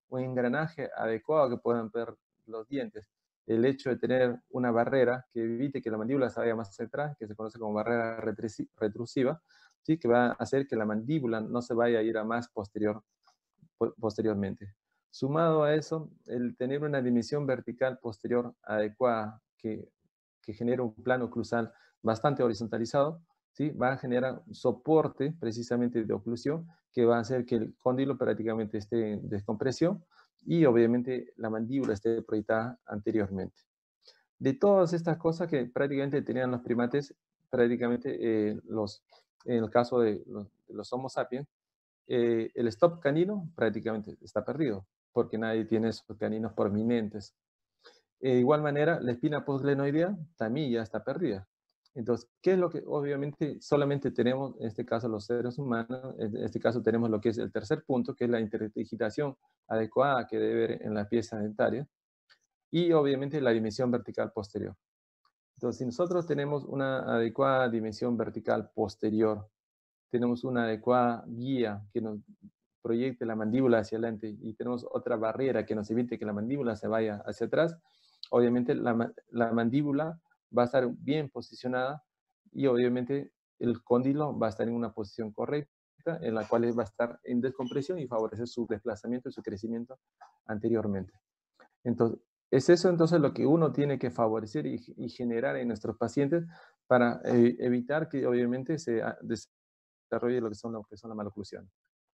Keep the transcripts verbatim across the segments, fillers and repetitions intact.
un engranaje adecuado que puedan ver los dientes. El hecho de tener una barrera que evite que la mandíbula se vaya más hacia atrás, que se conoce como barrera retrusiva, ¿sí? Que va a hacer que la mandíbula no se vaya a ir a más posterior, posteriormente. Sumado a eso, el tener una dimensión vertical posterior adecuada que, que genera un plano oclusal bastante horizontalizado, ¿sí? Va a generar soporte precisamente de oclusión que va a hacer que el cóndilo prácticamente esté en descompresión y obviamente la mandíbula esté proyectada anteriormente. De todas estas cosas que prácticamente tenían los primates, prácticamente eh, los, en el caso de los, de los Homo sapiens, eh, el stop canino prácticamente está perdido, porque nadie tiene esos caninos prominentes. Eh, de igual manera, la espina postglenoidea también ya está perdida. Entonces, ¿qué es lo que obviamente solamente tenemos, en este caso los seres humanos, en este caso tenemos lo que es el tercer punto, que es la interdigitación adecuada que debe haber en la pieza dentaria, y obviamente la dimensión vertical posterior. Entonces, si nosotros tenemos una adecuada dimensión vertical posterior, tenemos una adecuada guía que nos proyecte la mandíbula hacia adelante y tenemos otra barrera que nos evite que la mandíbula se vaya hacia atrás, obviamente la, la mandíbula va a estar bien posicionada y obviamente el cóndilo va a estar en una posición correcta en la cual va a estar en descompresión y favorecer su desplazamiento y su crecimiento anteriormente. Entonces, es eso entonces lo que uno tiene que favorecer y, y generar en nuestros pacientes para eh, evitar que obviamente se desarrolle lo que son, lo que son las maloclusiones.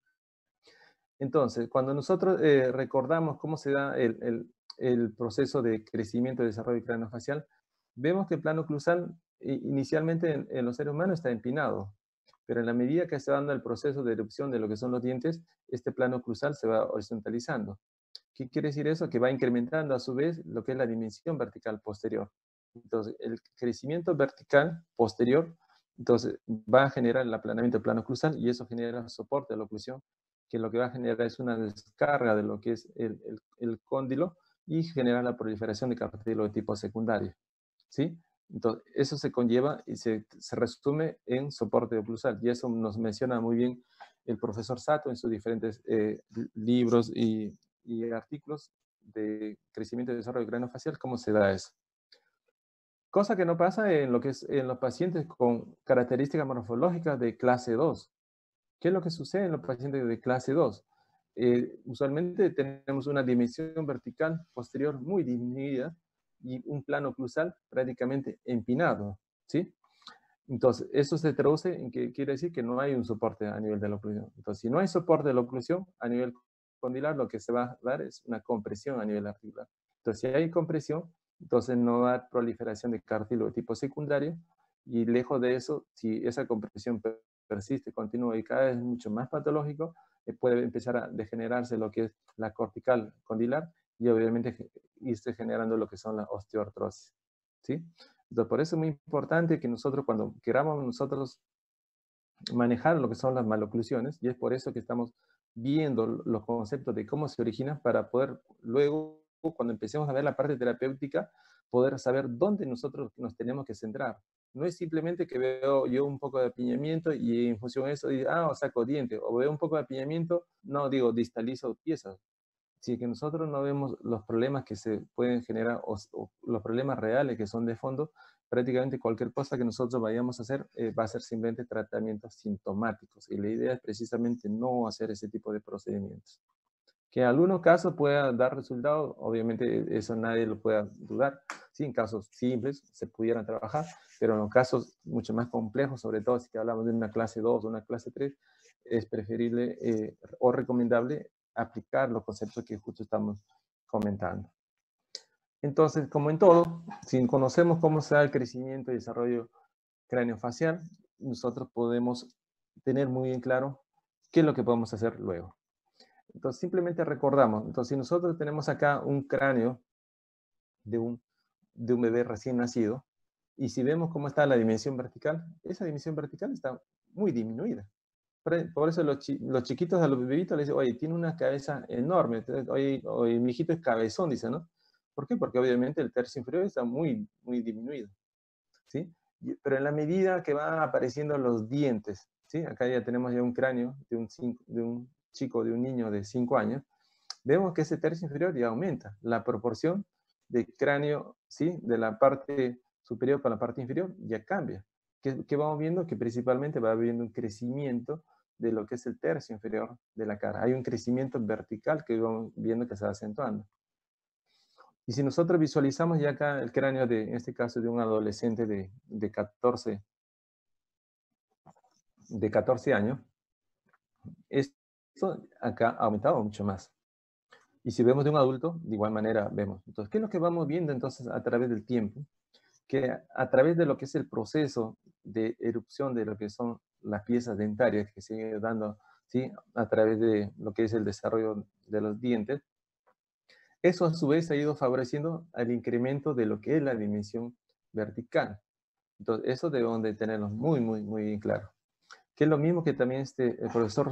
Entonces, cuando nosotros eh, recordamos cómo se da el, el, el, proceso de crecimiento y desarrollo craneofacial, vemos que el plano oclusal inicialmente en, en los seres humanos está empinado, pero en la medida que está dando el proceso de erupción de lo que son los dientes, este plano oclusal se va horizontalizando. ¿Qué quiere decir eso? Que va incrementando a su vez lo que es la dimensión vertical posterior. Entonces, el crecimiento vertical posterior, entonces, va a generar el aplanamiento del plano oclusal y eso genera soporte a la oclusión, que lo que va a generar es una descarga de lo que es el, el, el cóndilo y genera la proliferación de cartílago de tipo secundario, ¿sí? Entonces, eso se conlleva y se, se resume en soporte oclusal y eso nos menciona muy bien el profesor Sato en sus diferentes eh, libros y, y artículos de crecimiento y desarrollo craneofacial, cómo se da eso. Cosa que no pasa en lo que es en los pacientes con características morfológicas de clase dos. ¿Qué es lo que sucede en los pacientes de clase dos? Eh, usualmente tenemos una dimensión vertical posterior muy disminuida y un plano oclusal prácticamente empinado, ¿sí? Entonces, eso se traduce en que quiere decir que no hay un soporte a nivel de la oclusión. Entonces, si no hay soporte de la oclusión a nivel condilar, lo que se va a dar es una compresión a nivel articular. Entonces, si hay compresión, entonces no va a haber proliferación de cartílago de tipo secundario y lejos de eso, si esa compresión persiste, continúa y cada vez es mucho más patológico, eh, puede empezar a degenerarse lo que es la cortical condilar y obviamente irse generando lo que son las osteoartrosis, ¿sí? Entonces, por eso es muy importante que nosotros, cuando queramos nosotros manejar lo que son las maloclusiones, y es por eso que estamos viendo los conceptos de cómo se originan para poder luego, cuando empecemos a ver la parte terapéutica, poder saber dónde nosotros nos tenemos que centrar. No es simplemente que veo yo un poco de apiñamiento y en función de eso digo, ah, o saco diente, o veo un poco de apiñamiento, no, digo, distalizo piezas. Si es que nosotros no vemos los problemas que se pueden generar o, o los problemas reales que son de fondo, prácticamente cualquier cosa que nosotros vayamos a hacer eh, va a ser simplemente tratamientos sintomáticos. Y la idea es precisamente no hacer ese tipo de procedimientos. Que en algunos casos pueda dar resultados, obviamente eso nadie lo pueda dudar. Sí, en casos simples se pudieran trabajar, pero en los casos mucho más complejos, sobre todo si hablamos de una clase dos o una clase tres, es preferible eh, o recomendable aplicar los conceptos que justo estamos comentando. Entonces, como en todo, si conocemos cómo se da el crecimiento y desarrollo craneofacial, nosotros podemos tener muy bien claro qué es lo que podemos hacer luego. Entonces, simplemente recordamos. Entonces, si nosotros tenemos acá un cráneo de un, de un bebé recién nacido, y si vemos cómo está la dimensión vertical, esa dimensión vertical está muy disminuida. Por eso los, chi los chiquitos a los bebitos les dicen, oye, tiene una cabeza enorme. Entonces, oye, oye, mi hijito es cabezón, dice, ¿no? ¿Por qué? Porque obviamente el tercio inferior está muy, muy disminuido, ¿sí? Y, pero en la medida que van apareciendo los dientes, ¿sí? Acá ya tenemos ya un cráneo de un, cinco, de un chico, de un niño de cinco años, vemos que ese tercio inferior ya aumenta. La proporción de cráneo, ¿sí?, de la parte superior con la parte inferior ya cambia. ¿Qué, qué vamos viendo? Que principalmente va habiendo un crecimiento de lo que es el tercio inferior de la cara. Hay un crecimiento vertical que vamos viendo que se va acentuando. Y si nosotros visualizamos ya acá el cráneo de, en este caso, de un adolescente de, de catorce, de catorce años, esto acá ha aumentado mucho más. Y si vemos de un adulto, de igual manera vemos. Entonces, ¿qué es lo que vamos viendo entonces a través del tiempo? Que a través de lo que es el proceso de erupción de lo que son las piezas dentarias que se sigue dando, ¿sí?, a través de lo que es el desarrollo de los dientes, eso a su vez ha ido favoreciendo al incremento de lo que es la dimensión vertical. Entonces, eso debemos de tenerlo muy, muy, muy bien claro. Que es lo mismo que también este, el profesor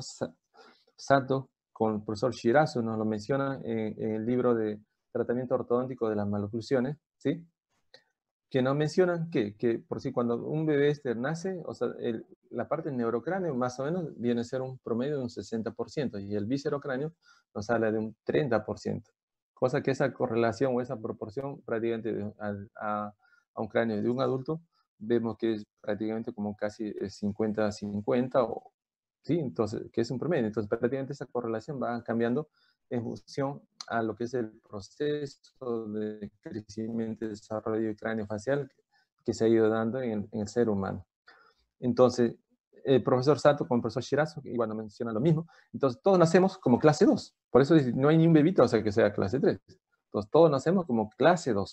Sato con el profesor Shirazu nos lo menciona en, en el libro de tratamiento ortodóntico de las maloclusiones, ¿sí? Que nos mencionan que, que por si cuando un bebé este nace, o sea, el, la parte neurocráneo más o menos viene a ser un promedio de un sesenta por ciento y el viscerocráneo nos habla de un treinta por ciento. Cosa que esa correlación o esa proporción prácticamente de, a, a, a un cráneo de un adulto vemos que es prácticamente como casi cincuenta a cincuenta, o, ¿sí? Entonces, que es un promedio. Entonces, prácticamente esa correlación va cambiando en función a lo que es el proceso de crecimiento y desarrollo craneofacial que se ha ido dando en el, en el ser humano. Entonces, el profesor Sato con el profesor Shirazu, igual nos menciona lo mismo. Entonces, todos nacemos como clase dos. Por eso no hay ni un bebito, o sea, que sea clase tres. Entonces, todos nacemos como clase dos.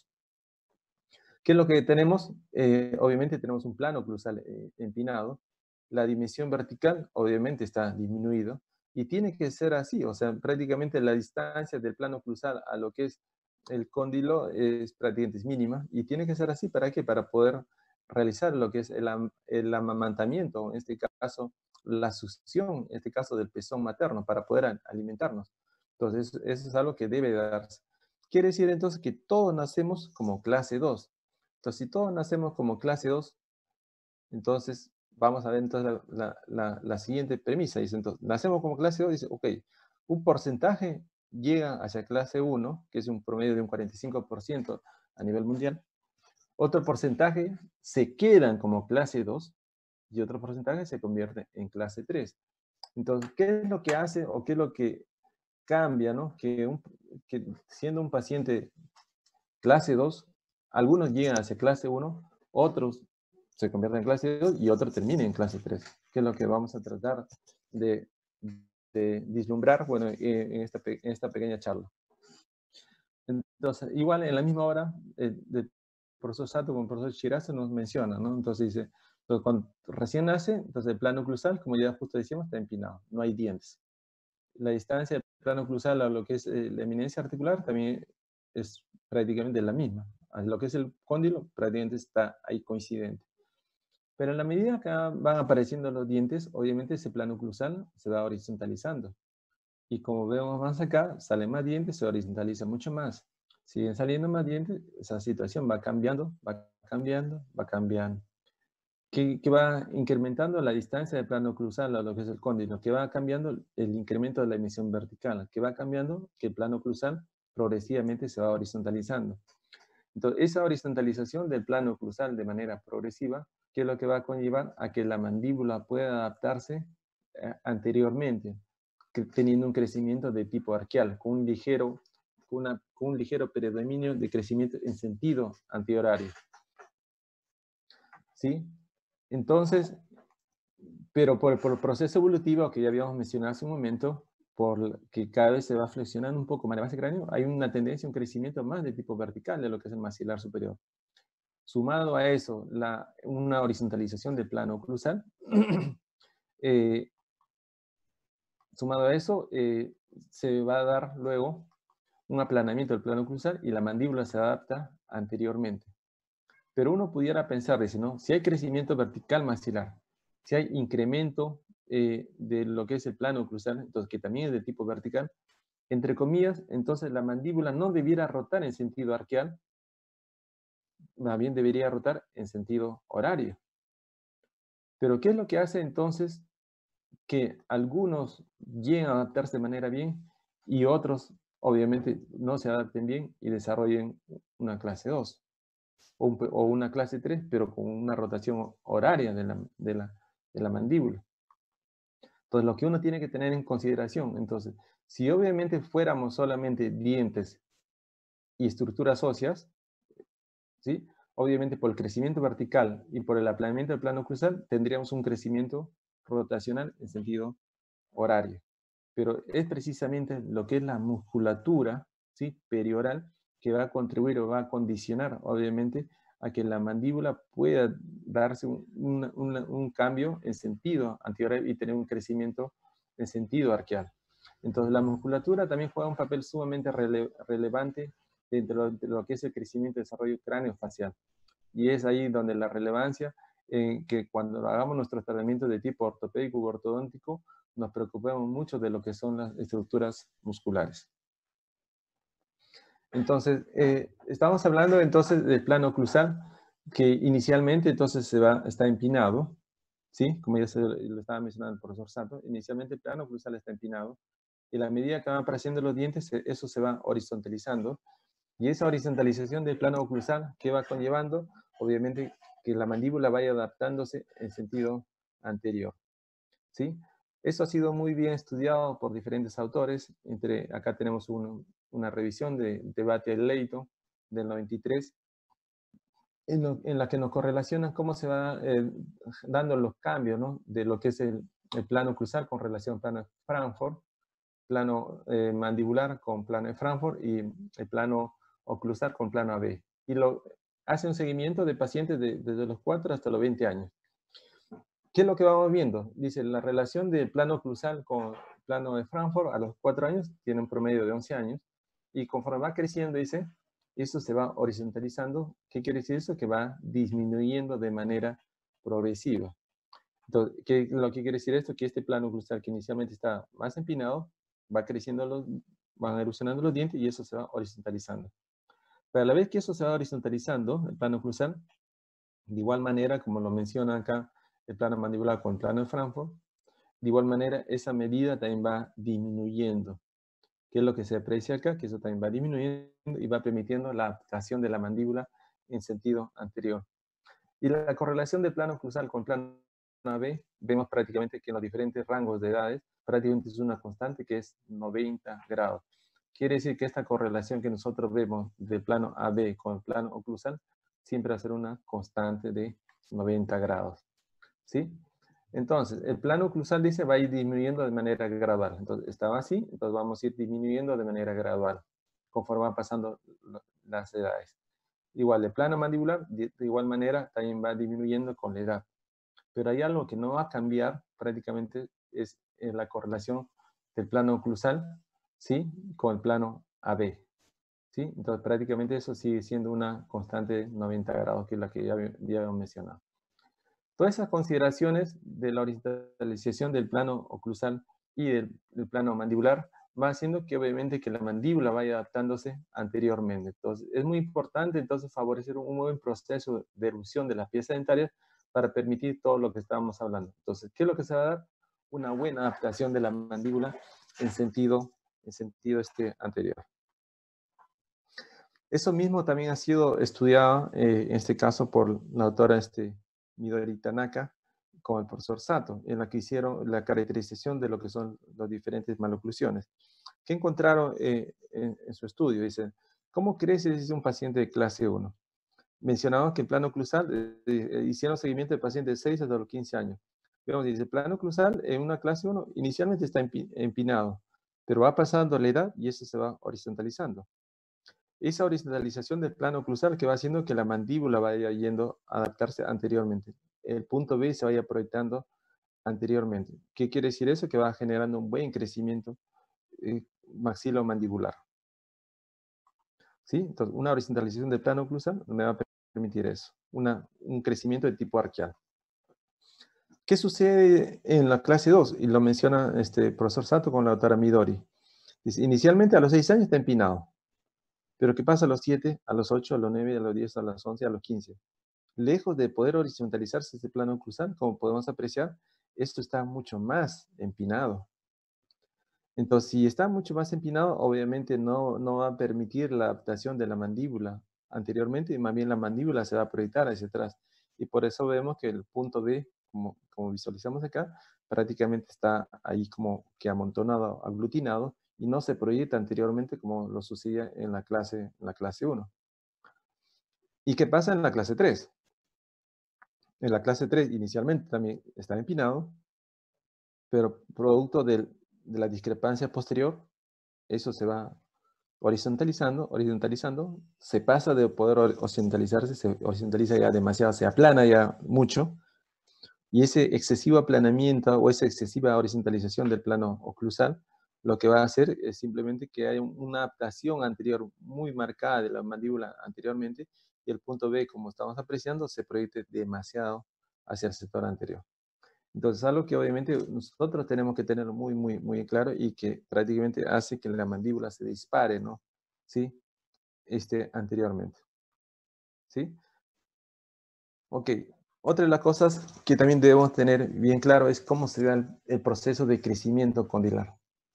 ¿Qué es lo que tenemos? Eh, obviamente tenemos un plano cruzal eh, empinado. La dimensión vertical, obviamente, está disminuido. Y tiene que ser así, o sea, prácticamente la distancia del plano cruzal a lo que es el cóndilo es prácticamente mínima. Y tiene que ser así, ¿para qué? Para poder realizar lo que es el, el amamantamiento, en este caso, la succión, en este caso del pezón materno, para poder alimentarnos. Entonces, eso es algo que debe darse. Quiere decir entonces que todos nacemos como clase dos. Entonces, si todos nacemos como clase dos, entonces vamos a ver entonces la, la, la, la siguiente premisa. Dice, entonces, nacemos como clase dos, dice, ok, un porcentaje llega hacia clase uno, que es un promedio de un cuarenta y cinco por ciento a nivel mundial. Otro porcentaje se quedan como clase dos y otro porcentaje se convierte en clase tres. Entonces, ¿qué es lo que hace o qué es lo que cambia, ¿no? Que, un, que siendo un paciente clase dos, algunos llegan hacia clase uno, otros se convierten en clase dos y otros terminan en clase tres, que es lo que vamos a tratar de, de vislumbrar, bueno, en esta, en esta pequeña charla. Entonces, igual en la misma hora, eh, el profesor Sato con el profesor Shirazu nos menciona, ¿no? Entonces dice, entonces, cuando recién nace, entonces el plano oclusal, como ya justo decíamos, está empinado, no hay dientes. La distancia del plano oclusal a lo que es eh, la eminencia articular también es prácticamente la misma. A lo que es el cóndilo prácticamente está ahí coincidente. Pero en la medida que van apareciendo los dientes, obviamente ese plano oclusal se va horizontalizando. Y como vemos más acá, salen más dientes, se horizontaliza mucho más. Siguen saliendo más dientes, esa situación va cambiando, va cambiando, va cambiando. Que, que va incrementando la distancia del plano oclusal a lo que es el cóndilo, que va cambiando el incremento de la emisión vertical, que va cambiando que el plano oclusal progresivamente se va horizontalizando. Entonces, esa horizontalización del plano oclusal de manera progresiva, ¿qué es lo que va a conllevar? A que la mandíbula pueda adaptarse eh, anteriormente, que, teniendo un crecimiento de tipo arqueal, con un ligero, con una, con un ligero predominio de crecimiento en sentido antihorario. ¿Sí? Entonces, pero por, por el proceso evolutivo que ya habíamos mencionado hace un momento, por que cada vez se va flexionando un poco más la base del cráneo, hay una tendencia, un crecimiento más de tipo vertical de lo que es el maxilar superior. Sumado a eso, la, una horizontalización del plano oclusal, eh, sumado a eso, eh, se va a dar luego un aplanamiento del plano oclusal y la mandíbula se adapta anteriormente. Pero uno pudiera pensar, dice, ¿no? Si hay crecimiento vertical maxilar, si hay incremento eh, de lo que es el plano oclusal, entonces, que también es de tipo vertical, entre comillas, entonces la mandíbula no debiera rotar en sentido arqueal, más bien debería rotar en sentido horario. Pero ¿qué es lo que hace entonces que algunos lleguen a adaptarse de manera bien y otros obviamente no se adapten bien y desarrollen una clase dos o, un- o una clase tres, pero con una rotación horaria de la, de la, de la mandíbula. Entonces, lo que uno tiene que tener en consideración, entonces, si obviamente fuéramos solamente dientes y estructuras óseas, ¿sí? Obviamente por el crecimiento vertical y por el aplanamiento del plano cruzal, tendríamos un crecimiento rotacional en sentido horario. Pero es precisamente lo que es la musculatura, ¿sí? Perioral, que va a contribuir o va a condicionar, obviamente, a que la mandíbula pueda darse un, un, un, un cambio en sentido anterior y tener un crecimiento en sentido arqueal. Entonces, la musculatura también juega un papel sumamente rele relevante dentro de lo que es el crecimiento y desarrollo cráneo-facial. Y es ahí donde la relevancia en que cuando hagamos nuestros tratamientos de tipo ortopédico u ortodóntico, nos preocupemos mucho de lo que son las estructuras musculares. Entonces, eh, estamos hablando entonces del plano oclusal, que inicialmente entonces se va, está empinado, ¿sí? Como ya se lo estaba mencionando el profesor Santos, inicialmente el plano oclusal está empinado, y a la medida que van apareciendo los dientes, eso se va horizontalizando, y esa horizontalización del plano oclusal, ¿qué va conllevando? Obviamente que la mandíbula vaya adaptándose en sentido anterior, ¿sí? Eso ha sido muy bien estudiado por diferentes autores. Entre, acá tenemos un, una revisión de debate del Leito del noventa y tres, en, lo, en la que nos correlacionan cómo se van eh, dando los cambios, ¿no? De lo que es el, el plano oclusal con relación al plano de Frankfurt, plano eh, mandibular con plano de Frankfurt y el plano oclusal con plano A B. Y lo, hace un seguimiento de pacientes de, desde los cuatro hasta los veinte años. ¿Qué es lo que vamos viendo? Dice, la relación del plano oclusal con el plano de Frankfurt a los cuatro años tiene un promedio de once años, y conforme va creciendo, dice, eso se va horizontalizando. ¿Qué quiere decir eso? Que va disminuyendo de manera progresiva. Entonces, ¿qué, lo que quiere decir esto? Que este plano oclusal que inicialmente está más empinado, va creciendo, los, van erosionando los dientes y eso se va horizontalizando. Pero a la vez que eso se va horizontalizando, el plano oclusal, de igual manera, como lo menciona acá, el plano mandibular con el plano de Frankfurt, de igual manera, esa medida también va disminuyendo. ¿Qué es lo que se aprecia acá? Que eso también va disminuyendo y va permitiendo la adaptación de la mandíbula en sentido anterior. Y la correlación del plano cruzal con el plano A B, vemos prácticamente que en los diferentes rangos de edades, prácticamente es una constante que es noventa grados. Quiere decir que esta correlación que nosotros vemos del plano A B con el plano oclusal siempre va a ser una constante de noventa grados. ¿Sí? Entonces, el plano oclusal dice va a ir disminuyendo de manera gradual. Entonces, estaba así, entonces vamos a ir disminuyendo de manera gradual, conforme van pasando las edades. Igual, el plano mandibular, de, de igual manera, también va disminuyendo con la edad. Pero hay algo que no va a cambiar prácticamente, es la correlación del plano oclusal, ¿sí? Con el plano A B, ¿sí? Entonces, prácticamente eso sigue siendo una constante de noventa grados, que es la que ya, ya habíamos mencionado. Todas esas consideraciones de la horizontalización del plano oclusal y del, del plano mandibular va haciendo que obviamente que la mandíbula vaya adaptándose anteriormente. Entonces, es muy importante entonces favorecer un buen proceso de erupción de las piezas dentarias para permitir todo lo que estábamos hablando. Entonces, ¿qué es lo que se va a dar? Una buena adaptación de la mandíbula en sentido, en sentido este anterior. Eso mismo también ha sido estudiado, eh, en este caso, por la doctora este, Midori Tanaka con el profesor Sato, en la que hicieron la caracterización de lo que son las diferentes maloclusiones. ¿Qué encontraron eh, en, en, su estudio? Dicen, ¿cómo crece dice, un paciente de clase uno? Mencionamos que el plano oclusal, eh, eh, hicieron seguimiento de pacientes de seis hasta los quince años. Vemos, dice, el plano oclusal en una clase uno inicialmente está empinado, pero va pasando la edad y eso se va horizontalizando. Esa horizontalización del plano oclusal que va haciendo que la mandíbula vaya yendo a adaptarse anteriormente. El punto B se vaya proyectando anteriormente. ¿Qué quiere decir eso? Que va generando un buen crecimiento eh, maxilomandibular. ¿Sí? Entonces, una horizontalización del plano oclusal me va a permitir eso, una, un crecimiento de tipo arqueal. ¿Qué sucede en la clase dos? Y lo menciona este profesor Sato con la doctora Midori. Dice, inicialmente a los seis años está empinado. Pero ¿qué pasa a los siete, a los ocho, a los nueve, a los diez, a los once, a los quince? Lejos de poder horizontalizarse este plano oclusal, como podemos apreciar, esto está mucho más empinado. Entonces, si está mucho más empinado, obviamente no, no va a permitir la adaptación de la mandíbula anteriormente, y más bien la mandíbula se va a proyectar hacia atrás. Y por eso vemos que el punto B, como, como visualizamos acá, prácticamente está ahí como que amontonado, aglutinado, y no se proyecta anteriormente como lo sucedía en la clase, en la clase uno. ¿Y qué pasa en la clase tres? En la clase tres inicialmente también está empinado, pero producto del- de la discrepancia posterior, eso se va horizontalizando, horizontalizando, se pasa de poder horizontalizarse, se horizontaliza ya demasiado, se aplana ya mucho, y ese excesivo aplanamiento o esa excesiva horizontalización del plano oclusal, lo que va a hacer es simplemente que haya una adaptación anterior muy marcada de la mandíbula anteriormente, y el punto B, como estamos apreciando, se proyecte demasiado hacia el sector anterior. Entonces, algo que obviamente nosotros tenemos que tenerlo muy, muy, muy claro, y que prácticamente hace que la mandíbula se dispare, ¿no? ¿Sí? Este, anteriormente. ¿Sí? Ok. Otra de las cosas que también debemos tener bien claro es cómo se da el, el proceso de crecimiento condilar.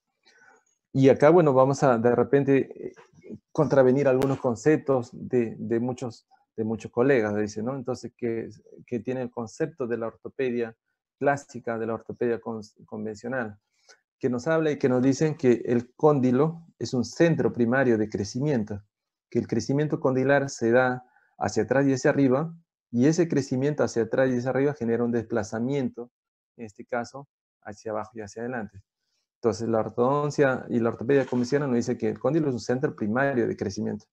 Y acá, bueno, vamos a de repente eh, contravenir algunos conceptos de, de, muchos, de muchos colegas, dice, ¿no? Entonces, que, que tiene el concepto de la ortopedia clásica, de la ortopedia con, convencional, que nos habla y que nos dicen que el cóndilo es un centro primario de crecimiento, que el crecimiento condilar se da hacia atrás y hacia arriba, y ese crecimiento hacia atrás y hacia arriba genera un desplazamiento, en este caso, hacia abajo y hacia adelante. Entonces, la ortodoncia y la ortopedia convencional nos dice que el cóndilo es un centro primario de crecimiento.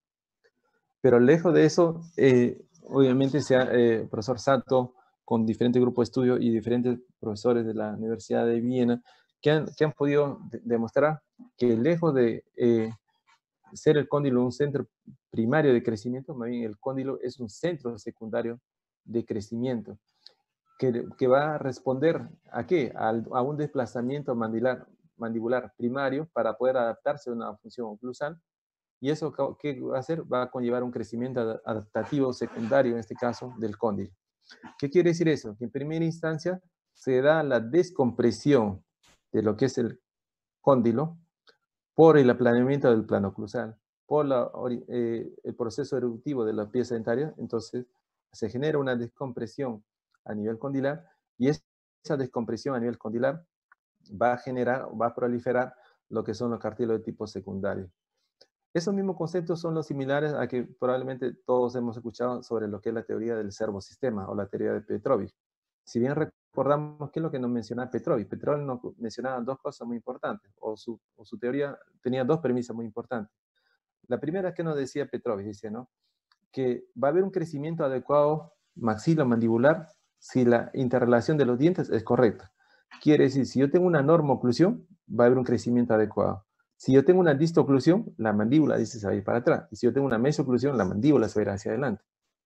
Pero lejos de eso, eh, obviamente, sea, eh, profesor Sato, con diferentes grupos de estudio y diferentes profesores de la Universidad de Viena, que han, que han podido de demostrar que lejos de eh, ser el cóndilo un centro primario de crecimiento, más bien el cóndilo es un centro secundario de crecimiento, que, que va a responder ¿a qué? A, a un desplazamiento mandibular, mandibular primario para poder adaptarse a una función oclusal. ¿Y eso qué va a hacer? Va a conllevar un crecimiento adaptativo secundario, en este caso, del cóndilo. ¿Qué quiere decir eso? Que en primera instancia se da la descompresión de lo que es el cóndilo por el aplanamiento del plano oclusal, por la, eh, el proceso eruptivo de la pieza dentaria. Entonces se genera una descompresión a nivel condilar, y esa descompresión a nivel condilar va a generar, va a proliferar lo que son los cartílagos de tipo secundario. Esos mismos conceptos son los similares a que probablemente todos hemos escuchado sobre lo que es la teoría del servosistema o la teoría de Petrovic. Si bien recordamos qué es lo que nos mencionaba Petrovic, Petrovic nos mencionaba dos cosas muy importantes, o su, o su teoría tenía dos premisas muy importantes. La primera es que nos decía Petrovic, dice, ¿no?, que va a haber un crecimiento adecuado maxilomandibular si la interrelación de los dientes es correcta. Quiere decir, si yo tengo una normoclusión, va a haber un crecimiento adecuado. Si yo tengo una distoclusión, la mandíbula dice se va a ir para atrás. Y si yo tengo una mesoclusión, la mandíbula se va a ir hacia adelante.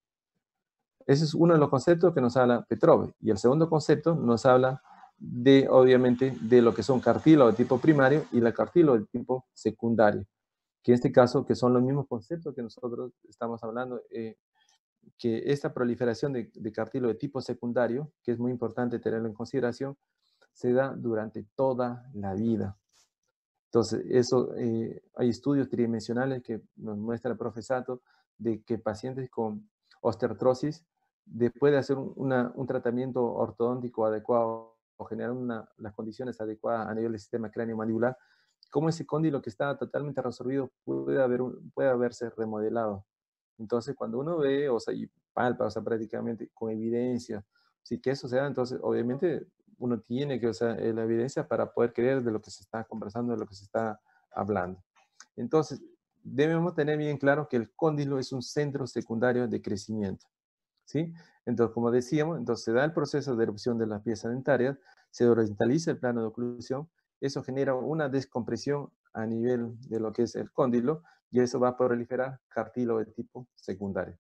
Ese es uno de los conceptos que nos habla Petrovic. Y el segundo concepto nos habla de, obviamente, de lo que son cartílagos de tipo primario y la cartílago de tipo secundario, que en este caso, que son los mismos conceptos que nosotros estamos hablando, eh, que esta proliferación de, de cartílago de tipo secundario, que es muy importante tenerlo en consideración, se da durante toda la vida. Entonces, eso, eh, hay estudios tridimensionales que nos muestra el profesato de que pacientes con osteoartrosis, después de hacer un, una, un tratamiento ortodóntico adecuado o generar una, las condiciones adecuadas a nivel del sistema cráneo-mandibular, como ese cóndilo que estaba totalmente resolvido puede, haber un, puede haberse remodelado. Entonces, cuando uno ve, o sea, y palpa, o sea, prácticamente con evidencia, si que eso se da, entonces, obviamente, uno tiene que usar la evidencia para poder creer de lo que se está conversando, de lo que se está hablando. Entonces, debemos tener bien claro que el cóndilo es un centro secundario de crecimiento, ¿sí? Entonces, como decíamos, entonces se da el proceso de erupción de las piezas dentarias, se horizontaliza el plano de oclusión, eso genera una descompresión a nivel de lo que es el cóndilo, y eso va a proliferar cartílago de tipo secundario,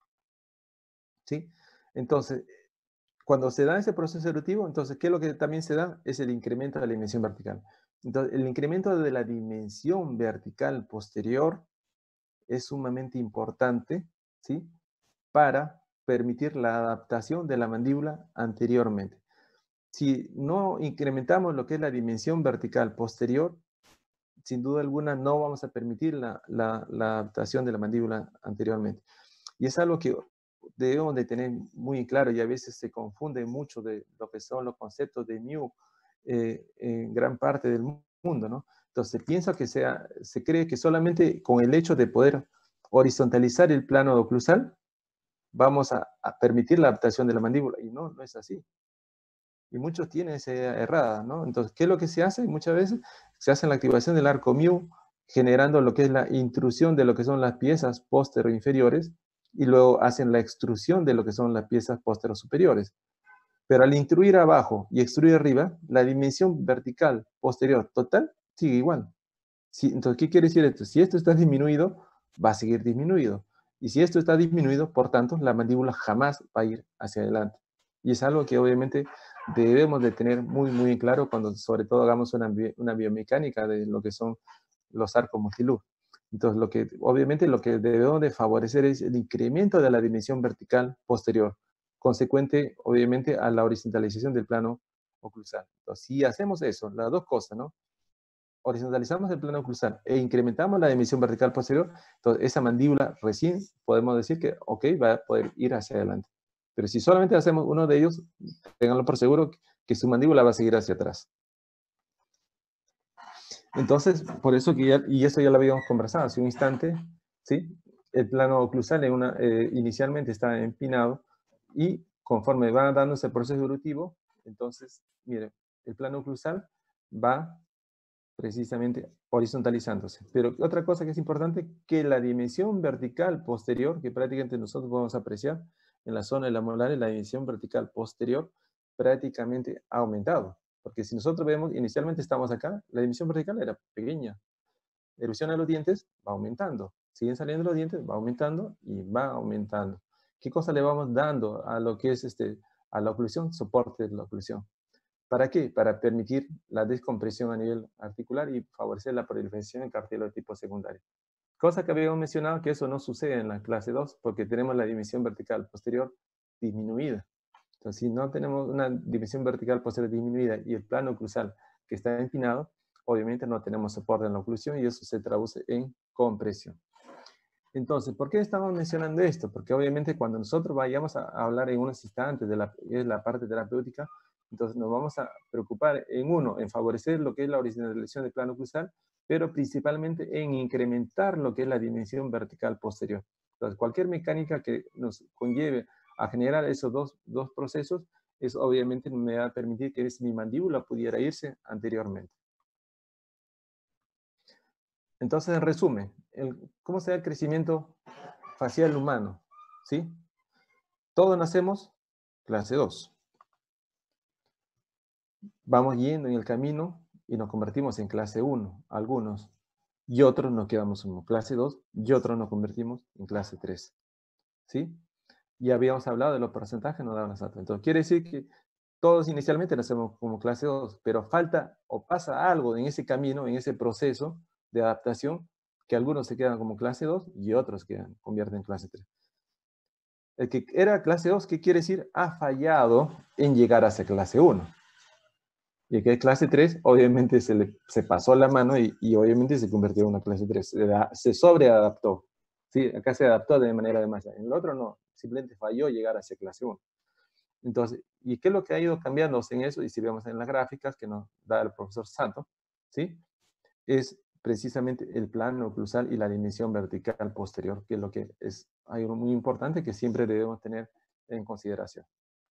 ¿sí? Entonces, cuando se da ese proceso eruptivo, entonces, ¿qué es lo que también se da? Es el incremento de la dimensión vertical. Entonces, el incremento de la dimensión vertical posterior es sumamente importante, ¿sí?, para permitir la adaptación de la mandíbula anteriormente. Si no incrementamos lo que es la dimensión vertical posterior, sin duda alguna no vamos a permitir la, la, la adaptación de la mandíbula anteriormente. Y es algo que debemos de tener muy claro, y a veces se confunde mucho de lo que son los conceptos de Mew eh, en gran parte del mundo, ¿no? Entonces se piensa que sea, se cree que solamente con el hecho de poder horizontalizar el plano oclusal vamos a, a permitir la adaptación de la mandíbula, y no, no es así. Y muchos tienen esa idea errada, ¿no? Entonces, ¿qué es lo que se hace? Muchas veces se hace la activación del arco Mew, generando lo que es la intrusión de lo que son las piezas póstero-inferiores, y luego hacen la extrusión de lo que son las piezas póstero-superiores. Pero al intruir abajo y extruir arriba, la dimensión vertical posterior total sigue igual. Si, entonces, ¿qué quiere decir esto? Si esto está disminuido, va a seguir disminuido. Y si esto está disminuido, por tanto, la mandíbula jamás va a ir hacia adelante. Y es algo que obviamente debemos de tener muy, muy claro cuando sobre todo hagamos una, una biomecánica de lo que son los arcos multiluz. Entonces, lo que, obviamente lo que debemos de favorecer es el incremento de la dimensión vertical posterior, consecuente, obviamente, a la horizontalización del plano oclusal. Entonces, si hacemos eso, las dos cosas, ¿no? Horizontalizamos el plano oclusal e incrementamos la dimensión vertical posterior, entonces esa mandíbula recién podemos decir que, ok, va a poder ir hacia adelante. Pero si solamente hacemos uno de ellos, ténganlo por seguro que su mandíbula va a seguir hacia atrás. Entonces, por eso que ya, y esto ya lo habíamos conversado hace un instante, ¿sí? El plano oclusal en una, eh, inicialmente está empinado y conforme va dándose el proceso evolutivo, entonces, mire, el plano oclusal va precisamente horizontalizándose. Pero otra cosa que es importante, que la dimensión vertical posterior, que prácticamente nosotros podemos apreciar en la zona de la molar, la dimensión vertical posterior prácticamente ha aumentado. Porque si nosotros vemos, inicialmente estamos acá, la dimensión vertical era pequeña. Erupción de los dientes va aumentando. Siguen saliendo los dientes, va aumentando y va aumentando. ¿Qué cosa le vamos dando a lo que es este, a la oclusión? Soporte de la oclusión. ¿Para qué? Para permitir la descompresión a nivel articular y favorecer la proliferación de cartílago de tipo secundario. Cosa que habíamos mencionado que eso no sucede en la clase dos porque tenemos la dimensión vertical posterior disminuida. Entonces, si no tenemos una dimensión vertical posterior disminuida y el plano oclusal que está empinado, obviamente no tenemos soporte en la oclusión y eso se traduce en compresión. Entonces, ¿por qué estamos mencionando esto? Porque obviamente cuando nosotros vayamos a hablar en unos instantes de la, de la parte terapéutica, entonces nos vamos a preocupar en uno, en favorecer lo que es la horizontalización del plano oclusal, pero principalmente en incrementar lo que es la dimensión vertical posterior. Entonces, cualquier mecánica que nos conlleve a generar esos dos, dos procesos, eso obviamente me va a permitir que mi mandíbula pudiera irse anteriormente. Entonces, en resumen, el, ¿cómo se da el crecimiento facial humano? ¿Sí? Todos nacemos clase dos. Vamos yendo en el camino y nos convertimos en clase uno, algunos. Y otros nos quedamos como clase dos y otros nos convertimos en clase tres. ¿Sí? Ya habíamos hablado de los porcentajes, no daban las datos. Entonces, quiere decir que todos inicialmente nacemos como clase dos, pero falta o pasa algo en ese camino, en ese proceso de adaptación, que algunos se quedan como clase dos y otros quedan, convierten en clase tres. El que era clase dos, ¿qué quiere decir? Ha fallado en llegar a ser clase uno. Y el que es clase tres, obviamente se, le, se pasó la mano y, y obviamente se convirtió en una clase tres. Se, se sobreadaptó. ¿Sí? Acá se adaptó de manera demasiado. En el otro no, simplemente falló llegar a ser clase uno. Entonces, ¿y qué es lo que ha ido cambiando en eso? Y si vemos en las gráficas que nos da el profesor Santo, ¿sí? Es precisamente el plano oclusal y la dimensión vertical posterior, que es lo que es algo muy importante que siempre debemos tener en consideración.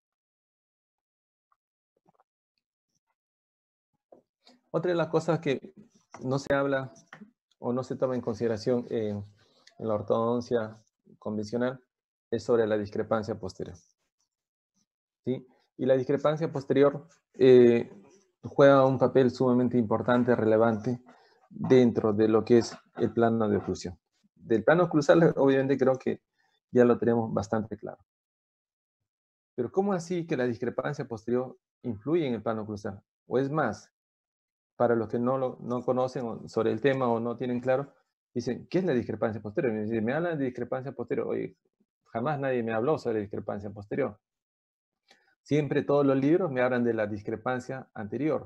Otra de las cosas que no se habla o no se toma en consideración en, en la ortodoncia convencional es sobre la discrepancia posterior. ¿Sí? Y la discrepancia posterior eh, juega un papel sumamente importante, relevante, dentro de lo que es el plano de oclusión. Del plano oclusal, obviamente, creo que ya lo tenemos bastante claro. Pero ¿cómo así que la discrepancia posterior influye en el plano oclusal? O es más, para los que no, lo, no conocen sobre el tema o no tienen claro, dicen, ¿qué es la discrepancia posterior? Me, dicen, me hablan de discrepancia posterior. Oye, jamás nadie me habló sobre discrepancia posterior. Siempre todos los libros me hablan de la discrepancia anterior.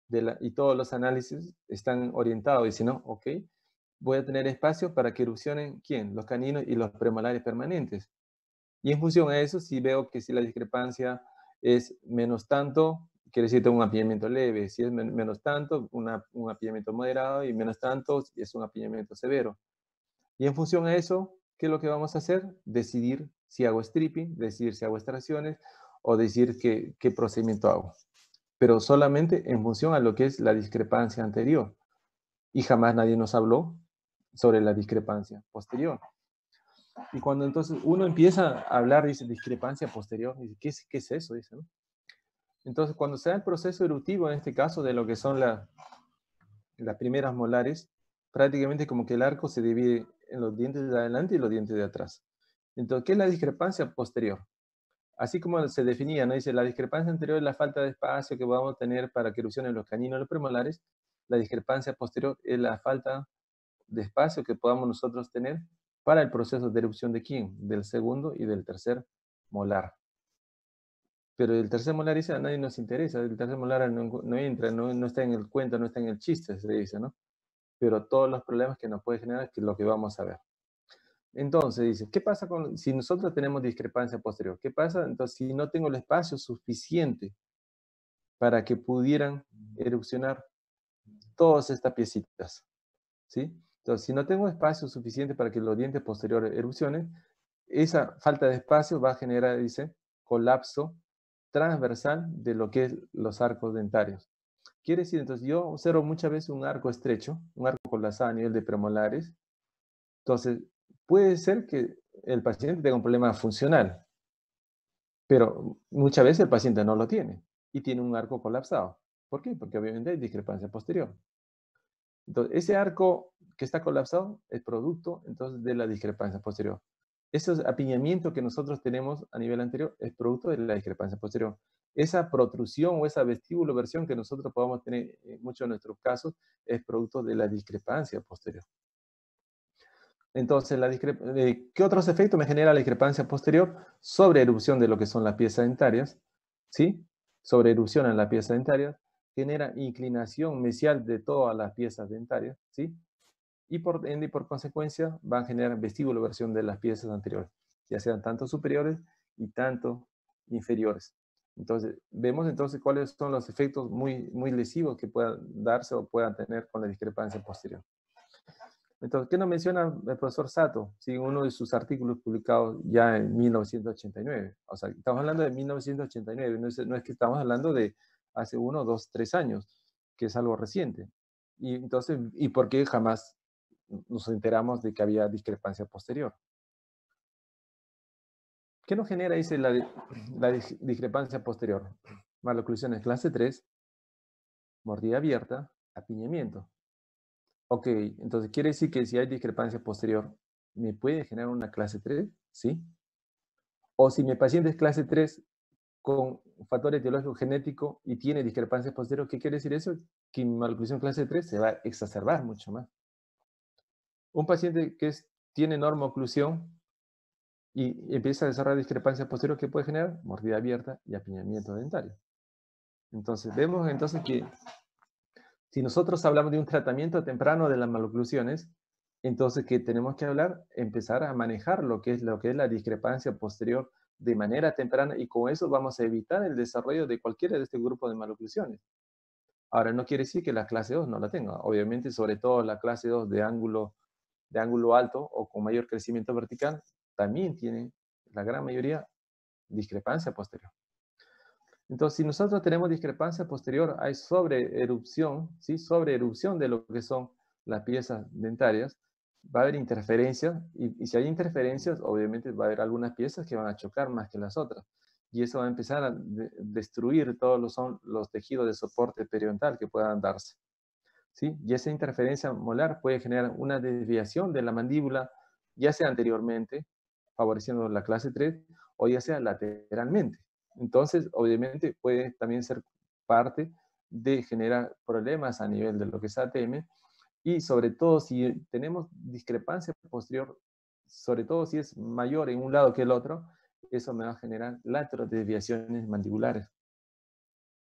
de la, y todos los análisis están orientados, dicen, no, ok, voy a tener espacio para que erupcionen, ¿quién? Los caninos y los premolares permanentes. Y en función a eso, si veo que si la discrepancia es menos tanto, quiere decir que tengo un apiñamiento leve. Si es men menos tanto, una, un apiñamiento moderado, y menos tanto, es un apiñamiento severo. Y en función a eso, ¿qué es lo que vamos a hacer? Decidir si hago stripping, decidir si hago extracciones, o decidir qué, qué procedimiento hago. Pero solamente en función a lo que es la discrepancia anterior. Y jamás nadie nos habló sobre la discrepancia posterior. Y cuando entonces uno empieza a hablar, dice, discrepancia posterior, dice, ¿qué es, qué es eso? Dice, ¿no? Entonces, cuando se da el proceso eruptivo, en este caso, de lo que son la, las primeras molares, prácticamente como que el arco se divide en los dientes de adelante y los dientes de atrás. Entonces, ¿qué es la discrepancia posterior? Así como se definía, ¿no? Dice, la discrepancia anterior es la falta de espacio que vamos a tener para que erupcionen los caninos y los premolares. La discrepancia posterior es la falta de espacio que podamos nosotros tener para el proceso de erupción de quién, del segundo y del tercer molar. Pero el tercer molar dice, a nadie nos interesa, el tercer molar no, no entra, no, no está en el cuento, no está en el chiste, se dice, ¿no? Pero todos los problemas que nos puede generar, que es lo que vamos a ver. Entonces dice, ¿qué pasa con, si nosotros tenemos discrepancia posterior? ¿Qué pasa entonces si no tengo el espacio suficiente para que pudieran erupcionar todas estas piecitas? ¿Sí? Entonces, si no tengo espacio suficiente para que los dientes posteriores erupcionen, esa falta de espacio va a generar, dice, colapso transversal de lo que es los arcos dentarios. Quiere decir, entonces, yo observo muchas veces un arco estrecho, un arco colapsado a nivel de premolares. Entonces, puede ser que el paciente tenga un problema funcional, pero muchas veces el paciente no lo tiene y tiene un arco colapsado. ¿Por qué? Porque obviamente hay discrepancia posterior. Entonces, ese arco que está colapsado es producto entonces de la discrepancia posterior. Ese apiñamiento que nosotros tenemos a nivel anterior es producto de la discrepancia posterior. Esa protrusión o esa vestíbulo-versión que nosotros podamos tener en muchos de nuestros casos es producto de la discrepancia posterior. Entonces, la eh, ¿qué otros efectos me genera la discrepancia posterior? Sobre erupción de lo que son las piezas dentarias, ¿sí? Sobre erupción en las piezas dentarias, genera inclinación mesial de todas las piezas dentarias, ¿sí? Y por ende y por consecuencia van a generar vestíbulo-versión de las piezas anteriores, ya sean tanto superiores y tanto inferiores. Entonces, vemos entonces cuáles son los efectos muy, muy lesivos que puedan darse o puedan tener con la discrepancia posterior. Entonces, ¿qué nos menciona el profesor Sato? Sí, en uno de sus artículos publicados ya en mil novecientos ochenta y nueve. O sea, estamos hablando de mil novecientos ochenta y nueve, no es, no es que estamos hablando de hace uno, dos, tres años, que es algo reciente. Y entonces, ¿y por qué jamás nos enteramos de que había discrepancia posterior? ¿Qué nos genera, dice, la, la discrepancia posterior? Maloclusiones clase tres, mordida abierta, apiñamiento. Ok, entonces quiere decir que si hay discrepancia posterior, ¿me puede generar una clase tres? ¿Sí? O si mi paciente es clase tres con factor etiológico genético y tiene discrepancia posterior, ¿qué quiere decir eso? Que mi maloclusión clase tres se va a exacerbar mucho más. Un paciente que es, tiene normoclusión y empieza a desarrollar discrepancia posterior, ¿qué puede generar? Mordida abierta y apiñamiento dentario. Entonces, vemos entonces que si nosotros hablamos de un tratamiento temprano de las maloclusiones, entonces, ¿qué tenemos que hablar? Empezar a manejar lo que es, lo que es la discrepancia posterior de manera temprana, y con eso vamos a evitar el desarrollo de cualquiera de este grupo de maloclusiones. Ahora, no quiere decir que la clase dos no la tenga. Obviamente, sobre todo la clase dos de ángulo, de ángulo alto o con mayor crecimiento vertical, también tiene, la gran mayoría, discrepancia posterior. Entonces, si nosotros tenemos discrepancia posterior, hay sobreerupción, ¿sí? Sobreerupción de lo que son las piezas dentarias, va a haber interferencias, y, y si hay interferencias, obviamente va a haber algunas piezas que van a chocar más que las otras, y eso va a empezar a de, destruir todos los, son, los tejidos de soporte periodontal que puedan darse, ¿sí? Y esa interferencia molar puede generar una desviación de la mandíbula, ya sea anteriormente, favoreciendo la clase tres, o ya sea lateralmente. Entonces, obviamente, puede también ser parte de generar problemas a nivel de lo que es A T M, y sobre todo si tenemos discrepancia posterior, sobre todo si es mayor en un lado que el otro, eso me va a generar laterodesviaciones mandibulares.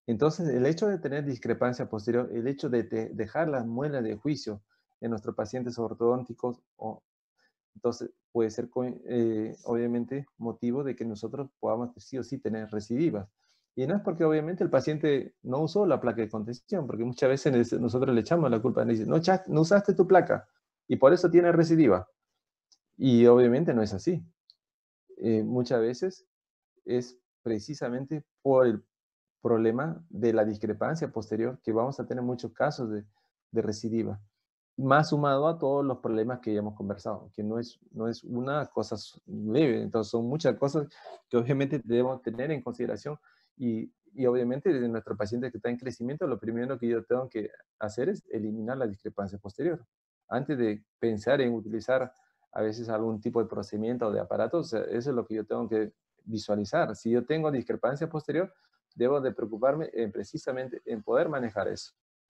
Entonces, el hecho de tener discrepancia posterior, el hecho de te- dejar las muelas de juicio en nuestros pacientes ortodónticos, o, entonces puede ser, co- eh, obviamente, motivo de que nosotros podamos sí o sí tener recidivas. Y no es porque obviamente el paciente no usó la placa de contención, porque muchas veces nosotros le echamos la culpa, le dicen, no, no usaste tu placa y por eso tiene recidiva. Y obviamente no es así. Eh, muchas veces es precisamente por el problema de la discrepancia posterior que vamos a tener muchos casos de, de recidiva, más sumado a todos los problemas que ya hemos conversado, que no es, no es una cosa leve, entonces son muchas cosas que obviamente debemos tener en consideración y, y obviamente de nuestro paciente que está en crecimiento, lo primero que yo tengo que hacer es eliminar la discrepancia posterior. Antes de pensar en utilizar a veces algún tipo de procedimiento o de aparato, o sea, eso es lo que yo tengo que visualizar. Si yo tengo discrepancia posterior, debo de preocuparme en precisamente en poder manejar eso.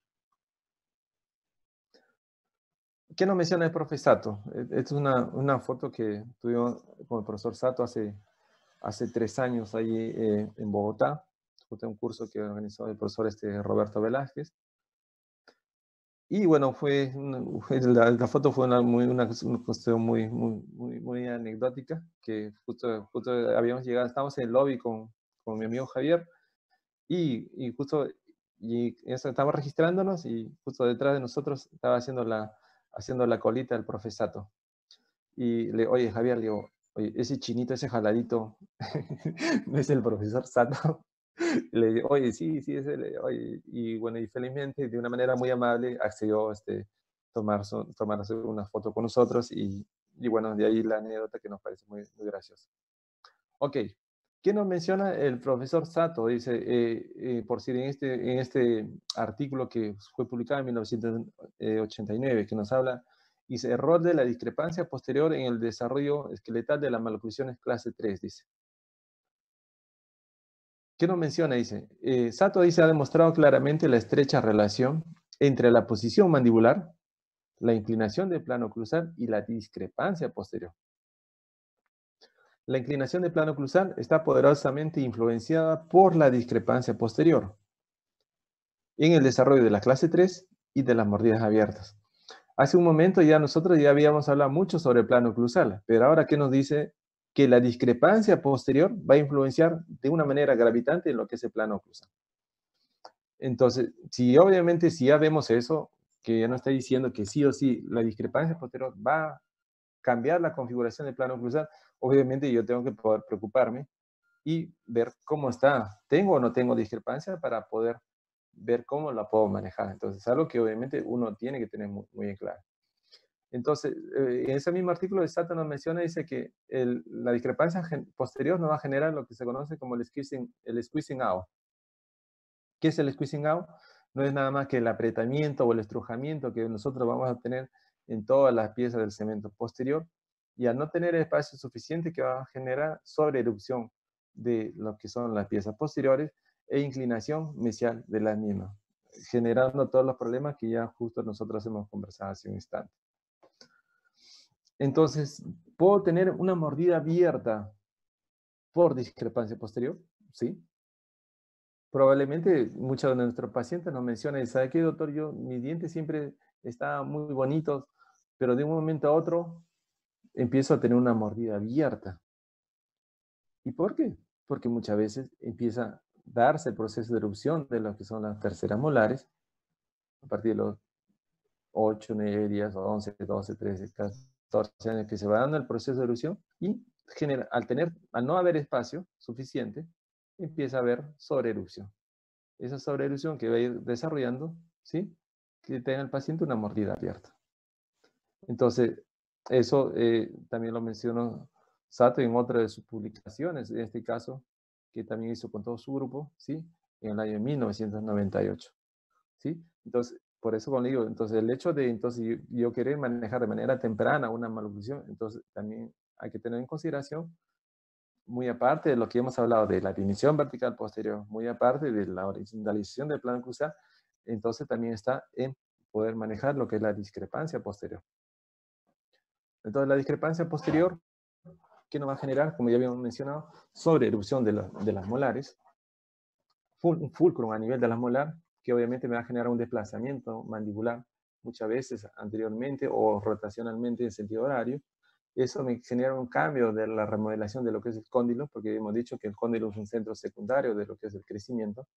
¿Qué nos menciona el profe Sato? Esta es una, una foto que tuvimos con el profesor Sato hace, hace tres años ahí eh, en Bogotá. Fue un curso que organizó el profesor este, Roberto Velázquez. Y bueno, fue, una, fue la, la, foto fue una, muy, una, una cuestión muy, muy, muy, muy anecdótica, que justo, justo habíamos llegado, estábamos en el lobby con, con mi amigo Javier, y, y justo y eso, estábamos registrándonos, y justo detrás de nosotros estaba haciendo la, haciendo la colita el profe Sato. Y le, oye, Javier, le digo, oye, ese chinito, ese jaladito, ¿no es el profesor Sato? Le digo, oye, sí, sí, es él. Oye, y bueno, y felizmente, de una manera muy amable, accedió a este, tomar, tomarse una foto con nosotros, y, y bueno, de ahí la anécdota que nos parece muy, muy graciosa. Ok, ¿qué nos menciona el profesor Sato? Dice, eh, eh, por decir, en este, en este artículo que fue publicado en mil novecientos ochenta y nueve, que nos habla, dice, error de la discrepancia posterior en el desarrollo esqueletal de las maloclusiones clase tres, dice. ¿Qué nos menciona? Dice, eh, Sato dice, ha demostrado claramente la estrecha relación entre la posición mandibular, la inclinación del plano oclusal y la discrepancia posterior. La inclinación del plano oclusal está poderosamente influenciada por la discrepancia posterior en el desarrollo de la clase tres y de las mordidas abiertas. Hace un momento ya nosotros ya habíamos hablado mucho sobre el plano oclusal, pero ahora ¿qué nos dice? Que la discrepancia posterior va a influenciar de una manera gravitante en lo que es el plano oclusal. Entonces, si obviamente si ya vemos eso, que ya no está diciendo que sí o sí la discrepancia posterior va a cambiar la configuración del plano oclusal, obviamente yo tengo que poder preocuparme y ver cómo está, tengo o no tengo discrepancia para poder ver cómo la puedo manejar. Entonces, es algo que obviamente uno tiene que tener muy, muy en claro. Entonces, eh, en ese mismo artículo de Sato nos menciona, dice que el, la discrepancia posterior nos va a generar lo que se conoce como el squeezing, el squeezing out. ¿Qué es el squeezing out? No es nada más que el apretamiento o el estrujamiento que nosotros vamos a tener en todas las piezas del cemento posterior, y al no tener espacio suficiente que va a generar sobreerupción de lo que son las piezas posteriores e inclinación mesial de las mismas, generando todos los problemas que ya justo nosotros hemos conversado hace un instante. Entonces, ¿puedo tener una mordida abierta por discrepancia posterior? Sí. Probablemente muchos de nuestros pacientes nos mencionan, ¿sabe qué, doctor? Yo, mis dientes siempre estaban muy bonitos, pero de un momento a otro empiezo a tener una mordida abierta. ¿Y por qué? Porque muchas veces empieza a darse el proceso de erupción de lo que son las terceras molares, a partir de los ocho, nueve días, o once, doce, trece, catorce años que se va dando el proceso de erupción, y genera, al, tener, al no haber espacio suficiente, empieza a haber sobreerupción. Esa sobreerupción que va a ir desarrollando, ¿sí? Que tenga el paciente una mordida abierta. Entonces, eso eh, también lo mencionó Sato en otra de sus publicaciones, en este caso, que también hizo con todo su grupo, ¿sí? En el año mil novecientos noventa y ocho, ¿sí? Entonces, por eso como digo, entonces el hecho de entonces yo, yo querer manejar de manera temprana una maloclusión, entonces también hay que tener en consideración, muy aparte de lo que hemos hablado de la definición vertical posterior, muy aparte de la horizontalización del plano oclusal, entonces también está en poder manejar lo que es la discrepancia posterior. Entonces, la discrepancia posterior, ¿qué nos va a generar? Como ya habíamos mencionado, sobre erupción de, la, de las molares, un fulcrum a nivel de la molar, que obviamente me va a generar un desplazamiento mandibular muchas veces anteriormente o rotacionalmente en sentido horario. Eso me genera un cambio de la remodelación de lo que es el cóndilo, porque hemos dicho que el cóndilo es un centro secundario de lo que es el crecimiento.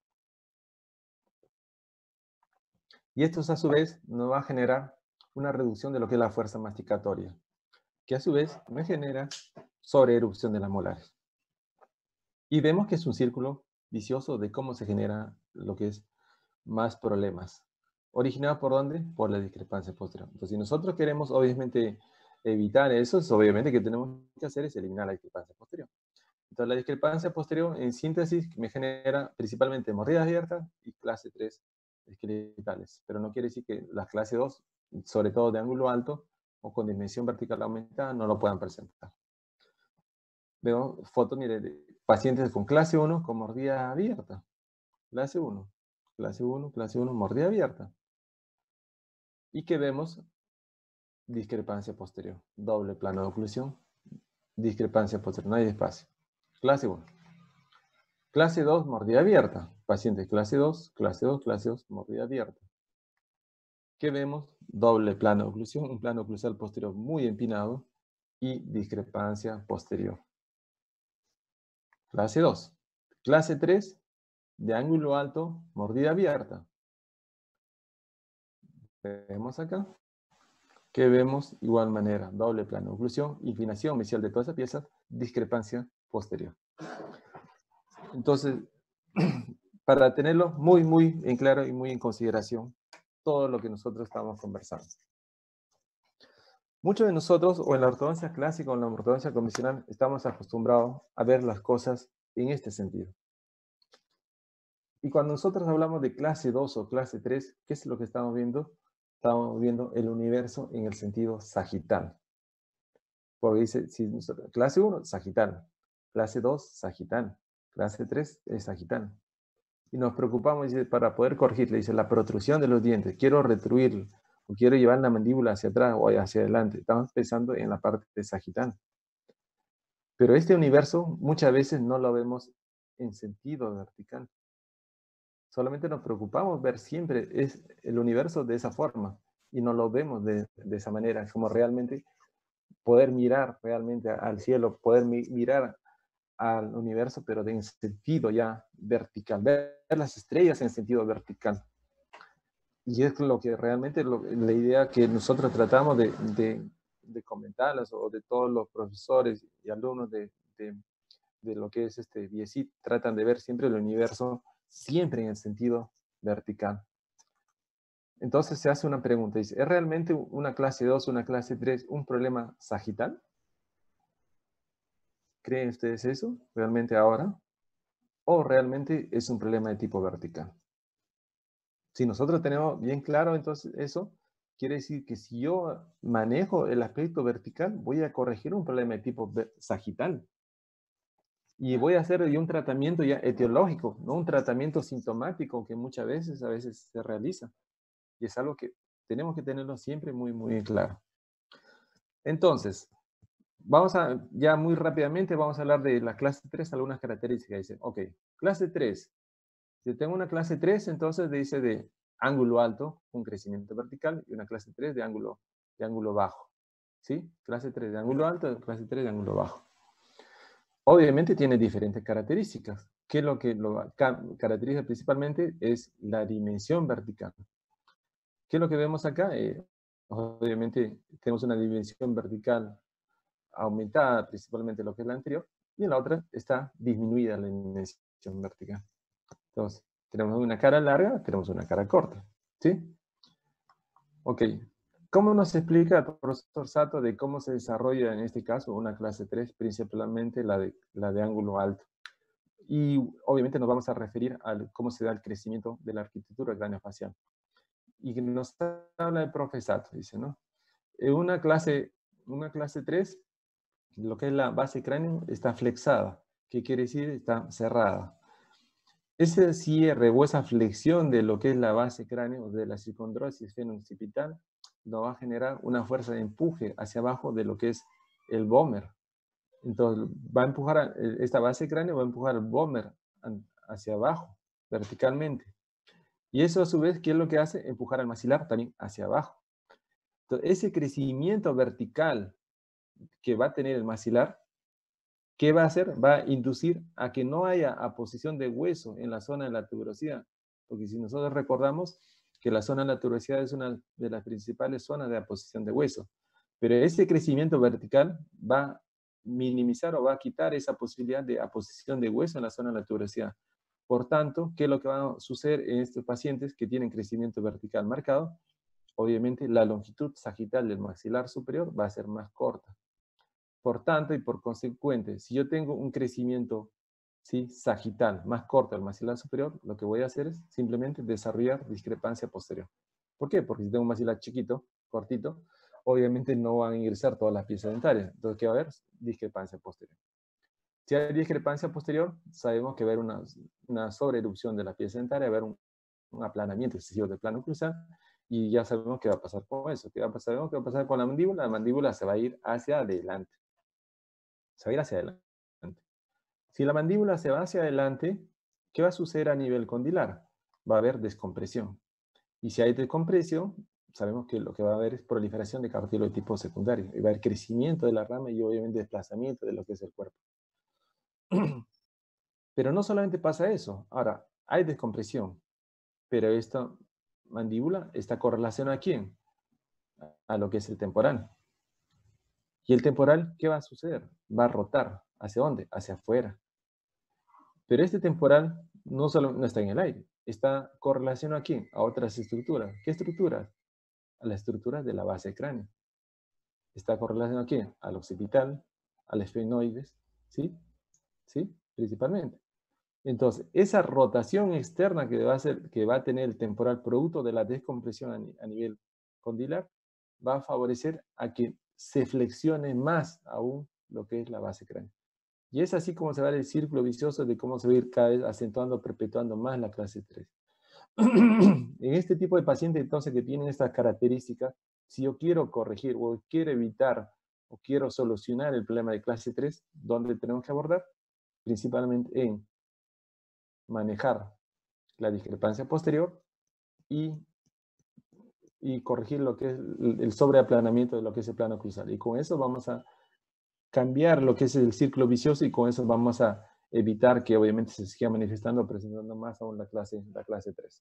Y esto a su vez nos va a generar una reducción de lo que es la fuerza masticatoria, que a su vez me genera sobreerupción de las molares. Y vemos que es un círculo vicioso de cómo se genera lo que es más problemas. ¿Originado por dónde? Por la discrepancia posterior. Entonces, si nosotros queremos, obviamente, evitar eso, es obviamente que tenemos que hacer es eliminar la discrepancia posterior. Entonces, la discrepancia posterior, en síntesis, me genera principalmente mordidas abiertas y clase tres esqueletales. Pero no quiere decir que las clase dos, sobre todo de ángulo alto o con dimensión vertical aumentada, no lo puedan presentar. Veo fotos, mire, de pacientes con clase uno con mordida abierta. Clase uno, clase uno, clase uno, mordida abierta. Y que vemos discrepancia posterior. Doble plano de oclusión, discrepancia posterior, no hay espacio. Clase uno. Clase dos, mordida abierta. Paciente clase dos, clase dos, clase dos, mordida abierta. ¿Qué vemos? Doble plano de oclusión, un plano oclusal posterior muy empinado y discrepancia posterior. Clase dos. Clase tres, de ángulo alto, mordida abierta. Vemos acá que vemos igual manera, doble plano de oclusión, inclinación mesial de toda esa pieza, discrepancia posterior. Entonces, para tenerlo muy, muy en claro y muy en consideración, todo lo que nosotros estamos conversando. Muchos de nosotros, o en la ortodoncia clásica o en la ortodoncia convencional, estamos acostumbrados a ver las cosas en este sentido. Y cuando nosotros hablamos de clase dos o clase tres, ¿qué es lo que estamos viendo? Estamos viendo el universo en el sentido sagital. Porque dice, si nosotros, clase uno, sagital. Clase dos, sagital. Clase tres, es sagital. Y nos preocupamos, dice, para poder corregirle, dice, la protrusión de los dientes. Quiero retruir, o quiero llevar la mandíbula hacia atrás o hacia adelante. Estamos pensando en la parte sagital. Pero este universo muchas veces no lo vemos en sentido vertical. Solamente nos preocupamos ver siempre es el universo de esa forma. Y no lo vemos de, de esa manera, como realmente poder mirar realmente al cielo, poder mi, mirar al universo, pero en sentido ya vertical, ver las estrellas en sentido vertical. Y es lo que realmente, lo, la idea que nosotros tratamos de, de, de comentarles, o de todos los profesores y alumnos de, de, de lo que es este B S I, tratan de ver siempre el universo, siempre en el sentido vertical. Entonces se hace una pregunta, dice, ¿es realmente una clase dos, una clase tres, un problema sagital? ¿Creen ustedes eso realmente ahora? ¿O realmente es un problema de tipo vertical? Si nosotros tenemos bien claro entonces eso, quiere decir que si yo manejo el aspecto vertical, voy a corregir un problema de tipo sagital. Y voy a hacer un tratamiento ya etiológico, no un tratamiento sintomático que muchas veces, a veces se realiza. Y es algo que tenemos que tenerlo siempre muy, muy claro. Entonces, vamos a, ya muy rápidamente, vamos a hablar de la clase tres, algunas características. Dice, ok, clase tres. Si tengo una clase tres, entonces dice de ángulo alto, un crecimiento vertical, y una clase tres de ángulo, de ángulo bajo. ¿Sí? Clase tres de ángulo alto, clase tres de ángulo bajo. Obviamente tiene diferentes características. ¿Qué es lo que lo caracteriza principalmente? Es la dimensión vertical. ¿Qué es lo que vemos acá? Eh, obviamente tenemos una dimensión vertical aumentada, principalmente lo que es la anterior, y en la otra está disminuida la dimensión vertical. Entonces, tenemos una cara larga, tenemos una cara corta. ¿Sí? Ok. ¿Cómo nos explica el profesor Sato de cómo se desarrolla en este caso una clase tres, principalmente la de, la de ángulo alto? Y obviamente nos vamos a referir a cómo se da el crecimiento de la arquitectura craneofacial. Y que nos habla el profe Sato, dice, ¿no? En una clase, una clase tres, lo que es la base cráneo está flexada. ¿Qué quiere decir? Está cerrada. Ese cierre o esa flexión de lo que es la base cráneo, de la circundrosis fenooccipital, nos va a generar una fuerza de empuje hacia abajo de lo que es el vómer. Entonces, va a empujar, a, esta base cráneo va a empujar el vómer hacia abajo. verticalmente. Y eso a su vez, ¿qué es lo que hace? Empujar al maxilar también hacia abajo. Entonces, ese crecimiento vertical que va a tener el maxilar, ¿qué va a hacer? Va a inducir a que no haya aposición de hueso en la zona de la tuberosidad. Porque si nosotros recordamos que la zona de la tuberosidad es una de las principales zonas de aposición de hueso. Pero ese crecimiento vertical va a minimizar o va a quitar esa posibilidad de aposición de hueso en la zona de la tuberosidad. Por tanto, ¿qué es lo que va a suceder en estos pacientes que tienen crecimiento vertical marcado? Obviamente, la longitud sagital del maxilar superior va a ser más corta. Por tanto, y por consecuente, si yo tengo un crecimiento, ¿sí?, sagital más corto del maxilar superior, lo que voy a hacer es simplemente desarrollar discrepancia posterior. ¿Por qué? Porque si tengo un maxilar chiquito, cortito, obviamente no van a ingresar todas las piezas dentarias. Entonces, ¿qué va a haber? Discrepancia posterior. Si hay discrepancia posterior, sabemos que va a haber una, una sobreerupción de la pieza dentaria, va a haber un, un aplanamiento excesivo del plano oclusal, y ya sabemos qué va a pasar con eso. ¿Qué va a pasar? Sabemos qué va a pasar con la mandíbula. La mandíbula se va a ir hacia adelante. Se va a ir hacia adelante. Si la mandíbula se va hacia adelante, ¿qué va a suceder a nivel condilar? Va a haber descompresión. Y si hay descompresión, sabemos que lo que va a haber es proliferación de cartílago de tipo secundario. Y va a haber crecimiento de la rama y obviamente desplazamiento de lo que es el cuerpo. Pero no solamente pasa eso. Ahora, hay descompresión. Pero esta mandíbula está correlacionada ¿a quién? A lo que es el temporal. ¿Y el temporal qué va a suceder? Va a rotar. ¿Hacia dónde? Hacia afuera. Pero este temporal no solo no está en el aire, está correlacionado ¿a quién? A otras estructuras. ¿Qué estructuras? A las estructuras de la base del cráneo. ¿Está correlacionado ¿a quién? Al occipital, al esfenoides, ¿sí? ¿Sí? Principalmente. Entonces, esa rotación externa que va a, ser, que va a tener el temporal producto de la descompresión a, a nivel condilar, va a favorecer a que se flexione más aún lo que es la base cráneo. Y es así como se va a ver el círculo vicioso de cómo se va a ir cada vez acentuando, perpetuando más la clase tres. En este tipo de pacientes, entonces, que tienen estas características, si yo quiero corregir o quiero evitar o quiero solucionar el problema de clase tres, ¿dónde tenemos que abordar? Principalmente en manejar la discrepancia posterior y, y corregir lo que es el sobreaplanamiento de lo que es el plano oclusal. Y con eso vamos a cambiar lo que es el círculo vicioso y con eso vamos a evitar que obviamente se siga manifestando, presentando más aún la clase, la clase tres.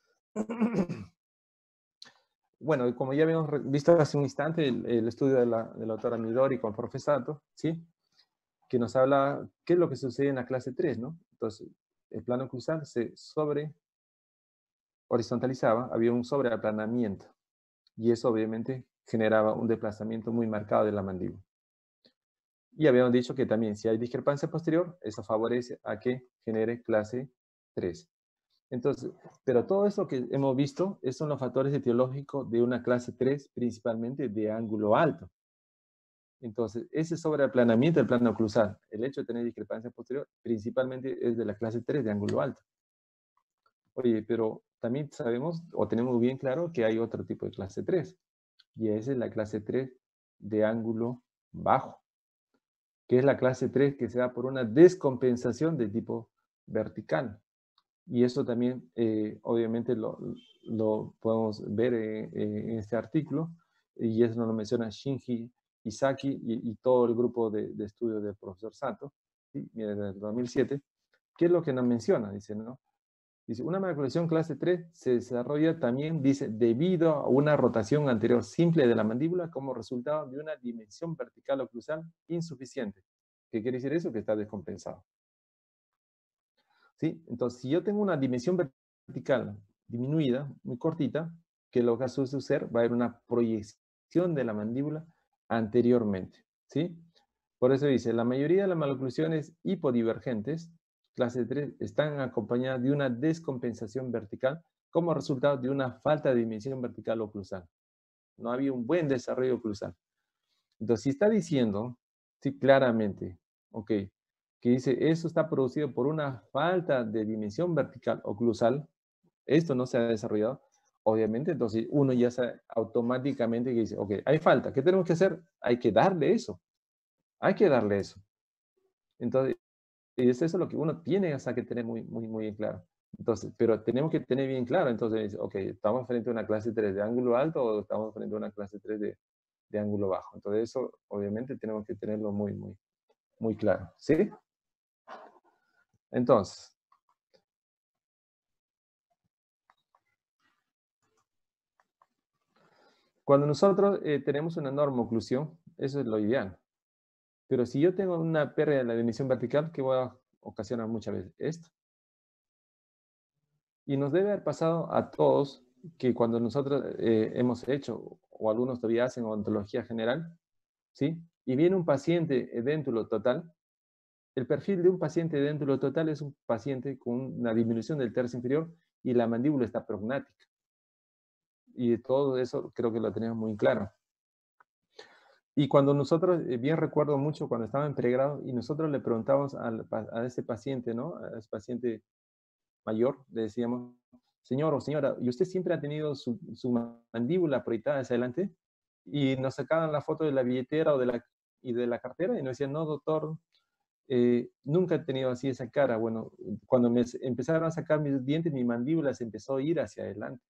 Bueno, como ya habíamos visto hace un instante, el, el estudio de la, de la autora Midori con Profesato, ¿sí?, que nos habla qué es lo que sucede en la clase tres, ¿no? Entonces, el plano oclusal se sobre horizontalizaba, había un sobreaplanamiento, y eso obviamente generaba un desplazamiento muy marcado de la mandíbula. Y habíamos dicho que también si hay discrepancia posterior, eso favorece a que genere clase tres. Entonces, pero todo eso que hemos visto, esos son los factores etiológicos de una clase tres, principalmente de ángulo alto. Entonces, ese sobreaplanamiento del plano oclusal, el hecho de tener discrepancia posterior, principalmente es de la clase tres de ángulo alto. Oye, pero también sabemos, o tenemos bien claro, que hay otro tipo de clase tres, y esa es la clase tres de ángulo bajo, que es la clase tres que se da por una descompensación de tipo vertical. Y eso también, eh, obviamente, lo, lo podemos ver eh, en este artículo, y eso nos lo menciona Shinji Isaki y, y todo el grupo de, de estudio del profesor Sato, ¿sí?, desde el dos mil siete. ¿Qué es lo que nos menciona? Dice, ¿no? Dice, una maloclusión clase tres se desarrolla también, dice, debido a una rotación anterior simple de la mandíbula como resultado de una dimensión vertical oclusal insuficiente. ¿Qué quiere decir eso? Que está descompensado. ¿Sí? Entonces, si yo tengo una dimensión vertical disminuida, muy cortita, que lo que va a suceder, va a haber una proyección de la mandíbula anteriormente. ¿Sí? Por eso dice, la mayoría de las maloclusiones hipodivergentes, clase tres, están acompañadas de una descompensación vertical como resultado de una falta de dimensión vertical oclusal. No había un buen desarrollo oclusal. Entonces, si está diciendo, sí, claramente, ok, que dice, eso está producido por una falta de dimensión vertical oclusal, esto no se ha desarrollado, obviamente, entonces uno ya sabe automáticamente que dice, ok, hay falta, ¿qué tenemos que hacer? Hay que darle eso, hay que darle eso. Entonces, y es eso lo que uno tiene hasta que tener muy, muy, muy en claro. Entonces, pero tenemos que tener bien claro, entonces, ok, ¿estamos frente a una clase tres de ángulo alto o estamos frente a una clase tres de, de ángulo bajo? Entonces, eso obviamente tenemos que tenerlo muy, muy, muy claro, ¿sí? Entonces, cuando nosotros eh, tenemos una norma oclusión, eso es lo ideal. Pero si yo tengo una pérdida de la dimensión vertical, ¿qué va a ocasionar muchas veces? Esto. Y nos debe haber pasado a todos que cuando nosotros eh, hemos hecho, o algunos todavía hacen odontología general, ¿sí? Y viene un paciente edéntulo total, el perfil de un paciente edéntulo total es un paciente con una disminución del tercio inferior y la mandíbula está prognática. Y todo eso creo que lo tenemos muy claro. Y cuando nosotros, eh, bien recuerdo mucho cuando estaba en pregrado, y nosotros le preguntamos al, a ese paciente, ¿no? A ese paciente mayor, le decíamos, señor o señora, ¿y usted siempre ha tenido su, su mandíbula proyectada hacia adelante? Y nos sacaban la foto de la billetera o de la, y de la cartera y nos decían, no, doctor, eh, nunca he tenido así esa cara. Bueno, cuando me empezaron a sacar mis dientes, mi mandíbula se empezó a ir hacia adelante.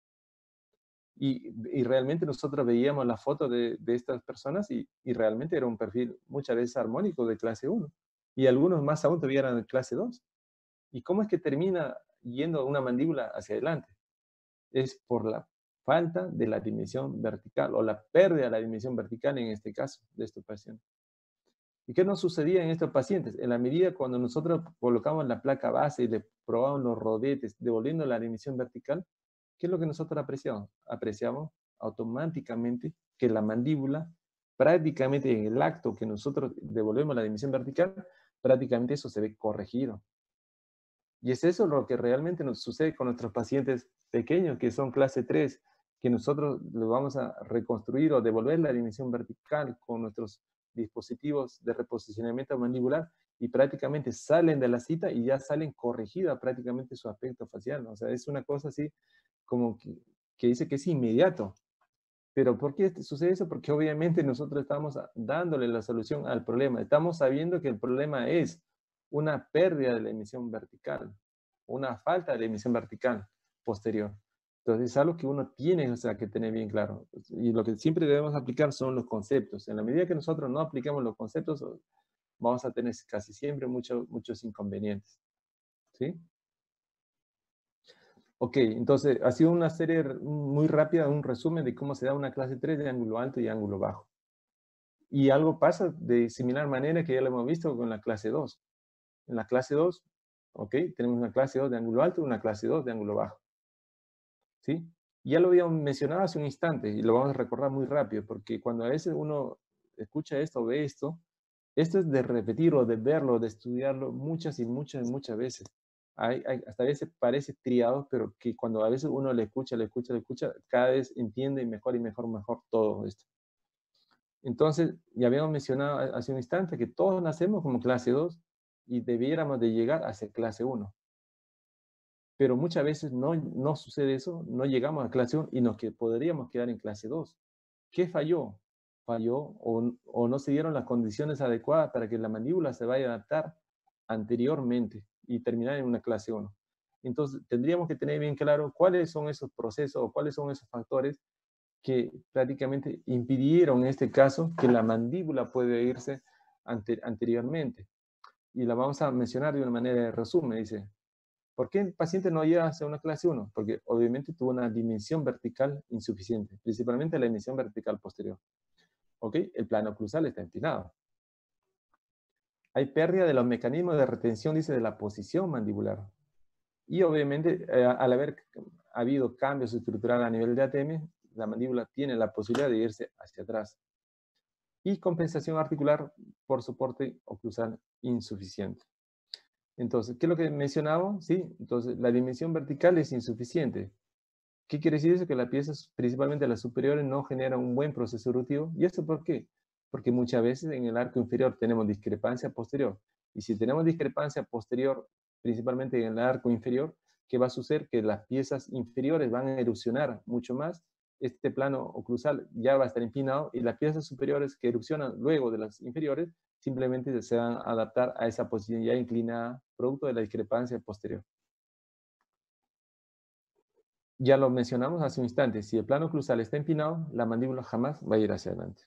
Y, y realmente nosotros veíamos la foto de, de estas personas y, y, realmente era un perfil muchas veces armónico de clase uno. Y algunos más aún tuvieran de clase dos. ¿Y cómo es que termina yendo una mandíbula hacia adelante? Es por la falta de la dimensión vertical o la pérdida de la dimensión vertical en este caso de estos pacientes. ¿Y qué nos sucedía en estos pacientes? En la medida cuando nosotros colocamos la placa base y le probamos los rodetes, devolviendo la dimensión vertical, ¿qué es lo que nosotros apreciamos? Apreciamos automáticamente que la mandíbula, prácticamente en el acto que nosotros devolvemos la dimensión vertical, prácticamente eso se ve corregido. Y es eso lo que realmente nos sucede con nuestros pacientes pequeños, que son clase tres, que nosotros les vamos a reconstruir o devolver la dimensión vertical con nuestros dispositivos de reposicionamiento mandibular y prácticamente salen de la cita y ya salen corregida prácticamente su aspecto facial. O sea, es una cosa así como que, que dice que es inmediato. Pero ¿por qué sucede eso? Porque obviamente nosotros estamos dándole la solución al problema. Estamos sabiendo que el problema es una pérdida de la emisión vertical, una falta de la emisión vertical posterior. Entonces es algo que uno tiene, o sea, que tener bien claro. Y lo que siempre debemos aplicar son los conceptos. En la medida que nosotros no aplicamos los conceptos, vamos a tener casi siempre muchos muchos inconvenientes. ¿Sí? Ok, entonces ha sido una serie muy rápida, un resumen de cómo se da una clase tres de ángulo alto y ángulo bajo. Y algo pasa de similar manera que ya lo hemos visto con la clase dos. En la clase dos, ok, tenemos una clase dos de ángulo alto y una clase dos de ángulo bajo. ¿Sí? Ya lo habíamos mencionado hace un instante y lo vamos a recordar muy rápido, porque cuando a veces uno escucha esto o ve esto, esto es de repetirlo, de verlo, de estudiarlo muchas y muchas y muchas veces. Hay, hay, hasta a veces parece triado, pero que cuando a veces uno le escucha, le escucha, le escucha, cada vez entiende mejor y mejor, mejor todo esto. Entonces, ya habíamos mencionado hace un instante que todos nacemos como clase dos y debiéramos de llegar a ser clase uno. Pero muchas veces no, no sucede eso, no llegamos a clase uno y nos que podríamos quedar en clase dos. ¿Qué falló? Falló o, o no se dieron las condiciones adecuadas para que la mandíbula se vaya a adaptar anteriormente y terminar en una clase uno. Entonces, tendríamos que tener bien claro cuáles son esos procesos o cuáles son esos factores que prácticamente impidieron en este caso que la mandíbula pueda irse ante, anteriormente. Y la vamos a mencionar de una manera de resumen. Dice, ¿por qué el paciente no llega hacia una clase uno? Porque obviamente tuvo una dimensión vertical insuficiente, principalmente la dimensión vertical posterior. ¿Ok? El plano cruzal está empinado. Hay pérdida de los mecanismos de retención, dice, de la posición mandibular. Y obviamente, eh, al haber habido cambios estructurales a nivel de A T M, la mandíbula tiene la posibilidad de irse hacia atrás. Y compensación articular por soporte oclusal insuficiente. Entonces, ¿qué es lo que mencionaba? Sí, entonces la dimensión vertical es insuficiente. ¿Qué quiere decir eso? Que las piezas, principalmente las superiores, no generan un buen proceso eruptivo. ¿Y eso por qué? Porque muchas veces en el arco inferior tenemos discrepancia posterior. Y si tenemos discrepancia posterior, principalmente en el arco inferior, ¿qué va a suceder? Que las piezas inferiores van a erupcionar mucho más. Este plano oclusal ya va a estar empinado y las piezas superiores que erupcionan luego de las inferiores simplemente se van a adaptar a esa posición ya inclinada, producto de la discrepancia posterior. Ya lo mencionamos hace un instante, si el plano oclusal está empinado, la mandíbula jamás va a ir hacia adelante.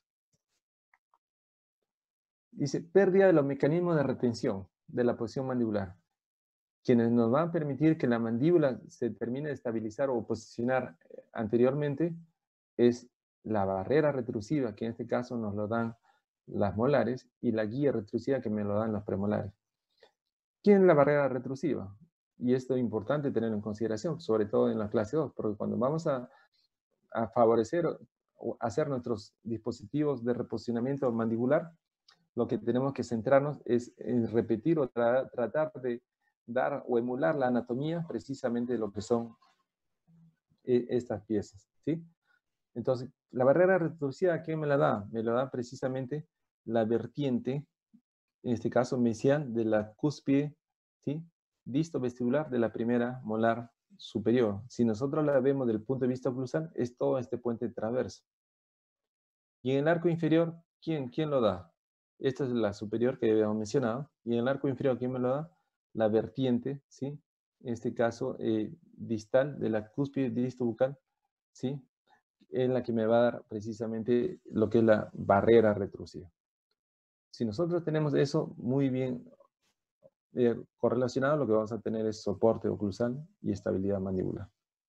Dice, pérdida de los mecanismos de retención de la posición mandibular, quienes nos van a permitir que la mandíbula se termine de estabilizar o posicionar anteriormente, es la barrera retrusiva, que en este caso nos lo dan las molares, y la guía retrusiva, que me lo dan los premolares. ¿Quién es la barrera retrusiva? Y esto es importante tenerlo en consideración, sobre todo en la clase dos, porque cuando vamos a, a favorecer o hacer nuestros dispositivos de reposicionamiento mandibular, lo que tenemos que centrarnos es en repetir o tra tratar de dar o emular la anatomía precisamente de lo que son eh, estas piezas, ¿sí? Entonces, la barrera retrusiva, ¿qué me la da? Me la da precisamente la vertiente, en este caso mesial, de la cúspide, ¿sí? Disto-vestibular de la primera molar superior. Si nosotros la vemos desde el punto de vista oclusal, es todo este puente transverso. Y en el arco inferior, ¿quién, quién lo da? Esta es la superior que habíamos mencionado. Y en el arco inferior, ¿quién me lo da? La vertiente, ¿sí? En este caso, eh, distal de la cúspide distobucal, ¿sí? Es la que me va a dar precisamente lo que es la barrera retrusiva. Si nosotros tenemos eso muy bien eh, correlacionado, lo que vamos a tener es soporte oclusal y estabilidad mandibular.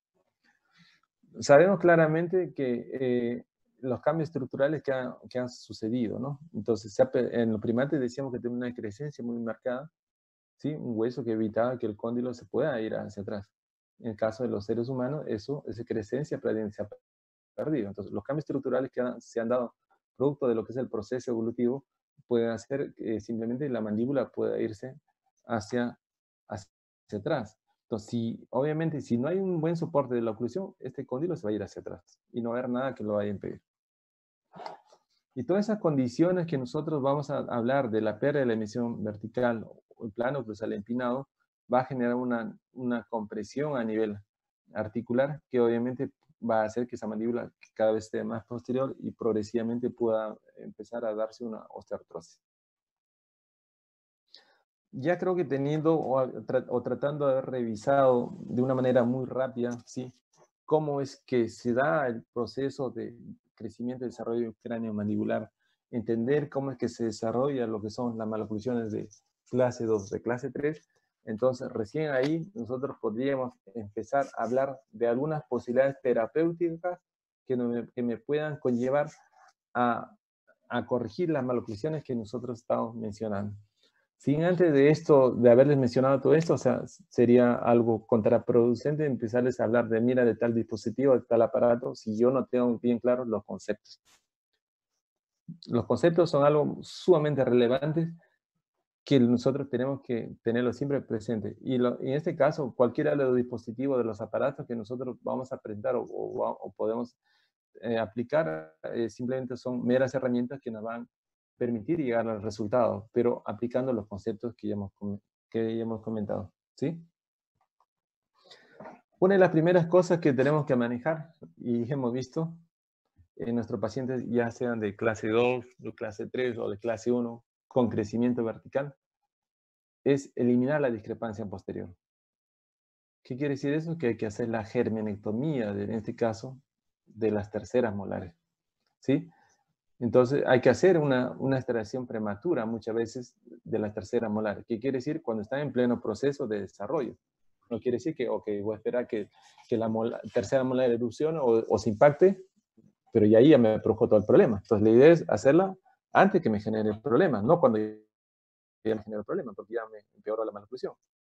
Sabemos claramente que eh, los cambios estructurales que, ha, que han sucedido, ¿no? Entonces, en los primates decíamos que tenía una excrescencia muy marcada, ¿sí? Un hueso que evitaba que el cóndilo se pueda ir hacia atrás. En el caso de los seres humanos, eso, esa excrescencia se ha perdido. Entonces, los cambios estructurales que han, se han dado producto de lo que es el proceso evolutivo pueden hacer que simplemente la mandíbula pueda irse hacia, hacia atrás. Entonces, si, obviamente, si no hay un buen soporte de la oclusión, este cóndilo se va a ir hacia atrás y no va a haber nada que lo vaya a impedir. Y todas esas condiciones que nosotros vamos a hablar de la pérdida de la emisión vertical o el plano cruzal empinado, va a generar una, una compresión a nivel articular que obviamente va a hacer que esa mandíbula cada vez esté más posterior y progresivamente pueda empezar a darse una osteoartrosis. Ya creo que teniendo o, tra o tratando de haber revisado de una manera muy rápida, ¿sí? Cómo es que se da el proceso de crecimiento y desarrollo cráneo-mandibular, entender cómo es que se desarrolla lo que son las maloclusiones de clase dos, de clase tres, entonces recién ahí nosotros podríamos empezar a hablar de algunas posibilidades terapéuticas que, no me, que me puedan conllevar a, a corregir las maloclusiones que nosotros estamos mencionando. Sin antes de esto, de haberles mencionado todo esto, o sea, sería algo contraproducente empezarles a hablar de, mira, de tal dispositivo, de tal aparato, si yo no tengo bien claros los conceptos. Los conceptos son algo sumamente relevantes que nosotros tenemos que tenerlo siempre presente. Y lo, en este caso, cualquiera de los dispositivos, de los aparatos que nosotros vamos a presentar o, o, o podemos eh, aplicar, eh, simplemente son meras herramientas que nos van permitir llegar al resultado, pero aplicando los conceptos que ya hemos, que ya hemos comentado, ¿sí? Una de las primeras cosas que tenemos que manejar, y hemos visto en nuestros pacientes, ya sean de clase dos, de clase tres o de clase uno, con crecimiento vertical, es eliminar la discrepancia posterior. ¿Qué quiere decir eso? Que hay que hacer la germenectomía, de, en este caso, de las terceras molares, ¿sí? Entonces hay que hacer una, una extracción prematura muchas veces de la tercera molar. ¿Qué quiere decir? Cuando está en pleno proceso de desarrollo. No quiere decir que, ok, voy a esperar que, que la mola, tercera molar erupcione o, o se impacte, pero ya ahí ya me produjo todo el problema. Entonces la idea es hacerla antes que me genere el problema, no cuando ya me genere el problema, porque ya me empeoró la maloclusión.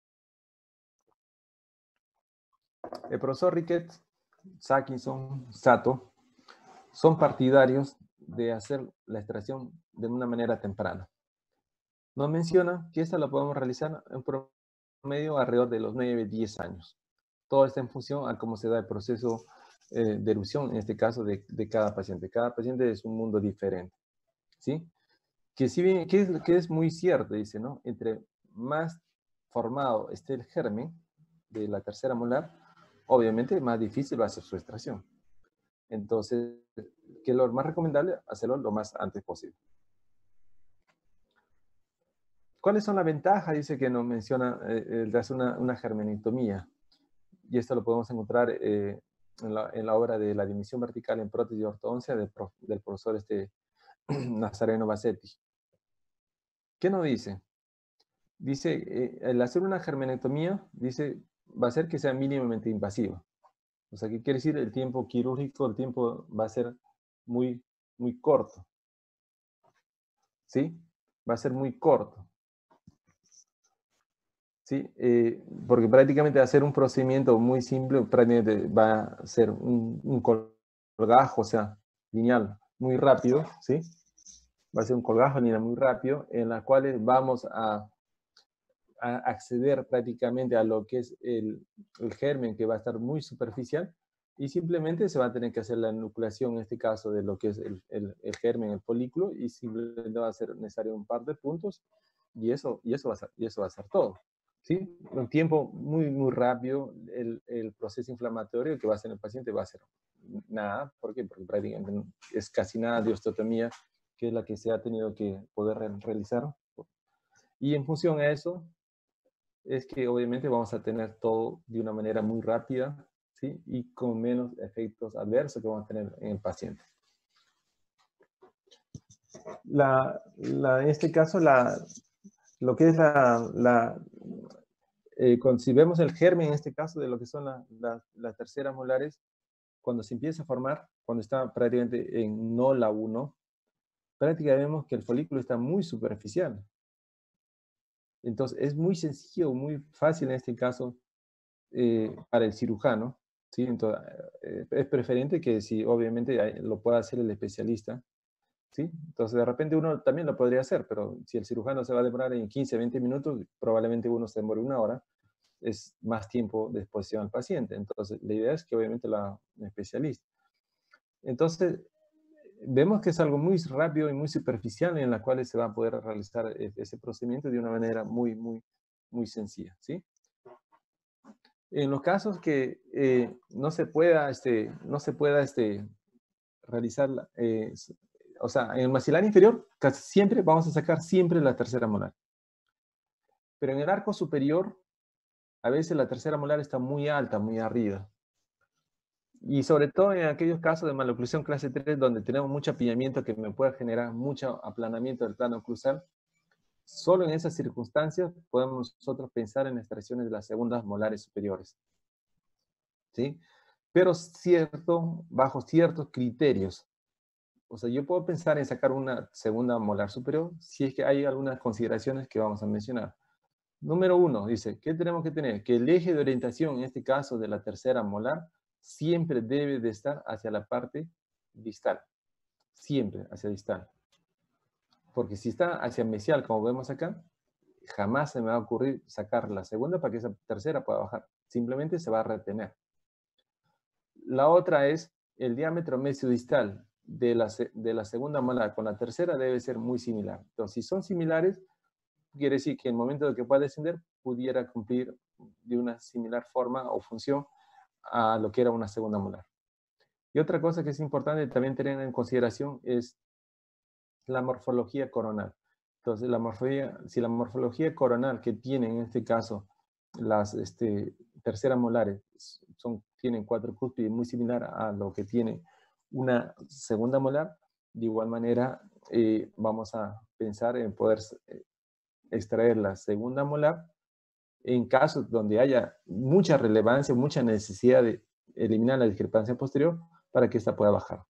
El profesor Rickett, Sackinson, Sato, son partidarios de hacer la extracción de una manera temprana. Nos menciona que esta la podemos realizar en promedio alrededor de los nueve a diez años. Todo está en función a cómo se da el proceso eh, de erupción, en este caso, de, de cada paciente. Cada paciente es un mundo diferente, ¿sí? Que, si bien, que, es, que es muy cierto, dice, ¿no? Entre más formado esté el germen de la tercera molar, obviamente más difícil va a ser su extracción. Entonces, que es lo más recomendable, hacerlo lo más antes posible. ¿Cuáles son las ventajas? Dice que nos menciona eh, de hacer una, una germenectomía. y esto lo podemos encontrar eh, en, la, en, la, obra de La dimisión vertical en prótesis de ortodoncia del, prof, del profesor este, Nazareno Bassetti. ¿Qué nos dice? Dice, eh, el hacer una germenectomía, dice, va a ser que sea mínimamente invasiva. O sea, ¿qué quiere decir? El tiempo quirúrgico, el tiempo va a ser muy, muy corto. ¿Sí? Va a ser muy corto. ¿Sí? Eh, porque prácticamente hacer un procedimiento muy simple, prácticamente va a ser un, un colgajo, o sea, lineal, muy rápido, ¿sí? Va a ser un colgajo lineal muy rápido, en la cual vamos a, a acceder prácticamente a lo que es el, el germen, que va a estar muy superficial, y simplemente se va a tener que hacer la enucleación, en este caso, de lo que es el, el, el germen, el folículo, y simplemente va a ser necesario un par de puntos, y eso, y eso, va, a ser, y eso va a ser todo. ¿Sí? Un tiempo muy, muy rápido, el, el proceso inflamatorio que va a hacer el paciente va a ser nada. ¿Por qué? Porque prácticamente es casi nada de osteotomía, que es la que se ha tenido que poder realizar. Y en función a eso, es que obviamente vamos a tener todo de una manera muy rápida, ¿sí? Y con menos efectos adversos que vamos a tener en el paciente. La, la, en este caso, la, lo que es la, la Eh, cuando, si vemos el germen, en este caso, de lo que son las la, la terceras molares, cuando se empieza a formar, cuando está prácticamente en no la uno, prácticamente vemos que el folículo está muy superficial. Entonces, es muy sencillo, muy fácil en este caso eh, para el cirujano, ¿sí? Entonces, eh, es preferente que si obviamente lo pueda hacer el especialista, ¿sí? Entonces, de repente uno también lo podría hacer, pero si el cirujano se va a demorar en quince, veinte minutos, probablemente uno se demore una hora, es más tiempo de exposición al paciente. Entonces, la idea es que obviamente la especialista. Entonces, vemos que es algo muy rápido y muy superficial en la cual se va a poder realizar ese procedimiento de una manera muy, muy, muy sencilla, ¿sí? En los casos que eh, no se pueda, este, no se pueda este, realizar, eh, o sea, en el maxilar inferior, casi siempre vamos a sacar siempre la tercera molar. Pero en el arco superior, a veces la tercera molar está muy alta, muy arriba. Y sobre todo en aquellos casos de maloclusión clase tres, donde tenemos mucho apillamiento que me puede generar mucho aplanamiento del plano oclusal, solo en esas circunstancias podemos nosotros pensar en extracciones de las segundas molares superiores. ¿Sí? Pero cierto, bajo ciertos criterios. O sea, yo puedo pensar en sacar una segunda molar superior si es que hay algunas consideraciones que vamos a mencionar. Número uno, dice, ¿qué tenemos que tener? Que el eje de orientación, en este caso de la tercera molar, siempre debe de estar hacia la parte distal. Siempre hacia distal. Porque si está hacia mesial, como vemos acá, jamás se me va a ocurrir sacar la segunda para que esa tercera pueda bajar. Simplemente se va a retener. La otra es el diámetro mesiodistal de la, de la segunda molar con la tercera debe ser muy similar. Entonces, si son similares, quiere decir que en el momento de que pueda descender, pudiera cumplir de una similar forma o función a lo que era una segunda molar. Y otra cosa que es importante también tener en consideración es la morfología coronal. Entonces, la morfología, si la morfología coronal que tienen en este caso las este, terceras molares son, tienen cuatro cúspides muy similar a lo que tiene una segunda molar, de igual manera eh, vamos a pensar en poder extraer la segunda molar en casos donde haya mucha relevancia, mucha necesidad de eliminar la discrepancia posterior para que ésta pueda bajar.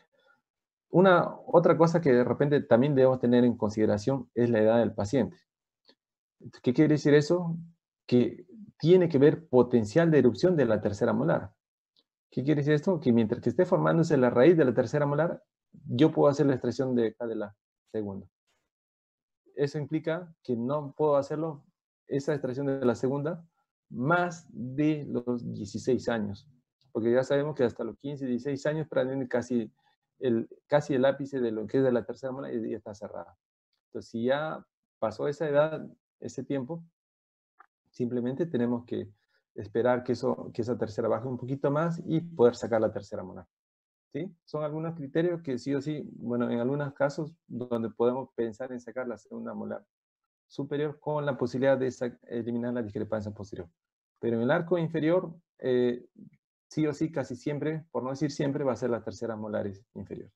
Una otra cosa que de repente también debemos tener en consideración es la edad del paciente. ¿Qué quiere decir eso? Que tiene que ver potencial de erupción de la tercera molar. ¿Qué quiere decir esto? Que mientras que esté formándose la raíz de la tercera molar, yo puedo hacer la extracción de, de la segunda. Eso implica que no puedo hacerlo, esa extracción de la segunda, más de los dieciséis años. Porque ya sabemos que hasta los quince, dieciséis años, casi el, casi el ápice de lo que es de la tercera molar ya está cerrada. Entonces, si ya pasó esa edad, ese tiempo, simplemente tenemos que esperar que, eso, que esa tercera baje un poquito más y poder sacar la tercera molar. ¿Sí? Son algunos criterios que sí o sí, bueno, en algunos casos donde podemos pensar en sacar la segunda molar superior con la posibilidad de eliminar la discrepancia posterior. Pero en el arco inferior, eh, sí o sí, casi siempre, por no decir siempre, va a ser la tercera molar inferior.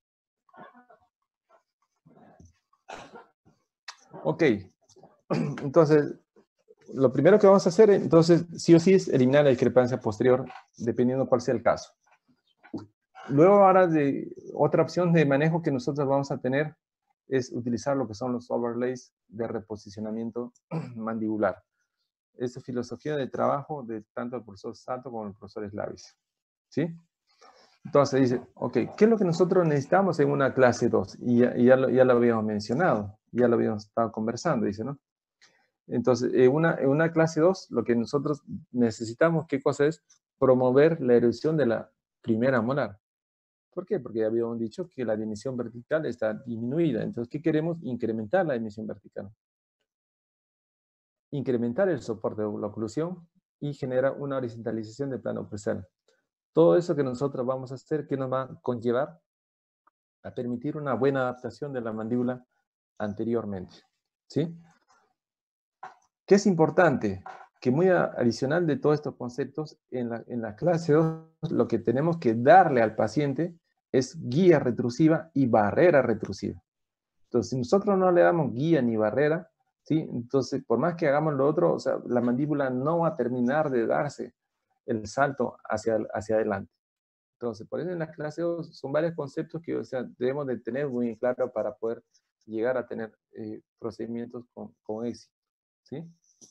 Ok, entonces, lo primero que vamos a hacer, entonces, sí o sí, es eliminar la discrepancia posterior, dependiendo cuál sea el caso. Luego, ahora, de otra opción de manejo que nosotros vamos a tener es utilizar lo que son los overlays de reposicionamiento mandibular. Esa es filosofía de trabajo de tanto el profesor Sato como el profesor Slavis. ¿Sí? Entonces dice, ok, ¿qué es lo que nosotros necesitamos en una clase dos? Y ya, ya, lo, ya lo habíamos mencionado, ya lo habíamos estado conversando, dice, ¿no? Entonces, en una, en una clase dos, lo que nosotros necesitamos, ¿qué cosa es? Promover la erupción de la primera molar. ¿Por qué? Porque ya habíamos dicho que la dimensión vertical está disminuida. Entonces, ¿qué queremos? Incrementar la dimensión vertical. Incrementar el soporte de la oclusión y generar una horizontalización del plano oclusal. Todo eso que nosotros vamos a hacer, ¿qué nos va a conllevar? A permitir una buena adaptación de la mandíbula anteriormente. ¿Sí? ¿Qué es importante? Que muy adicional de todos estos conceptos, en la, en la clase dos, lo que tenemos que darle al paciente es guía retrusiva y barrera retrusiva. Entonces, si nosotros no le damos guía ni barrera, ¿sí? Entonces, por más que hagamos lo otro, o sea, la mandíbula no va a terminar de darse el salto hacia, hacia adelante. Entonces, por eso en la clase dos son varios conceptos que, o sea, debemos de tener muy claro para poder llegar a tener eh, procedimientos con, con éxito, ¿sí?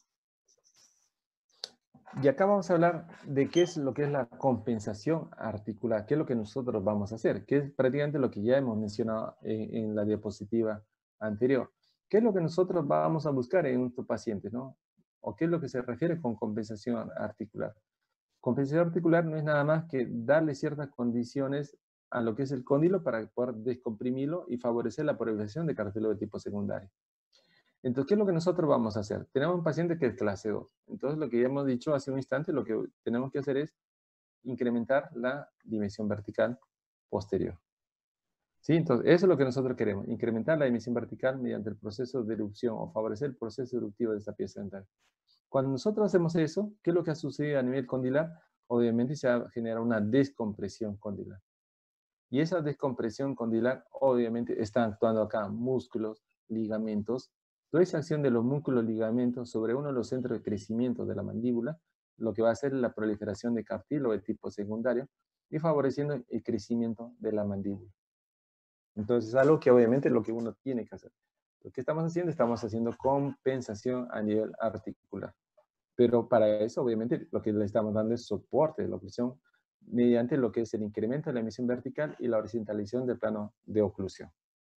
Y acá vamos a hablar de qué es lo que es la compensación articular, qué es lo que nosotros vamos a hacer, que es prácticamente lo que ya hemos mencionado en, en la diapositiva anterior. ¿Qué es lo que nosotros vamos a buscar en nuestros pacientes, no? ¿O qué es lo que se refiere con compensación articular? Compensación articular no es nada más que darle ciertas condiciones a lo que es el cóndilo para poder descomprimirlo y favorecer la proliferación de cartílago de tipo secundario. Entonces, ¿qué es lo que nosotros vamos a hacer? Tenemos un paciente que es clase dos. Entonces, lo que ya hemos dicho hace un instante, lo que tenemos que hacer es incrementar la dimensión vertical posterior. ¿Sí? Entonces, eso es lo que nosotros queremos, incrementar la dimensión vertical mediante el proceso de erupción o favorecer el proceso eruptivo de esta pieza dental. Cuando nosotros hacemos eso, ¿qué es lo que ha sucedido a nivel condilar? Obviamente se va a generar una descompresión condilar. Y esa descompresión condilar, obviamente, está actuando acá músculos, ligamentos. Toda esa acción de los músculos, ligamentos sobre uno de los centros de crecimiento de la mandíbula, lo que va a hacer es la proliferación de cartílago de tipo secundario y favoreciendo el crecimiento de la mandíbula. Entonces, es algo que obviamente es lo que uno tiene que hacer. Lo que estamos haciendo, estamos haciendo compensación a nivel articular. Pero para eso, obviamente, lo que le estamos dando es soporte de la oclusión mediante lo que es el incremento de la emisión vertical y la horizontalización del plano de oclusión.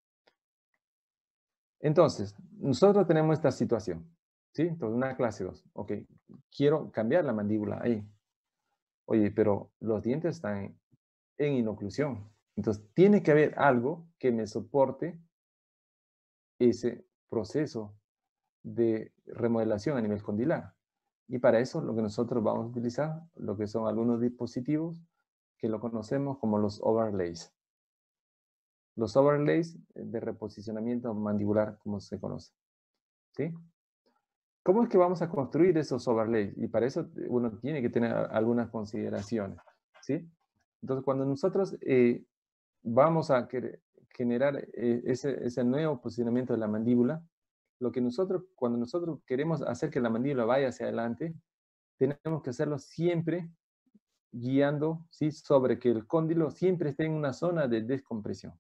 Entonces, nosotros tenemos esta situación, ¿sí? Entonces, una clase dos. Ok, quiero cambiar la mandíbula ahí. Oye, pero los dientes están en inoclusión. Entonces, tiene que haber algo que me soporte ese proceso de remodelación a nivel condilar. Y para eso lo que nosotros vamos a utilizar, lo que son algunos dispositivos que lo conocemos como los overlays. Los overlays de reposicionamiento mandibular, como se conoce. ¿Sí? ¿Cómo es que vamos a construir esos overlays? Y para eso uno tiene que tener algunas consideraciones. ¿Sí? Entonces, cuando nosotros eh, vamos a generar eh, ese, ese nuevo posicionamiento de la mandíbula, lo que nosotros, cuando nosotros queremos hacer que la mandíbula vaya hacia adelante, tenemos que hacerlo siempre guiando, ¿sí?, sobre que el cóndilo siempre esté en una zona de descompresión.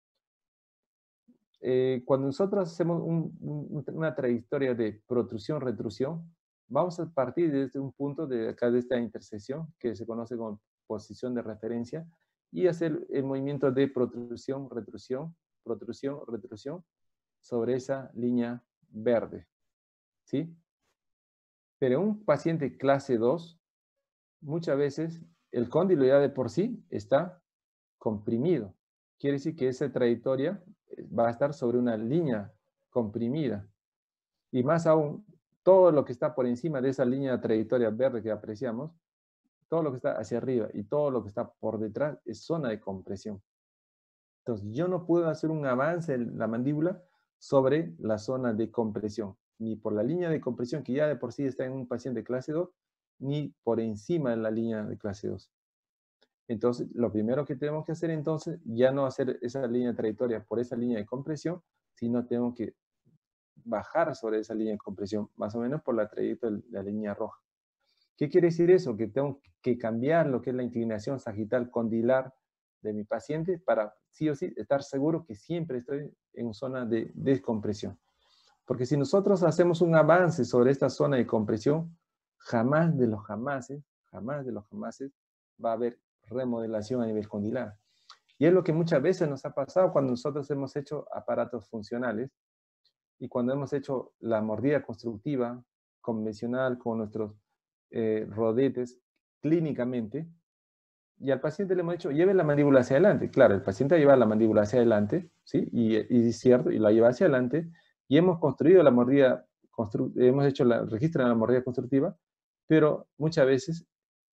Eh, cuando nosotros hacemos un, un, una trayectoria de protrusión-retrusión, vamos a partir desde un punto de acá de esta intersección, que se conoce como posición de referencia, y hacer el movimiento de protrusión, retrusión, protrusión, retrusión, sobre esa línea verde, ¿sí? Pero un paciente clase dos, muchas veces el cóndilo ya de por sí está comprimido. Quiere decir que esa trayectoria va a estar sobre una línea comprimida. Y más aún, todo lo que está por encima de esa línea de trayectoria verde que apreciamos, todo lo que está hacia arriba y todo lo que está por detrás es zona de compresión. Entonces, yo no puedo hacer un avance en la mandíbula sobre la zona de compresión, ni por la línea de compresión que ya de por sí está en un paciente clase dos, ni por encima de la línea de clase dos. Entonces, lo primero que tenemos que hacer entonces, ya no hacer esa línea de trayectoria por esa línea de compresión, sino tenemos que bajar sobre esa línea de compresión, más o menos por la trayectoria de la línea roja. ¿Qué quiere decir eso? Que tengo que cambiar lo que es la inclinación sagital condilar de mi paciente para sí o sí estar seguro que siempre estoy en zona de descompresión. Porque si nosotros hacemos un avance sobre esta zona de compresión, jamás de los jamases, jamás de los jamases va a haber remodelación a nivel condilar. Y es lo que muchas veces nos ha pasado cuando nosotros hemos hecho aparatos funcionales y cuando hemos hecho la mordida constructiva convencional con nuestros eh, rodetes clínicamente, y al paciente le hemos dicho, lleve la mandíbula hacia adelante. Claro, el paciente lleva la mandíbula hacia adelante, ¿sí? Y, y es cierto, y la lleva hacia adelante, y hemos construido la mordida, constru hemos hecho la, el registro de la mordida constructiva, pero muchas veces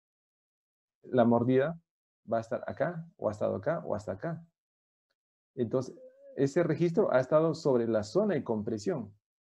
la mordida va a estar acá, o ha estado acá, o hasta acá. Entonces, ese registro ha estado sobre la zona de compresión.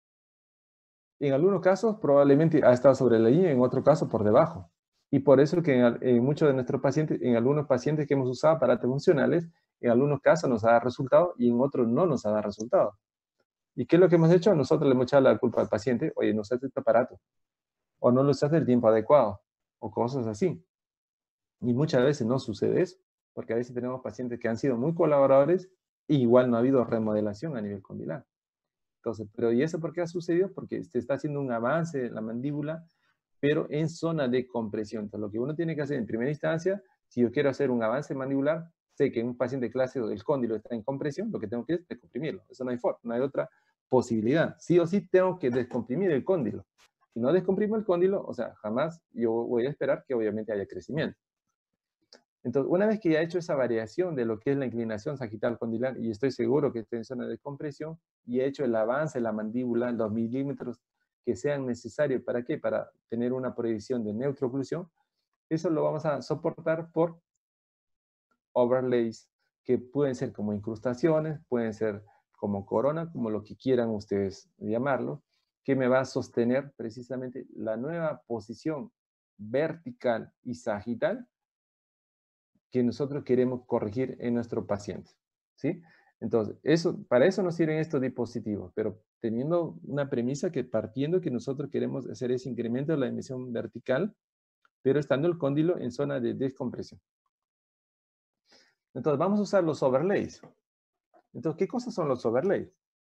En algunos casos probablemente ha estado sobre la línea, en otro caso por debajo. Y por eso que en, en muchos de nuestros pacientes, en algunos pacientes que hemos usado aparatos funcionales, en algunos casos nos ha dado resultado y en otros no nos ha dado resultado. ¿Y qué es lo que hemos hecho? Nosotros le hemos echado la culpa al paciente, oye, no usaste este aparato, o no lo usaste el tiempo adecuado, o cosas así. Y muchas veces no sucede eso, porque a veces tenemos pacientes que han sido muy colaboradores y igual no ha habido remodelación a nivel condilar. Entonces, pero ¿y eso por qué ha sucedido? Porque se está haciendo un avance en la mandíbula, pero en zona de compresión. Entonces, lo que uno tiene que hacer en primera instancia, si yo quiero hacer un avance mandibular, sé que en un paciente de clase del cóndilo está en compresión, lo que tengo que hacer es descomprimirlo. Eso no hay forma, no hay otra posibilidad. Sí o sí tengo que descomprimir el cóndilo. Si no descomprimo el cóndilo, o sea, jamás yo voy a esperar que obviamente haya crecimiento. Entonces, una vez que ya he hecho esa variación de lo que es la inclinación sagital condilar, y estoy seguro que estoy en zona de compresión, y he hecho el avance de la mandíbula, los milímetros que sean necesarios, ¿para qué? Para tener una proyección de neutrooclusión, eso lo vamos a soportar por overlays, que pueden ser como incrustaciones, pueden ser como corona, como lo que quieran ustedes llamarlo, que me va a sostener precisamente la nueva posición vertical y sagital que nosotros queremos corregir en nuestro paciente, ¿sí? Entonces, eso, para eso nos sirven estos dispositivos, pero teniendo una premisa que partiendo que nosotros queremos hacer ese incremento de la emisión vertical, pero estando el cóndilo en zona de descompresión. Entonces, vamos a usar los overlays. Entonces, ¿qué cosas son los overlays?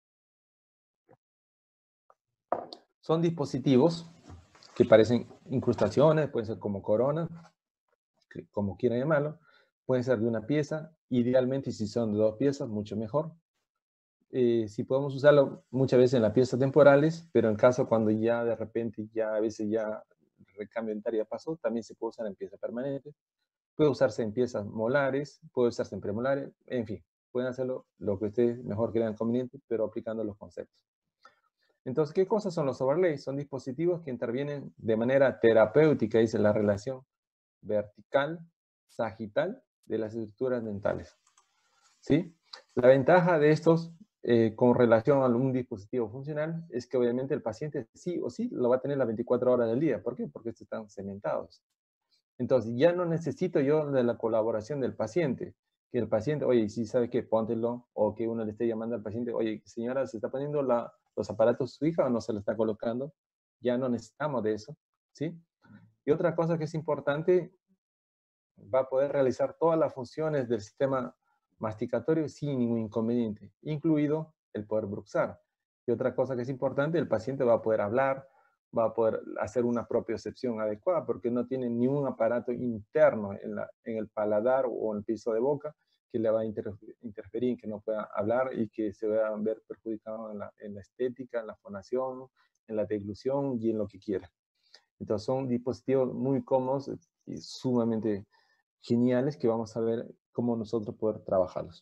Son dispositivos que parecen incrustaciones, pueden ser como coronas, como quieran llamarlo, pueden ser de una pieza, idealmente si son de dos piezas, mucho mejor. Eh, si podemos usarlo muchas veces en las piezas temporales, pero en caso cuando ya de repente, ya a veces ya el recambio dentario ya pasó, también se puede usar en piezas permanentes. Puede usarse en piezas molares, puede usarse en premolares, en fin, pueden hacerlo lo que ustedes mejor crean conveniente, pero aplicando los conceptos. Entonces, ¿qué cosas son los overlays? Son dispositivos que intervienen de manera terapéutica, dice la relación vertical, sagital de las estructuras dentales. ¿Sí? La ventaja de estos eh, con relación a un dispositivo funcional es que obviamente el paciente sí o sí lo va a tener las veinticuatro horas del día. ¿Por qué? Porque estos están cementados. Entonces ya no necesito yo de la colaboración del paciente. Que el paciente, oye, si sabe que póntelo, o que uno le esté llamando al paciente, oye, señora, ¿se está poniendo la, los aparatos su hija o no se lo está colocando? Ya no necesitamos de eso, ¿sí? Y otra cosa que es importante, va a poder realizar todas las funciones del sistema masticatorio sin ningún inconveniente, incluido el poder bruxar. Y otra cosa que es importante, el paciente va a poder hablar, va a poder hacer una propiocepción adecuada, porque no tiene ningún aparato interno en, la, en el paladar o en el piso de boca que le va a interferir, que no pueda hablar y que se va a ver perjudicado en la, en la estética, en la fonación, en la deglución y en lo que quiera. Entonces son dispositivos muy cómodos y sumamente geniales que vamos a ver cómo nosotros poder trabajarlos.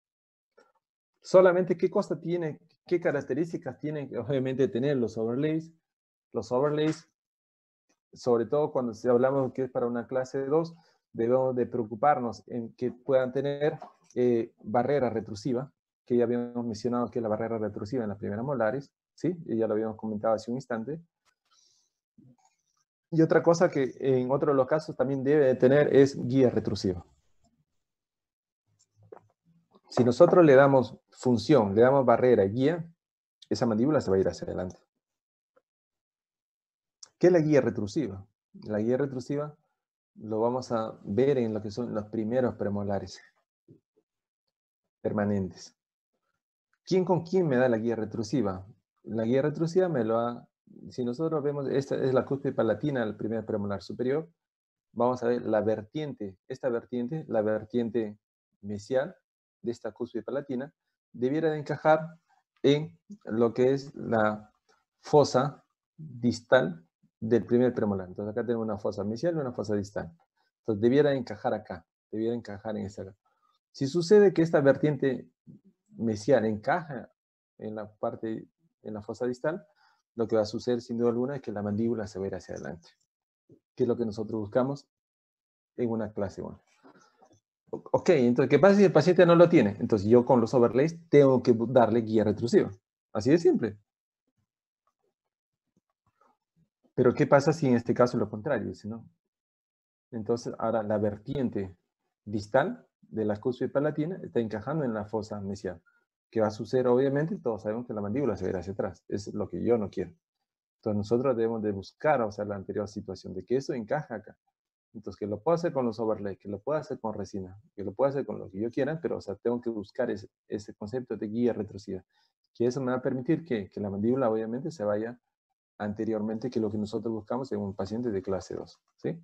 Solamente qué cosa tiene, qué características tienen que obviamente tener los overlays. Los overlays, sobre todo cuando hablamos que es para una clase de dos, debemos de preocuparnos en que puedan tener eh, barrera retrusiva, que ya habíamos mencionado que es la barrera retrusiva en las primeras molares, ¿sí? Y ya lo habíamos comentado hace un instante. Y otra cosa que en otros de los casos también debe de tener es guía retrusiva. Si nosotros le damos función, le damos barrera, guía, esa mandíbula se va a ir hacia adelante. ¿Qué es la guía retrusiva? La guía retrusiva lo vamos a ver en lo que son los primeros premolares permanentes. ¿Quién con quién me da la guía retrusiva? La guía retrusiva me lo ha... Si nosotros vemos, esta es la cúspide palatina, el primer premolar superior, vamos a ver la vertiente, esta vertiente, la vertiente mesial de esta cúspide palatina, debiera de encajar en lo que es la fosa distal del primer premolar. Entonces acá tenemos una fosa mesial y una fosa distal. Entonces debiera encajar acá, debiera encajar en esta. Si sucede que esta vertiente mesial encaja en la parte, en la fosa distal, lo que va a suceder sin duda alguna es que la mandíbula se va a ir hacia adelante, que es lo que nosotros buscamos en una clase uno. Ok, entonces, ¿qué pasa si el paciente no lo tiene? Entonces yo con los overlays tengo que darle guía retrusiva. Así de simple. Pero ¿qué pasa si en este caso es lo contrario? Si no? Entonces ahora la vertiente distal de la cúspide palatina está encajando en la fosa mesial. ¿Qué va a suceder? Obviamente todos sabemos que la mandíbula se va a ir hacia atrás. Es lo que yo no quiero. Entonces nosotros debemos de buscar, o sea, la anterior situación de que eso encaja acá. Entonces, que lo puedo hacer con los overlays, que lo puedo hacer con resina, que lo puedo hacer con lo que yo quiera, pero, o sea, tengo que buscar ese, ese concepto de guía retrusiva. Que eso me va a permitir que, que la mandíbula, obviamente, se vaya anteriormente que lo que nosotros buscamos en un paciente de clase dos, ¿sí?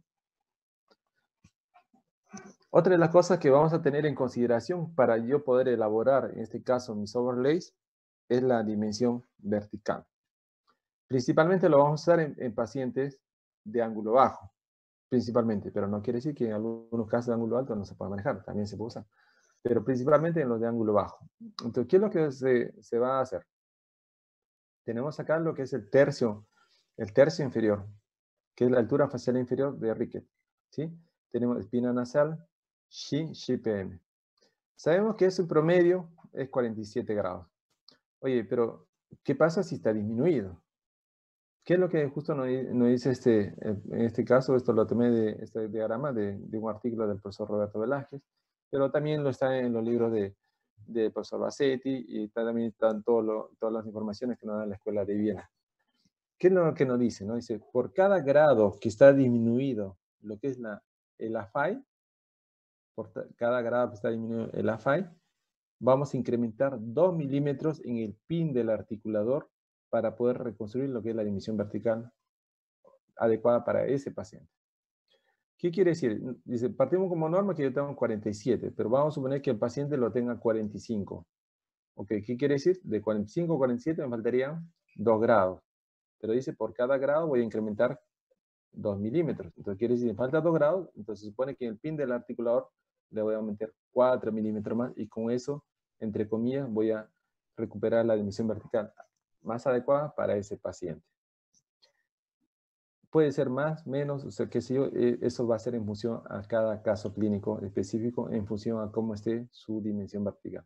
Otra de las cosas que vamos a tener en consideración para yo poder elaborar, en este caso, mis overlays, es la dimensión vertical. Principalmente lo vamos a usar en, en pacientes de ángulo bajo, principalmente, pero no quiere decir que en algunos casos de ángulo alto no se pueda manejar, también se puede usar, pero principalmente en los de ángulo bajo. Entonces, ¿qué es lo que se, se va a hacer? Tenemos acá lo que es el tercio, el tercio inferior, que es la altura facial inferior de Rickett, ¿sí? Tenemos espina nasal, Shi, Shi P M. Sabemos que ese promedio es cuarenta y siete grados. Oye, pero ¿qué pasa si está disminuido? ¿Qué es lo que justo nos, nos dice este, en este caso? Esto lo tomé de este diagrama de, de un artículo del profesor Roberto Velázquez, pero también lo está en los libros de, de profesor Bassetti y también están todo lo, todas las informaciones que nos da la Escuela de Viena. ¿Qué es lo que nos dice? ¿No? Dice, por cada grado que está disminuido lo que es la, el A F A I, por cada grado que está disminuido el A F A I, vamos a incrementar dos milímetros en el pin del articulador para poder reconstruir lo que es la dimensión vertical adecuada para ese paciente. ¿Qué quiere decir? Dice, partimos como norma que yo tengo cuarenta y siete, pero vamos a suponer que el paciente lo tenga cuarenta y cinco. Ok, ¿qué quiere decir? De cuarenta y cinco a cuarenta y siete me faltarían dos grados. Pero dice, por cada grado voy a incrementar dos milímetros. Entonces quiere decir, si me falta dos grados, entonces se supone que en el pin del articulador le voy a aumentar cuatro milímetros más y con eso, entre comillas, voy a recuperar la dimensión vertical más adecuada para ese paciente. Puede ser más, menos, o sea, qué sé yo, eso va a ser en función a cada caso clínico específico, en función a cómo esté su dimensión vertical.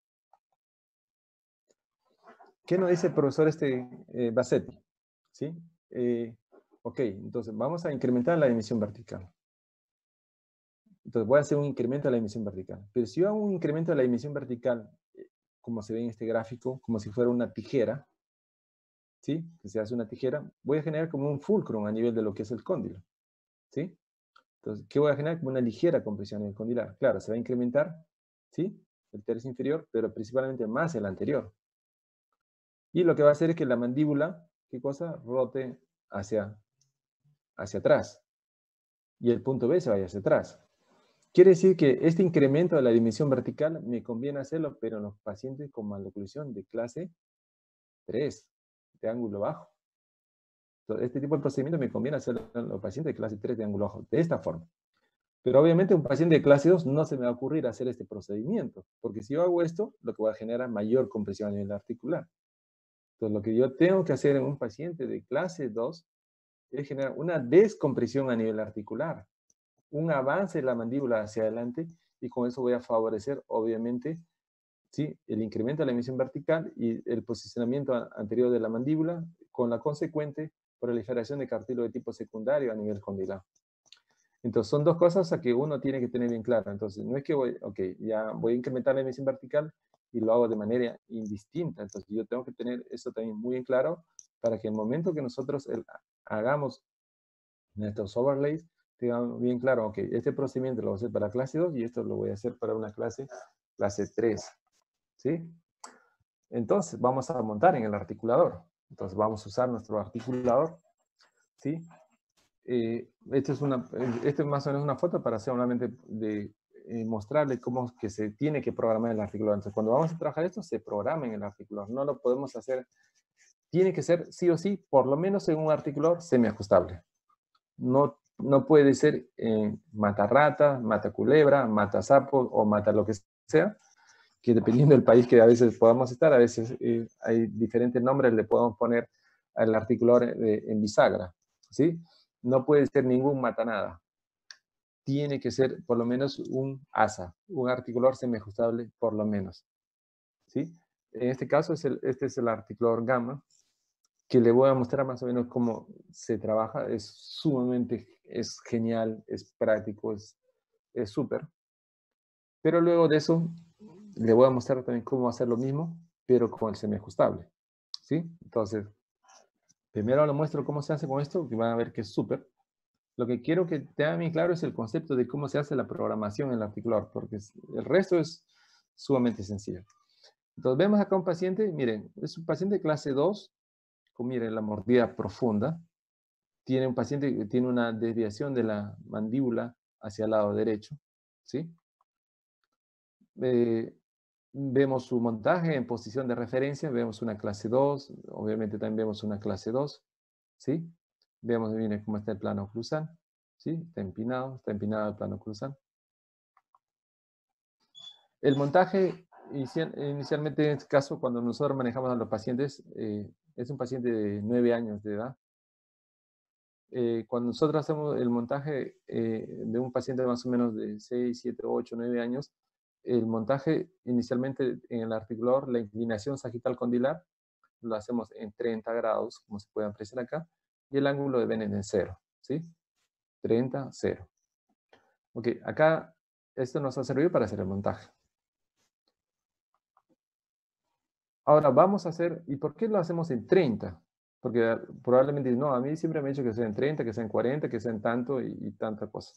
¿Qué nos dice el profesor este eh, Bassetti? ¿Sí? Eh, ok, entonces vamos a incrementar la dimensión vertical. Entonces voy a hacer un incremento de la dimensión vertical. Pero si yo hago un incremento de la dimensión vertical, como se ve en este gráfico, como si fuera una tijera, ¿sí? Que se hace una tijera, voy a generar como un fulcrum a nivel de lo que es el cóndilo, ¿sí? Entonces, ¿qué voy a generar? Como una ligera compresión en el condilar. Claro, se va a incrementar, ¿sí? El tercio inferior, pero principalmente más el anterior. Y lo que va a hacer es que la mandíbula, ¿qué cosa? Rote hacia, hacia atrás. Y el punto B se vaya hacia atrás. Quiere decir que este incremento de la dimensión vertical me conviene hacerlo, pero en los pacientes con maloclusión de clase tres, de ángulo bajo. Entonces, este tipo de procedimiento me conviene hacerlo en los pacientes de clase tres de ángulo bajo, de esta forma. Pero obviamente un paciente de clase dos no se me va a ocurrir hacer este procedimiento, porque si yo hago esto, lo que va a generar mayor compresión a nivel articular. Entonces, lo que yo tengo que hacer en un paciente de clase dos es generar una descompresión a nivel articular, un avance de la mandíbula hacia adelante, y con eso voy a favorecer, obviamente, ¿sí? El incremento de la emisión vertical y el posicionamiento anterior de la mandíbula, con la consecuente proliferación de cartílago de tipo secundario a nivel condilar. Entonces, son dos cosas a que uno tiene que tener bien claro. Entonces, no es que voy, ok, ya voy a incrementar la emisión vertical y lo hago de manera indistinta. Entonces, yo tengo que tener eso también muy bien claro para que el momento que nosotros el, hagamos nuestros overlays, tengamos bien claro, ok, este procedimiento lo voy a hacer para clase dos y esto lo voy a hacer para una clase, clase tres. ¿Sí? Entonces, vamos a montar en el articulador. Entonces, vamos a usar nuestro articulador. ¿Sí? Eh, esto, es una, esto es más o menos una foto para solamente de, eh, mostrarle cómo que se tiene que programar el articulador. Entonces, cuando vamos a trabajar esto, se programa en el articulador. No lo podemos hacer, tiene que ser sí o sí, por lo menos en un articulador semiajustable. No, no puede ser eh, mata rata, mata culebra, mata sapo o mata lo que sea, que dependiendo del país que a veces podamos estar, a veces eh, hay diferentes nombres, le podemos poner al articulador eh, en bisagra, ¿sí? No puede ser ningún matanada. Tiene que ser por lo menos un asa, un articulador semiajustable por lo menos, ¿sí? En este caso, es el, este es el articulador gamma, que le voy a mostrar más o menos cómo se trabaja. Es sumamente, es genial, es práctico, es súper. Pero luego de eso, le voy a mostrar también cómo hacer lo mismo, pero con el semiajustable, ¿sí? Entonces, primero le muestro cómo se hace con esto, que van a ver que es súper. Lo que quiero que tengan bien claro es el concepto de cómo se hace la programación en el articulador, porque el resto es sumamente sencillo. Entonces, vemos acá un paciente, miren, es un paciente de clase dos, con, miren, la mordida profunda. Tiene un paciente que tiene una desviación de la mandíbula hacia el lado derecho, ¿sí? Eh, vemos su montaje en posición de referencia, vemos una clase dos, obviamente también vemos una clase dos, ¿sí? Vemos, miren cómo está el plano oclusal, ¿sí? Está empinado, está empinado el plano oclusal. El montaje, inicial, inicialmente en este caso, cuando nosotros manejamos a los pacientes, eh, es un paciente de nueve años de edad. Eh, cuando nosotros hacemos el montaje eh, de un paciente más o menos de seis, siete, ocho, nueve años, el montaje inicialmente en el articulador, la inclinación sagital condilar, lo hacemos en treinta grados, como se puede apreciar acá, y el ángulo de Bennett en cero, ¿sí? treinta, cero. Ok, acá esto nos ha servido para hacer el montaje. Ahora vamos a hacer, ¿y por qué lo hacemos en treinta? Porque probablemente, no, a mí siempre me ha dicho que sea en treinta, que sea en cuarenta, que sea en tanto y, y tanta cosa.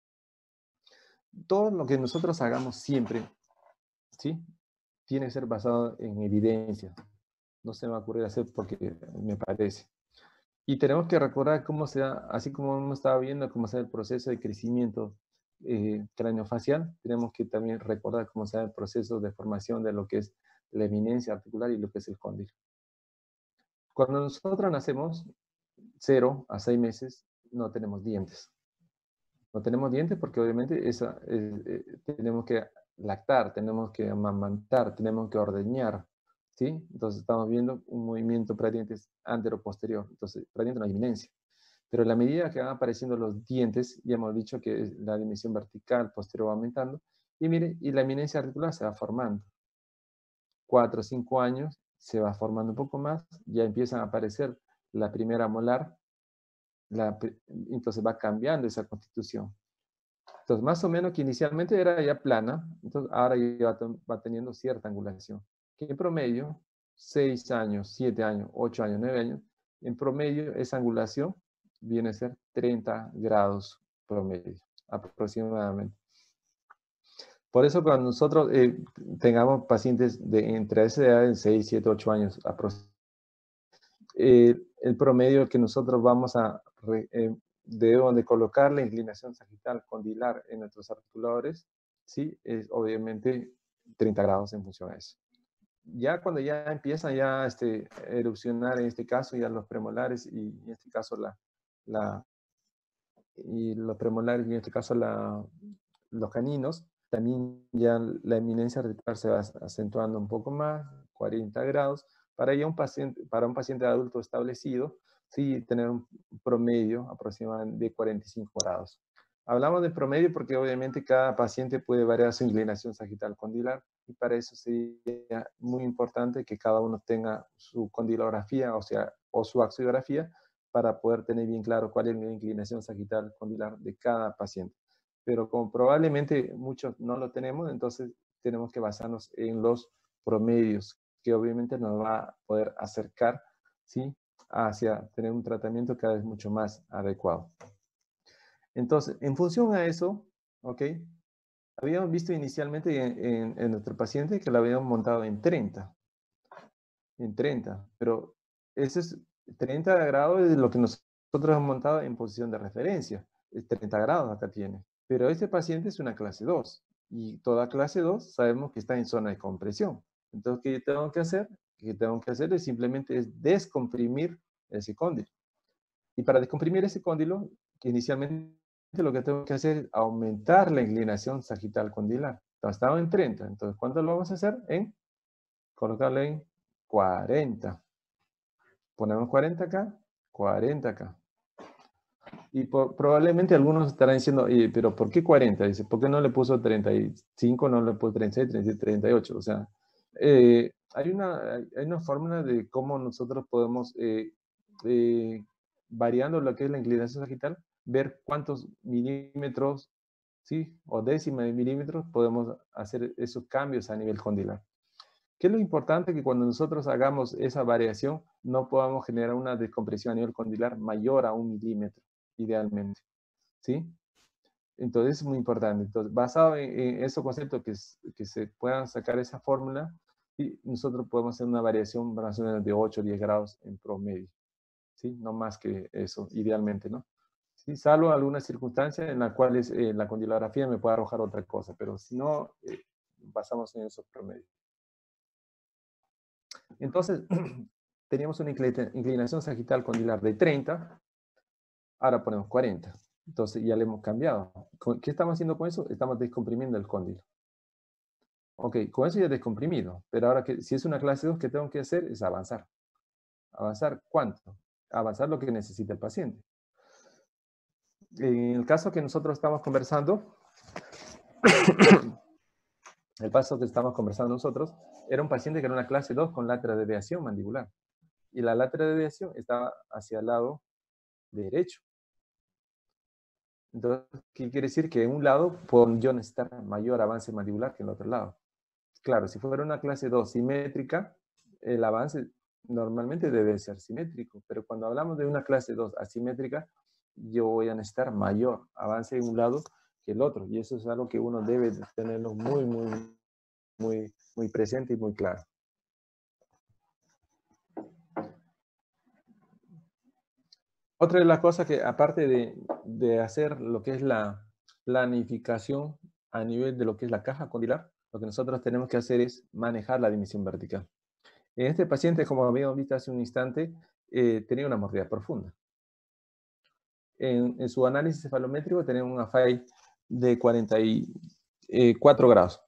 Todo lo que nosotros hagamos siempre, ¿sí? Tiene que ser basado en evidencia. No se me va a ocurrir hacer porque me parece. Y tenemos que recordar cómo se da, así como hemos estado viendo cómo se da el proceso de crecimiento eh, craneofacial, tenemos que también recordar cómo se da el proceso de formación de lo que es la eminencia articular y lo que es el cóndilo. Cuando nosotros nacemos, cero a seis meses, no tenemos dientes. No tenemos dientes porque obviamente esa, eh, eh, tenemos que lactar, tenemos que amamantar, tenemos que ordeñar, ¿sí? Entonces estamos viendo un movimiento prácticamente antero-posterior, entonces prácticamente una eminencia. Pero a la medida que van apareciendo los dientes, ya hemos dicho que la dimensión vertical posterior va aumentando, y mire, y la eminencia articular se va formando. Cuatro o cinco años se va formando un poco más, ya empiezan a aparecer la primera molar, la, entonces va cambiando esa constitución. Entonces, más o menos que inicialmente era ya plana, entonces ahora ya va, va teniendo cierta angulación. Que en promedio, seis años, siete años, ocho años, nueve años, en promedio esa angulación viene a ser treinta grados promedio, aproximadamente. Por eso cuando nosotros eh, tengamos pacientes de entre esa edad, de seis, siete, ocho años, eh, el promedio que nosotros vamos a eh, debemos de colocar la inclinación sagital condilar en nuestros articuladores, ¿sí? Es obviamente treinta grados en función a eso. Ya cuando ya empiezan ya este, a erupcionar, en este caso, ya los premolares y en este caso la, la y los premolares y en este caso la, los caninos, también ya la eminencia articular se va acentuando un poco más, cuarenta grados, para, ya un paciente, para un paciente adulto establecido, sí, tener un promedio aproximadamente de cuarenta y cinco grados. Hablamos de promedio porque obviamente cada paciente puede variar su inclinación sagital condilar y para eso sería muy importante que cada uno tenga su condilografía, o sea, o su axiografía, para poder tener bien claro cuál es la inclinación sagital condilar de cada paciente. Pero como probablemente muchos no lo tenemos, entonces tenemos que basarnos en los promedios, que obviamente nos va a poder acercar, ¿sí?, hacia tener un tratamiento cada vez mucho más adecuado. Entonces, en función a eso, ¿ok?, habíamos visto inicialmente en, en, en nuestro paciente que lo habíamos montado en treinta. En treinta, pero ese es treinta grados de lo que nosotros hemos montado en posición de referencia. Es treinta grados acá tiene. Pero este paciente es una clase dos. Y toda clase dos sabemos que está en zona de compresión. Entonces, ¿qué tengo que hacer? ¿Qué tengo que hacer? Es simplemente es descomprimir ese cóndilo. Y para descomprimir ese cóndilo, que inicialmente lo que tengo que hacer es aumentar la inclinación sagital condilar. Entonces, estaba en treinta. Entonces, ¿cuánto lo vamos a hacer? En colocarlo en cuarenta. Ponemos cuarenta acá, cuarenta acá. Y por, probablemente algunos estarán diciendo, pero ¿por qué cuarenta? Dice, ¿por qué no le puso treinta y cinco, no le puso treinta y seis, treinta y siete, treinta y ocho? O sea, eh, hay, una, hay una fórmula de cómo nosotros podemos, eh, eh, variando lo que es la inclinación sagital, ver cuántos milímetros, ¿sí?, o décimas de milímetros podemos hacer esos cambios a nivel condilar. ¿Qué es lo importante? Que cuando nosotros hagamos esa variación, no podamos generar una descompresión a nivel condilar mayor a un milímetro, idealmente, ¿sí? Entonces, es muy importante. Entonces, basado en, en esos conceptos que, que se puedan sacar esa fórmula, y nosotros podemos hacer una variación más o menos de ocho o diez grados en promedio, ¿sí? No más que eso, idealmente, ¿no? ¿Sí? Salvo algunas circunstancias en las cuales eh, la condilografía me puede arrojar otra cosa, pero si no, eh, basamos en esos promedios. Entonces, teníamos una inclinación sagital condilar de treinta, ahora ponemos cuarenta. Entonces ya le hemos cambiado. ¿Qué estamos haciendo con eso? Estamos descomprimiendo el cóndilo. Ok, con eso ya he descomprimido, pero ahora que si es una clase dos, ¿qué tengo que hacer? Es avanzar. ¿Avanzar cuánto? Avanzar lo que necesita el paciente. En el caso que nosotros estamos conversando, el paso que estamos conversando nosotros, era un paciente que era una clase dos con laterodeviación mandibular. Y la laterodeviación estaba hacia el lado derecho. Entonces, ¿qué quiere decir? Que en un lado puedo yo necesitar mayor avance mandibular que en el otro lado. Claro, si fuera una clase dos simétrica, el avance normalmente debe ser simétrico, pero cuando hablamos de una clase dos asimétrica, yo voy a necesitar mayor avance en un lado que el otro, y eso es algo que uno debe tenerlo muy, muy, muy, muy presente y muy claro. Otra de las cosas que, aparte de, de hacer lo que es la planificación a nivel de lo que es la caja condilar, lo que nosotros tenemos que hacer es manejar la dimensión vertical. En este paciente, como habíamos visto hace un instante, eh, tenía una mordida profunda. En, en su análisis cefalométrico tenía un A F A I de cuarenta y cuatro grados.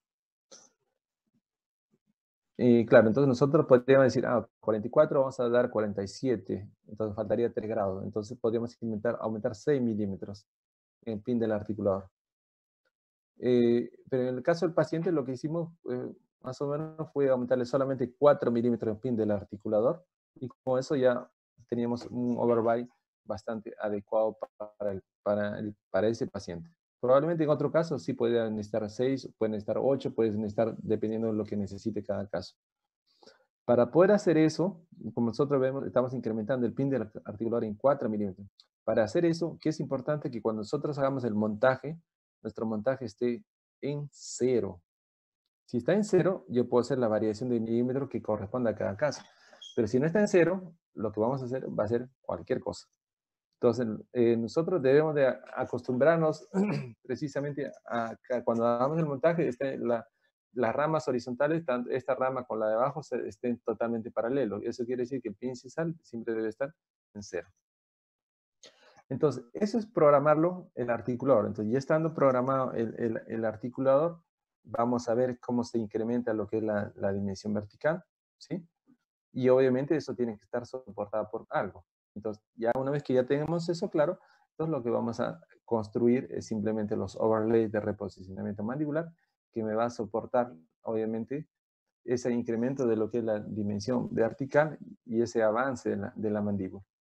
Y claro, entonces nosotros podríamos decir, ah, cuarenta y cuatro, vamos a dar cuarenta y siete, entonces faltaría tres grados. Entonces podríamos aumentar, aumentar seis milímetros en el pin del articulador. Eh, pero en el caso del paciente, lo que hicimos eh, más o menos fue aumentarle solamente cuatro milímetros en pin del articulador, y con eso ya teníamos un overbite bastante adecuado para, el, para, el, para ese paciente. Probablemente en otro caso sí puede necesitar seis, puede necesitar ocho, puede necesitar dependiendo de lo que necesite cada caso. Para poder hacer eso, como nosotros vemos, estamos incrementando el pin del articulador en cuatro milímetros. Para hacer eso, ¿qué es importante? Que cuando nosotros hagamos el montaje, nuestro montaje esté en cero. Si está en cero, yo puedo hacer la variación de milímetros que corresponda a cada caso. Pero si no está en cero, lo que vamos a hacer va a ser cualquier cosa. Entonces, eh, nosotros debemos de acostumbrarnos precisamente a, a cuando hagamos el montaje, este, la, las ramas horizontales, tanto esta rama con la de abajo, se, estén totalmente paralelos. Eso quiere decir que el pin sisal siempre debe estar en cero. Entonces, eso es programarlo el articulador. Entonces, ya estando programado el, el, el articulador, vamos a ver cómo se incrementa lo que es la, la dimensión vertical, ¿sí? Y obviamente eso tiene que estar soportado por algo. Entonces, ya una vez que ya tengamos eso claro, entonces lo que vamos a construir es simplemente los overlays de reposicionamiento mandibular, que me va a soportar, obviamente, ese incremento de lo que es la dimensión vertical y ese avance de la, de la mandíbula.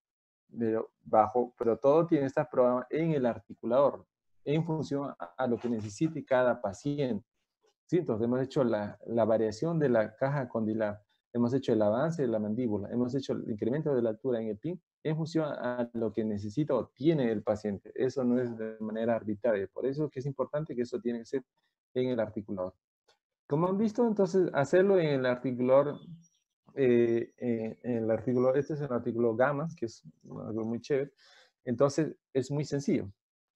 pero, bajo, pero todo tiene que estar programado en el articulador, en función a, a lo que necesite cada paciente. ¿Sí? Entonces hemos hecho la, la variación de la caja condilar, hemos hecho el avance de la mandíbula, hemos hecho el incremento de la altura en el pin en función a lo que necesita o tiene el paciente. Eso no es de manera arbitraria. Por eso es que es importante que eso tiene que ser en el articulador. Como han visto, entonces, hacerlo en el articulador, eh, eh, en el artículo, este es el artículo gamma, que es algo muy chévere. Entonces, es muy sencillo.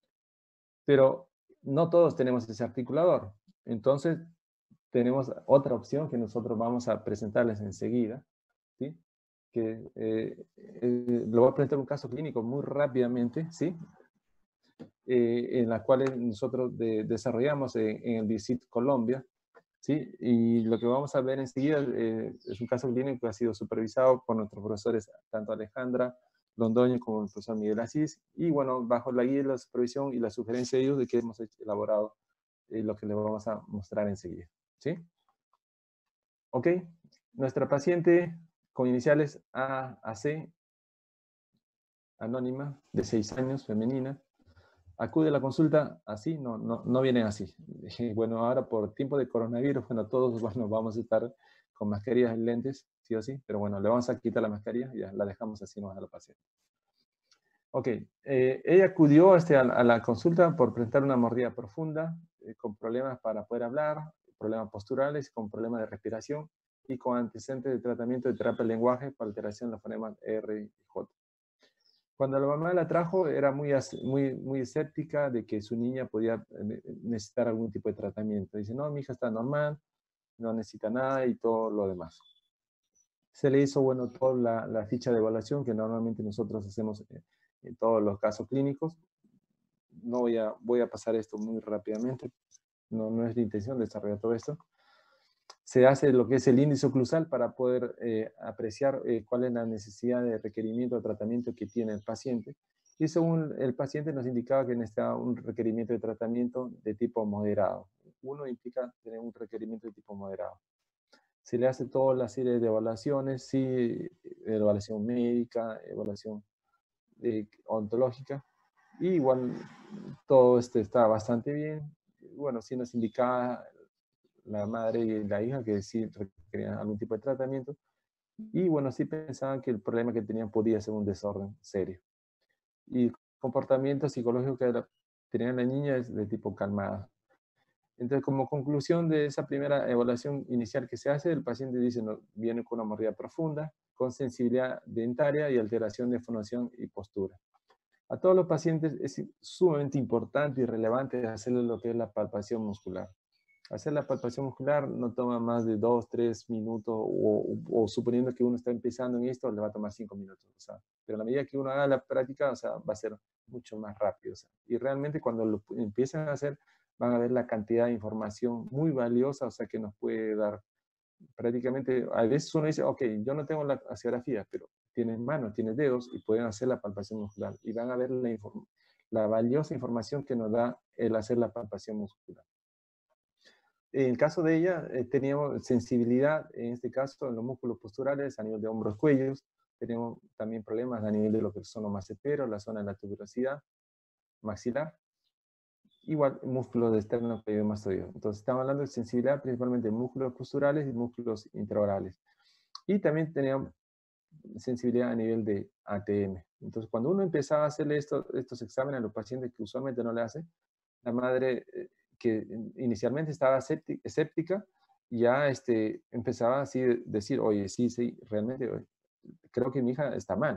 Pero no todos tenemos ese articulador. Entonces, tenemos otra opción que nosotros vamos a presentarles enseguida, ¿sí? Que eh, eh, lo voy a presentar un caso clínico muy rápidamente, ¿sí? Eh, en la cual nosotros de, desarrollamos en, en el DICIT Colombia, ¿sí? Y lo que vamos a ver enseguida eh, es un caso clínico que ha sido supervisado por nuestros profesores, tanto Alejandra Londoño como el profesor Miguel Asís, y bueno, bajo la guía y la supervisión y la sugerencia de ellos de que hemos elaborado eh, lo que les vamos a mostrar enseguida, ¿sí? Ok, nuestra paciente con iniciales A a C, anónima, de seis años, femenina, acude a la consulta así, no, no, no vienen así. Bueno, ahora por tiempo de coronavirus, bueno, todos bueno, vamos a estar con mascarillas y lentes, sí o sí, pero bueno, le vamos a quitar la mascarilla y ya la dejamos así nomás a la paciente. Ok, eh, ella acudió este, a, a la consulta por presentar una mordida profunda, eh, con problemas para poder hablar, problemas posturales, con problemas de respiración y con antecedentes de tratamiento de terapia del lenguaje para alteración de los fonemas R y J. Cuando la mamá la trajo, era muy, muy, muy escéptica de que su niña podía necesitar algún tipo de tratamiento. Dice, no, mi hija está normal, no necesita nada y todo lo demás. Se le hizo, bueno, toda la, la ficha de evaluación que normalmente nosotros hacemos en todos los casos clínicos. No voy a, voy a pasar esto muy rápidamente. No, no es la intención de desarrollar todo esto. Se hace lo que es el índice oclusal para poder eh, apreciar eh, cuál es la necesidad de requerimiento de tratamiento que tiene el paciente. Y según el paciente nos indicaba que necesitaba un requerimiento de tratamiento de tipo moderado. Uno implica tener un requerimiento de tipo moderado. Se le hace toda la serie de evaluaciones, sí, evaluación médica, evaluación eh, ontológica, y igual todo este está bastante bien. Bueno, sí nos indicaba la madre y la hija que sí requerían algún tipo de tratamiento, y bueno, sí pensaban que el problema que tenían podía ser un desorden serio. Y el comportamiento psicológico que era, tenía la niña es de tipo calmada. Entonces, como conclusión de esa primera evaluación inicial que se hace, el paciente dice, no, viene con una mordida profunda, con sensibilidad dentaria y alteración de fonación y postura. A todos los pacientes es sumamente importante y relevante hacerle lo que es la palpación muscular. Hacer la palpación muscular no toma más de dos, tres minutos, o, o, o suponiendo que uno está empezando en esto, le va a tomar cinco minutos. O sea, pero a la medida que uno haga la práctica, o sea, va a ser mucho más rápido. O sea, y realmente cuando lo empiezan a hacer, van a ver la cantidad de información muy valiosa, o sea, que nos puede dar prácticamente. A veces uno dice, ok, yo no tengo la aseografía, pero tienes manos, tienes dedos y pueden hacer la palpación muscular. Y van a ver la, la valiosa información que nos da el hacer la palpación muscular. En el caso de ella, eh, teníamos sensibilidad, en este caso, en los músculos posturales, a nivel de hombros, cuellos. Tenemos también problemas a nivel de lo que son los maceteros, la zona de la tuberosidad maxilar. Igual, músculos de esternocleidomastoideo. Entonces, estamos hablando de sensibilidad principalmente en músculos posturales y músculos intraorales. Y también teníamos sensibilidad a nivel de A T M. Entonces, cuando uno empezaba a hacerle esto, estos exámenes a los pacientes que usualmente no le hace, la madre, eh, que inicialmente estaba escéptica, ya este, empezaba así a decir, oye, sí, sí, realmente oye, creo que mi hija está mal.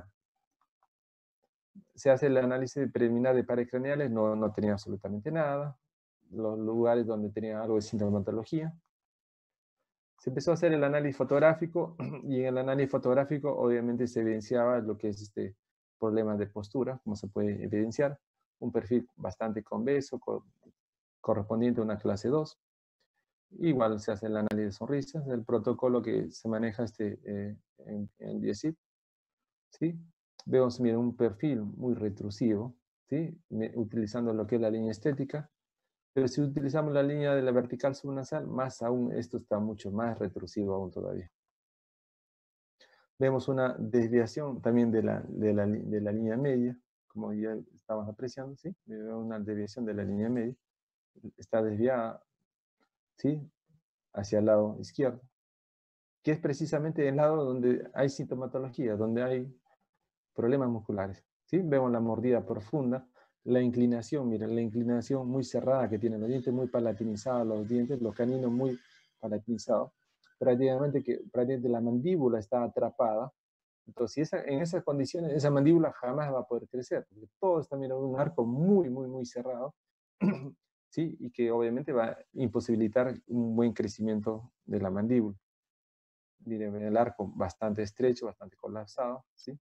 Se hace el análisis preliminar de pares craneales, no, no tenía absolutamente nada. Los lugares donde tenía algo de sintomatología. Se empezó a hacer el análisis fotográfico, y en el análisis fotográfico obviamente se evidenciaba lo que es este problemas de postura, como se puede evidenciar, un perfil bastante convexo, correspondiente a una clase dos. Igual se hace el análisis de sonrisas, el protocolo que se maneja este, eh, en, en DICIT, ¿sí? Vemos, miren, un perfil muy retrusivo, ¿sí? Utilizando lo que es la línea estética, pero si utilizamos la línea de la vertical subnasal, más aún esto está mucho más retrusivo aún todavía. Vemos una desviación también de la, de la, de la línea media, como ya estamos apreciando, ¿sí? Vemos una desviación de la línea media. Está desviada, ¿sí? Hacia el lado izquierdo, que es precisamente el lado donde hay sintomatología, donde hay problemas musculares, ¿sí? Vemos la mordida profunda, la inclinación, miren, la inclinación muy cerrada que tienen los dientes, muy palatinizados los dientes, los caninos muy palatinizados, prácticamente que prácticamente la mandíbula está atrapada. Entonces, si esa, en esas condiciones, esa mandíbula jamás va a poder crecer, porque todo está mirando un arco muy, muy, muy cerrado, ¿sí? Y que obviamente va a imposibilitar un buen crecimiento de la mandíbula. Miren, el arco bastante estrecho, bastante colapsado, ¿sí?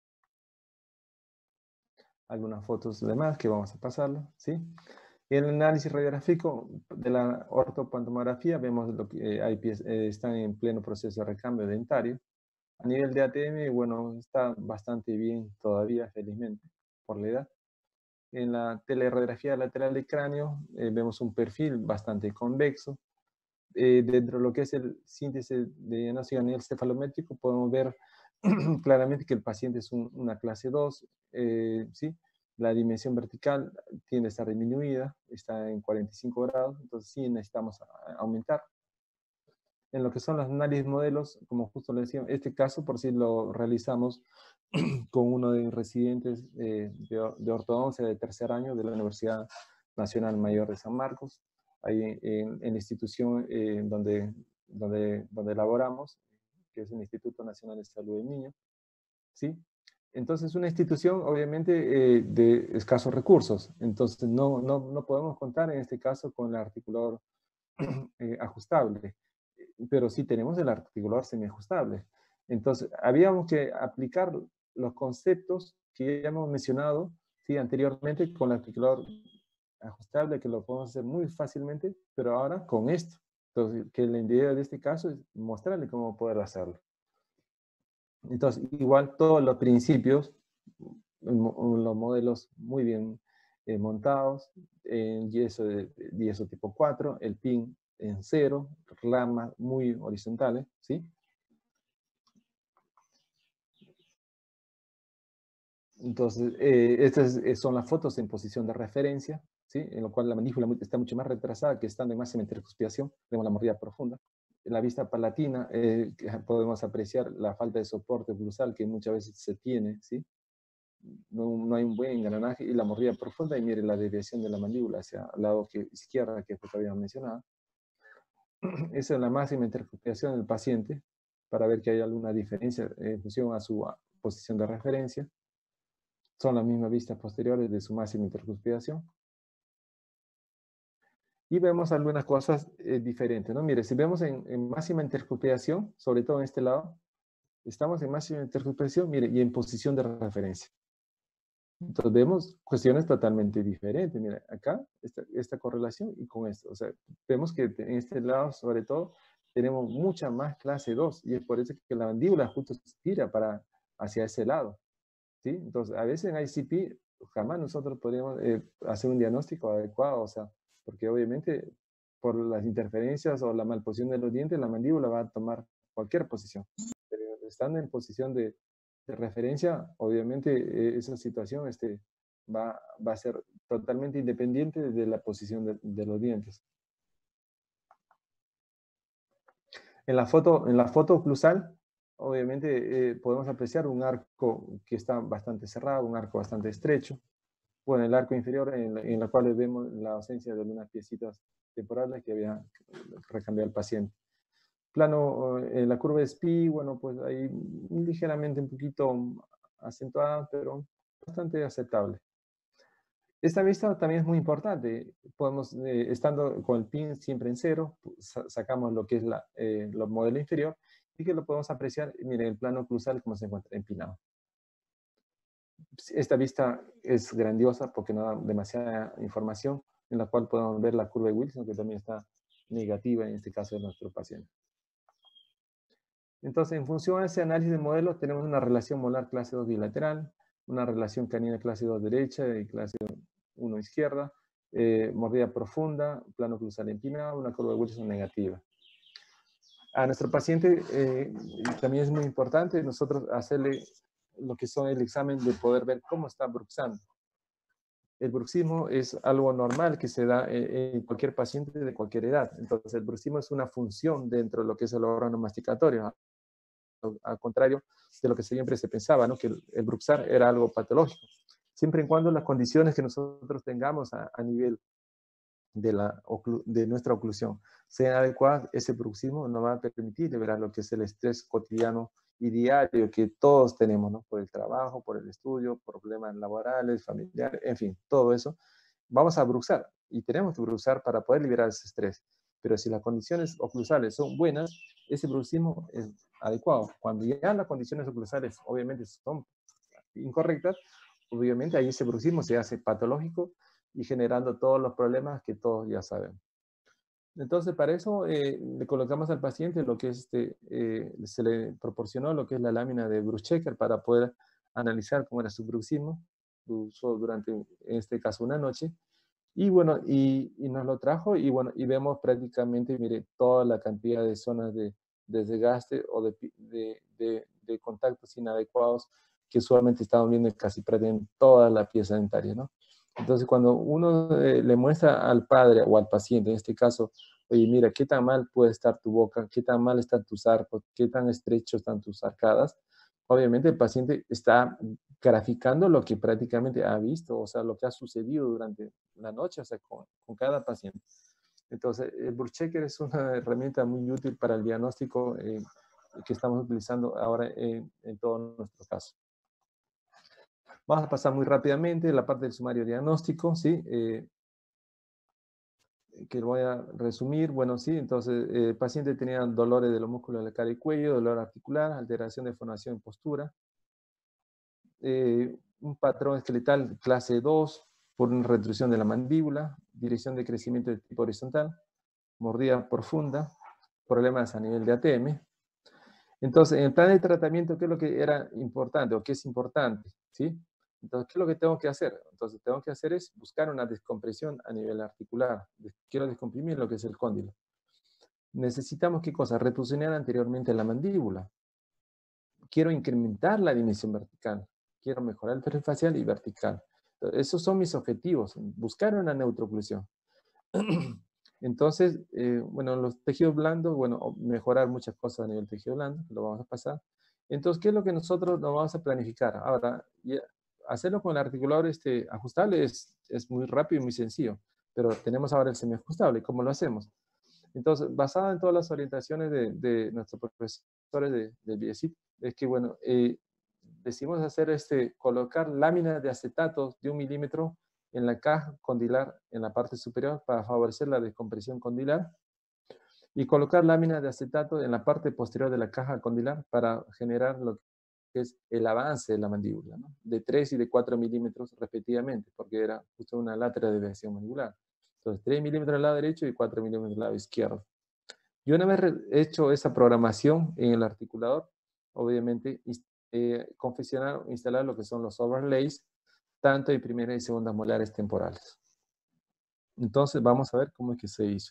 Algunas fotos demás que vamos a pasarlo, ¿sí? En el análisis radiográfico de la ortopantomografía vemos lo que eh, hay pies, eh, están en pleno proceso de recambio dentario. A nivel de A T M, bueno, está bastante bien todavía, felizmente, por la edad. En la teleradiografía lateral del cráneo eh, vemos un perfil bastante convexo. Eh, dentro de lo que es el síntesis de diagnóstico a nivel cefalométrico, podemos ver claramente que el paciente es un, una clase dos, eh, ¿sí? La dimensión vertical tiende a estar disminuida, está en cuarenta y cinco grados, entonces sí necesitamos aumentar. En lo que son los análisis modelos, como justo le decía, este caso por si lo realizamos con uno de mis residentes eh, de, de ortodoncia de tercer año de la Universidad Nacional Mayor de San Marcos, ahí en, en la institución eh, donde, donde, donde laboramos, que es el Instituto Nacional de Salud del Niño, ¿sí? Entonces, una institución, obviamente, eh, de escasos recursos. Entonces, no, no, no podemos contar en este caso con el articulador eh, ajustable, pero sí tenemos el articulador semiajustable. Entonces, habíamos que aplicar los conceptos que ya hemos mencionado, ¿sí? Anteriormente con el articulador ajustable, que lo podemos hacer muy fácilmente, pero ahora con esto. Entonces, que la idea de este caso es mostrarle cómo poder hacerlo. Entonces, igual todos los principios, los modelos muy bien eh, montados, en yeso, de, yeso tipo cuatro, el pin en cero, ramas muy horizontales, ¿sí? Entonces, eh, estas son las fotos en posición de referencia, ¿sí? En lo cual la mandíbula está mucho más retrasada que estando en máxima intercuspiación, tenemos la mordida profunda. En la vista palatina eh, podemos apreciar la falta de soporte oclusal que muchas veces se tiene, ¿sí? No, no, hay un buen engranaje y la mordida profunda, y mire la desviación de la mandíbula hacia el lado que, izquierda, que fue que habíamos mencionado. Esa es la máxima intercuspiación del paciente, para ver que hay alguna diferencia en función a su posición de referencia. Son las mismas vistas posteriores de su máxima intercuspiación. Y vemos algunas cosas eh, diferentes, ¿no? Mire, si vemos en, en máxima intercuspiación, sobre todo en este lado, estamos en máxima intercuspiación, mire, y en posición de referencia. Entonces vemos cuestiones totalmente diferentes. Mira, acá esta, esta correlación y con esto. O sea, vemos que en este lado, sobre todo, tenemos mucha más clase dos, y es por eso que la mandíbula justo se tira para, hacia ese lado, ¿sí? Entonces, a veces en I C P jamás nosotros podríamos eh, hacer un diagnóstico adecuado, o sea, porque obviamente por las interferencias o la malposición de los dientes, la mandíbula va a tomar cualquier posición. Pero estando en posición de, de referencia, obviamente eh, esa situación este, va, va a ser totalmente independiente de la posición de, de los dientes. En la foto, en la foto oclusal, obviamente eh, podemos apreciar un arco que está bastante cerrado, un arco bastante estrecho. Bueno, el arco inferior en la, en la cual vemos la ausencia de algunas piecitas temporales que había recambiado el paciente. Plano, en eh, la curva de S P I, bueno, pues ahí ligeramente un poquito acentuada, pero bastante aceptable. Esta vista también es muy importante. Podemos, eh, estando con el pin siempre en cero, sacamos lo que es la, eh, el modelo inferior, y que lo podemos apreciar, miren, el plano cruzal como se encuentra empinado. Esta vista es grandiosa porque no da demasiada información, en la cual podemos ver la curva de Wilson, que también está negativa en este caso de nuestro paciente. Entonces, en función a ese análisis de modelo, tenemos una relación molar clase dos bilateral, una relación canina clase dos derecha y clase uno izquierda, eh, mordida profunda, plano cruzal empinado, una curva de Wilson negativa. A nuestro paciente eh, también es muy importante nosotros hacerle lo que son el examen de poder ver cómo está bruxando. El bruxismo es algo normal que se da en cualquier paciente de cualquier edad. Entonces, el bruxismo es una función dentro de lo que es el órgano masticatorio, al contrario de lo que siempre se pensaba, ¿no? Que el, el bruxar era algo patológico. Siempre y cuando las condiciones que nosotros tengamos a, a nivel de, la, de nuestra oclusión sean adecuadas, ese bruxismo nos va a permitir liberar lo que es el estrés cotidiano y diario que todos tenemos, ¿no? Por el trabajo, por el estudio, problemas laborales, familiares, en fin, todo eso. Vamos a bruxar y tenemos que bruxar para poder liberar ese estrés. Pero si las condiciones oclusales son buenas, ese bruxismo es adecuado. Cuando ya las condiciones oclusales obviamente son incorrectas, obviamente ahí ese bruxismo se hace patológico y generando todos los problemas que todos ya sabemos. Entonces, para eso eh, le colocamos al paciente lo que es este, eh, se le proporcionó lo que es la lámina de Bruce-Checker para poder analizar cómo era su bruxismo. Lo usó durante, en este caso, una noche. Y bueno, y, y nos lo trajo y bueno, y vemos prácticamente, mire, toda la cantidad de zonas de, de desgaste o de, de, de, de contactos inadecuados que usualmente estamos viendo casi prácticamente toda la pieza dentaria, ¿no? Entonces, cuando uno eh, le muestra al padre o al paciente, en este caso, oye, mira, qué tan mal puede estar tu boca, qué tan mal están tus arcos, qué tan estrechos están tus arcadas, obviamente el paciente está graficando lo que prácticamente ha visto, o sea, lo que ha sucedido durante la noche, o sea, con, con cada paciente. Entonces, el Bruce-Checker es una herramienta muy útil para el diagnóstico eh, que estamos utilizando ahora en, en todos nuestros casos. Vamos a pasar muy rápidamente la parte del sumario diagnóstico, ¿sí? Eh, que lo voy a resumir. Bueno, sí, entonces eh, el paciente tenía dolores de los músculos de la cara y cuello, dolor articular, alteración de fonación y postura, eh, un patrón esqueletal clase dos por una reducción de la mandíbula, dirección de crecimiento de tipo horizontal, mordida profunda, problemas a nivel de A T M. Entonces, en el plan de tratamiento, ¿qué es lo que era importante o qué es importante? ¿Sí? Entonces, ¿qué es lo que tengo que hacer? Entonces, tengo que hacer es buscar una descompresión a nivel articular. Quiero descomprimir lo que es el cóndilo. Necesitamos, ¿qué cosa? Reposicionar anteriormente la mandíbula. Quiero incrementar la dimensión vertical. Quiero mejorar el perfil facial y vertical. Entonces, esos son mis objetivos. Buscar una neurooclusión. Entonces, eh, bueno, los tejidos blandos, bueno, mejorar muchas cosas a nivel tejido blando, lo vamos a pasar. Entonces, ¿qué es lo que nosotros nos vamos a planificar? Ahora, ya, hacerlo con el articulador este, ajustable es, es muy rápido y muy sencillo, pero tenemos ahora el semiajustable. ¿Cómo lo hacemos? Entonces, basado en todas las orientaciones de, de nuestros profesores de, de B S I T, es que, bueno, eh, decidimos hacer este, colocar láminas de acetato de un milímetro en la caja condilar en la parte superior para favorecer la descompresión condilar y colocar láminas de acetato en la parte posterior de la caja condilar para generar lo que es el avance de la mandíbula, ¿no? De tres y de cuatro milímetros respectivamente, porque era justo una lateral de desviación mandibular. Entonces, tres milímetros al lado derecho y cuatro milímetros al lado izquierdo. Y una vez hecho esa programación en el articulador, obviamente, eh, confeccionar, instalar lo que son los overlays, tanto de primera y segunda molares temporales. Entonces, vamos a ver cómo es que se hizo.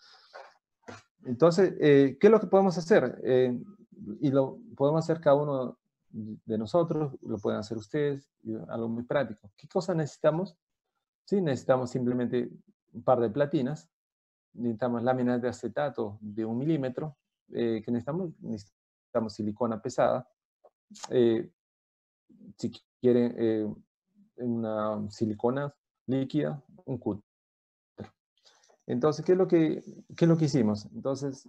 Entonces, eh, ¿qué es lo que podemos hacer? Eh, y lo podemos hacer cada uno de nosotros, lo pueden hacer ustedes, algo muy práctico. ¿Qué cosas necesitamos? Sí, necesitamos simplemente un par de platinas, necesitamos láminas de acetato de un milímetro, eh, que necesitamos, necesitamos silicona pesada, eh, si quieren eh, una silicona líquida, un cúter. Entonces, ¿qué es lo que, qué es lo que hicimos? Entonces,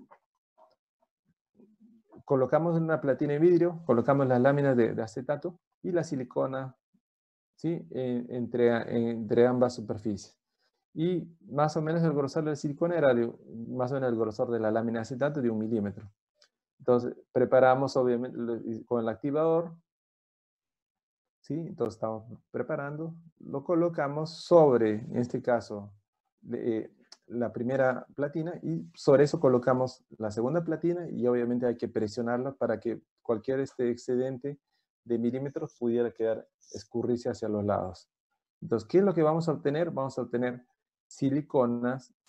colocamos una platina de vidrio, colocamos las láminas de, de acetato y la silicona, ¿sí? Eh, entre, entre ambas superficies. Y más o menos el grosor de la silicona era de, más o menos el grosor de la lámina de acetato de un milímetro. Entonces, preparamos obviamente con el activador, ¿sí? Entonces, estamos preparando, lo colocamos sobre, en este caso, eh, la primera platina y sobre eso colocamos la segunda platina y obviamente hay que presionarla para que cualquier este excedente de milímetros pudiera quedar, escurrirse hacia los lados. Entonces, ¿qué es lo que vamos a obtener? Vamos a obtener siliconas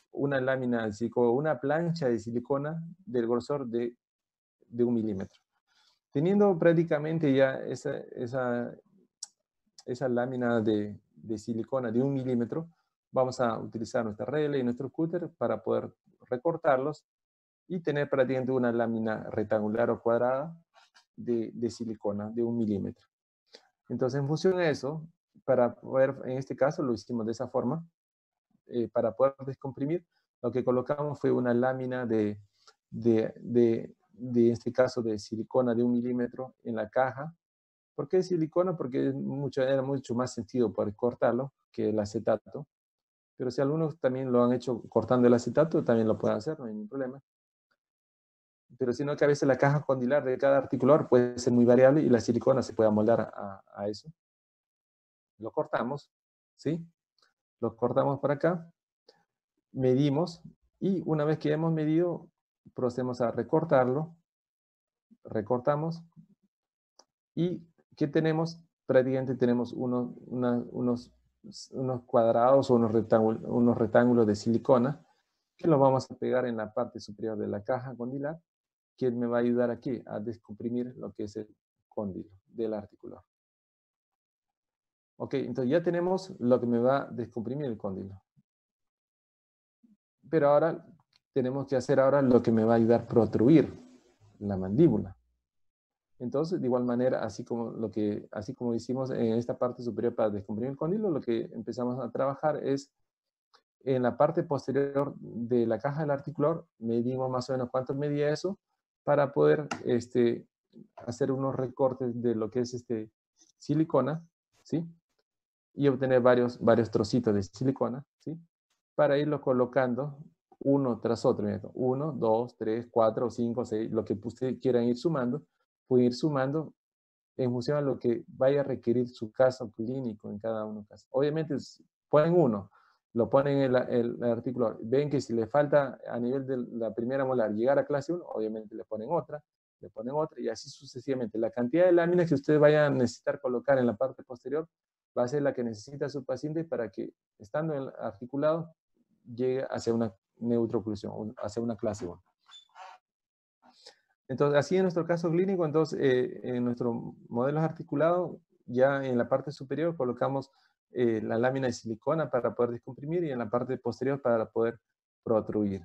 una lámina de silicona, una plancha de silicona del grosor de, de un milímetro. Teniendo prácticamente ya esa, esa, esa lámina de, de silicona de un milímetro, vamos a utilizar nuestra regla y nuestro cúter para poder recortarlos y tener prácticamente una lámina rectangular o cuadrada de, de silicona de un milímetro. Entonces, en función de eso, para poder, en este caso lo hicimos de esa forma, eh, para poder descomprimir, lo que colocamos fue una lámina de, de, de, de, este caso, de silicona de un milímetro en la caja. ¿Por qué silicona? Porque mucho, era mucho más sencillo poder cortarlo que el acetato. Pero si algunos también lo han hecho cortando el acetato, también lo pueden hacer, no hay ningún problema. Pero sino que a veces la caja condilar de cada articulador puede ser muy variable y la silicona se puede amoldar a, a eso. Lo cortamos, ¿sí? Lo cortamos para acá, medimos y una vez que hemos medido, procedemos a recortarlo, recortamos y ¿qué tenemos? Prácticamente tenemos unos, una, unos, unos cuadrados o unos rectángulos, unos rectángulos de silicona que los vamos a pegar en la parte superior de la caja condilar, que me va a ayudar aquí a descomprimir lo que es el cóndilo del articulador. Ok, entonces ya tenemos lo que me va a descomprimir el cóndilo. Pero ahora tenemos que hacer ahora lo que me va a ayudar a protruir la mandíbula. Entonces, de igual manera, así como, lo que, así como hicimos en esta parte superior para descomprimir el cóndilo, lo que empezamos a trabajar es en la parte posterior de la caja del articulador, medimos más o menos cuánto medía eso para poder este, hacer unos recortes de lo que es este, silicona, ¿sí? Y obtener varios, varios trocitos de silicona, ¿sí? Para irlo colocando uno tras otro. Uno, dos, tres, cuatro, cinco, seis, lo que ustedes quieran ir sumando, pueden ir sumando en función a lo que vaya a requerir su caso clínico en cada uno. Obviamente, ponen uno, lo ponen en el, el, el artículo, ven que si le falta a nivel de la primera molar llegar a clase uno, obviamente le ponen otra, le ponen otra, y así sucesivamente. La cantidad de láminas que ustedes vayan a necesitar colocar en la parte posterior va a ser la que necesita su paciente para que, estando en el articulado, llegue hacia una neurooclusión, hacia una clase uno. Entonces, así en nuestro caso clínico, entonces, eh, en nuestro modelo articulado, ya en la parte superior colocamos eh, la lámina de silicona para poder descomprimir y en la parte posterior para poder protruir.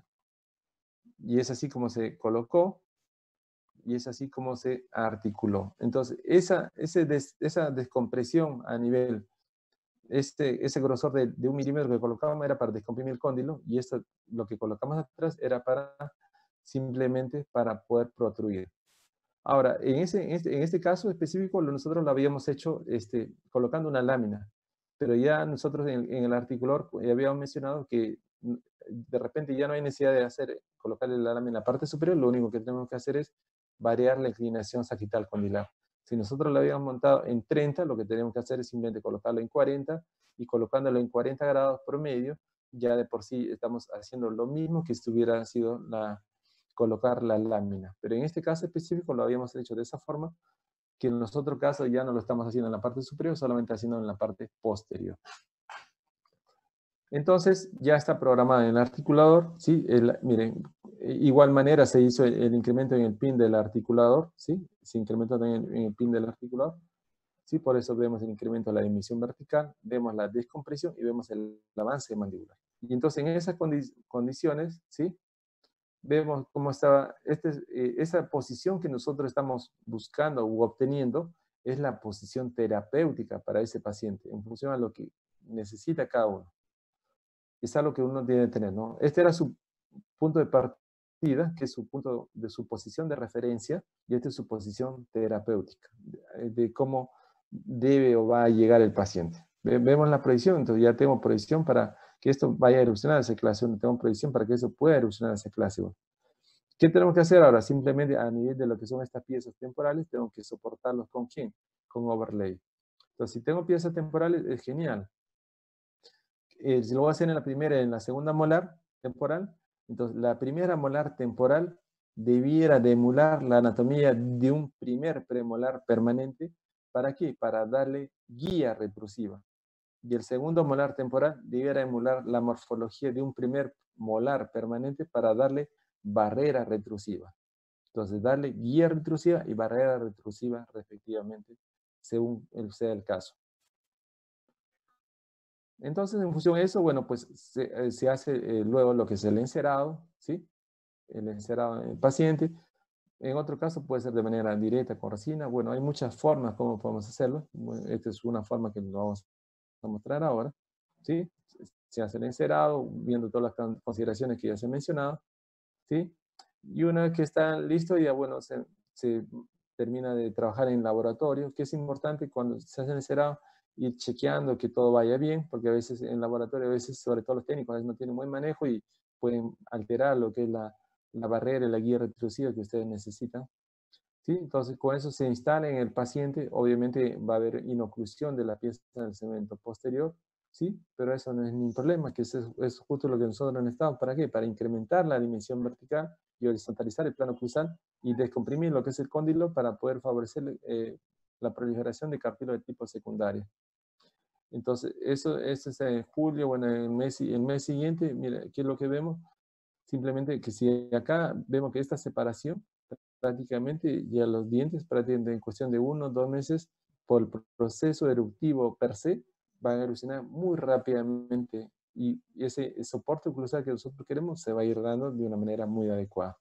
Y es así como se colocó y es así como se articuló. Entonces, esa, ese des, esa descompresión a nivel, este, ese grosor de, de un milímetro que colocábamos era para descomprimir el cóndilo y esto, lo que colocamos atrás era para simplemente para poder protruir. Ahora, en, ese, en, este, en este caso específico, nosotros lo habíamos hecho este, colocando una lámina, pero ya nosotros en, en el articulador ya habíamos mencionado que de repente ya no hay necesidad de hacer, colocarle la lámina en la parte superior, lo único que tenemos que hacer es variar la inclinación sagital condilar. Si nosotros lo habíamos montado en treinta, lo que tenemos que hacer es simplemente colocarlo en cuarenta, y colocándolo en cuarenta grados promedio, ya de por sí estamos haciendo lo mismo que si hubiera sido la, colocar la lámina. Pero en este caso específico lo habíamos hecho de esa forma, que en los otros casos ya no lo estamos haciendo en la parte superior, solamente haciendo en la parte posterior. Entonces, ya está programado en el articulador, ¿sí? El, miren, igual manera se hizo el, el incremento en el pin del articulador, ¿sí? Se incrementó también en el pin del articulador, ¿sí? Por eso vemos el incremento de la emisión vertical, vemos la descompresión y vemos el, el avance mandibular. Y entonces, en esas condi condiciones, ¿sí? Vemos cómo estaba, este, eh, esa posición que nosotros estamos buscando u obteniendo es la posición terapéutica para ese paciente, en función a lo que necesita cada uno. Es algo que uno tiene que tener, ¿no? Este era su punto de partida, que es su punto de su posición de referencia, y esta es su posición terapéutica, de, de cómo debe o va a llegar el paciente. Vemos la proyección, entonces ya tengo proyección para que esto vaya a erupcionar hacia clase uno, tengo proyección para que eso pueda erupcionar hacia clase uno. ¿Qué tenemos que hacer ahora? Simplemente a nivel de lo que son estas piezas temporales, tengo que soportarlos con quién? Con overlay. Entonces, si tengo piezas temporales, es genial. Eh, si lo voy a hacer en la primera y en la segunda molar temporal, entonces la primera molar temporal debiera de emular la anatomía de un primer premolar permanente. ¿Para qué? Para darle guía retrusiva. Y el segundo molar temporal debiera emular la morfología de un primer molar permanente para darle barrera retrusiva. Entonces, darle guía retrusiva y barrera retrusiva respectivamente, según el, sea el caso. Entonces, en función de eso, bueno, pues se, eh, se hace eh, luego lo que es el encerado, ¿sí? El encerado en el paciente. En otro caso puede ser de manera directa con resina. Bueno, hay muchas formas como podemos hacerlo. Bueno, esta es una forma que lo vamos a mostrar ahora, ¿sí? Se hace el encerado, viendo todas las consideraciones que ya se han mencionado, ¿sí? Y una vez que está listo, ya bueno, se, se termina de trabajar en laboratorio, que es importante cuando se hace el encerado, ir chequeando que todo vaya bien, porque a veces en laboratorio, a veces, sobre todo los técnicos, a veces no tienen buen manejo y pueden alterar lo que es la, la barrera y la guía retrusiva que ustedes necesitan. ¿Sí? Entonces, con eso se instala en el paciente, obviamente va a haber inoclusión de la pieza del cemento posterior, ¿sí? Pero eso no es ningún problema, que eso es, es justo lo que nosotros necesitamos. ¿Para qué? Para incrementar la dimensión vertical y horizontalizar el plano cruzal y descomprimir lo que es el cóndilo para poder favorecer eh, la proliferación de cartílago de tipo secundario. Entonces, eso, eso es en julio, bueno, el mes, el mes siguiente, mira, ¿qué es lo que vemos? Simplemente que si acá vemos que esta separación, prácticamente ya los dientes, prácticamente en cuestión de uno o dos meses, por el proceso eruptivo per se, van a erupcionar muy rápidamente y ese soporte oclusal que nosotros queremos se va a ir dando de una manera muy adecuada.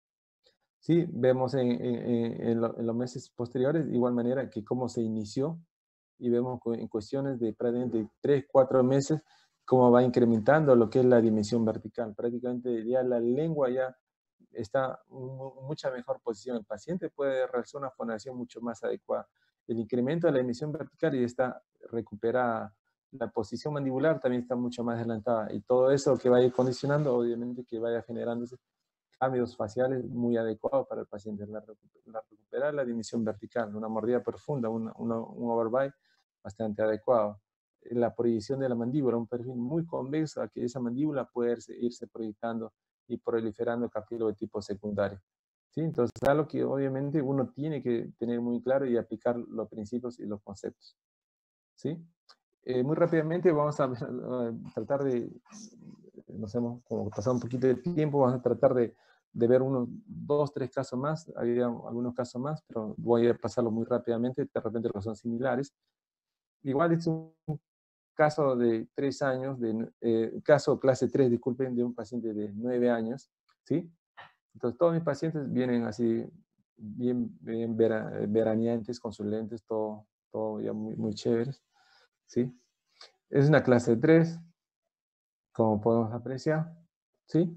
Sí, vemos en, en, en, lo, en los meses posteriores, de igual manera que cómo se inició, y vemos en cuestiones de prácticamente tres, cuatro meses, cómo va incrementando lo que es la dimensión vertical. Prácticamente ya la lengua ya está en mucha mejor posición. El paciente puede realizar una fonación mucho más adecuada. El incremento de la dimensión vertical y está recuperada. La posición mandibular también está mucho más adelantada. Y todo eso que vaya condicionando, obviamente que vaya generándose cambios faciales muy adecuados para el paciente. La, la recuperar la dimensión vertical, una mordida profunda, una, una, un overbite bastante adecuado. La proyección de la mandíbula, un perfil muy convexo a que esa mandíbula puede irse, irse proyectando y proliferando cartílago de tipo secundario. ¿Sí? Entonces, es algo que obviamente uno tiene que tener muy claro y aplicar los principios y los conceptos. ¿Sí? Eh, muy rápidamente vamos a, a tratar de, nos hemos como pasado un poquito de tiempo, vamos a tratar de, de ver unos dos, tres casos más, había algunos casos más, pero voy a pasarlo muy rápidamente, de repente los son similares. Igual es un caso de tres años, de, eh, caso clase tres, disculpen, de un paciente de nueve años, ¿sí? Entonces todos mis pacientes vienen así, bien, bien vera, veraneantes, con sus lentes, todo, todo ya muy, muy chéveres, ¿sí? Es una clase tres, como podemos apreciar, ¿sí?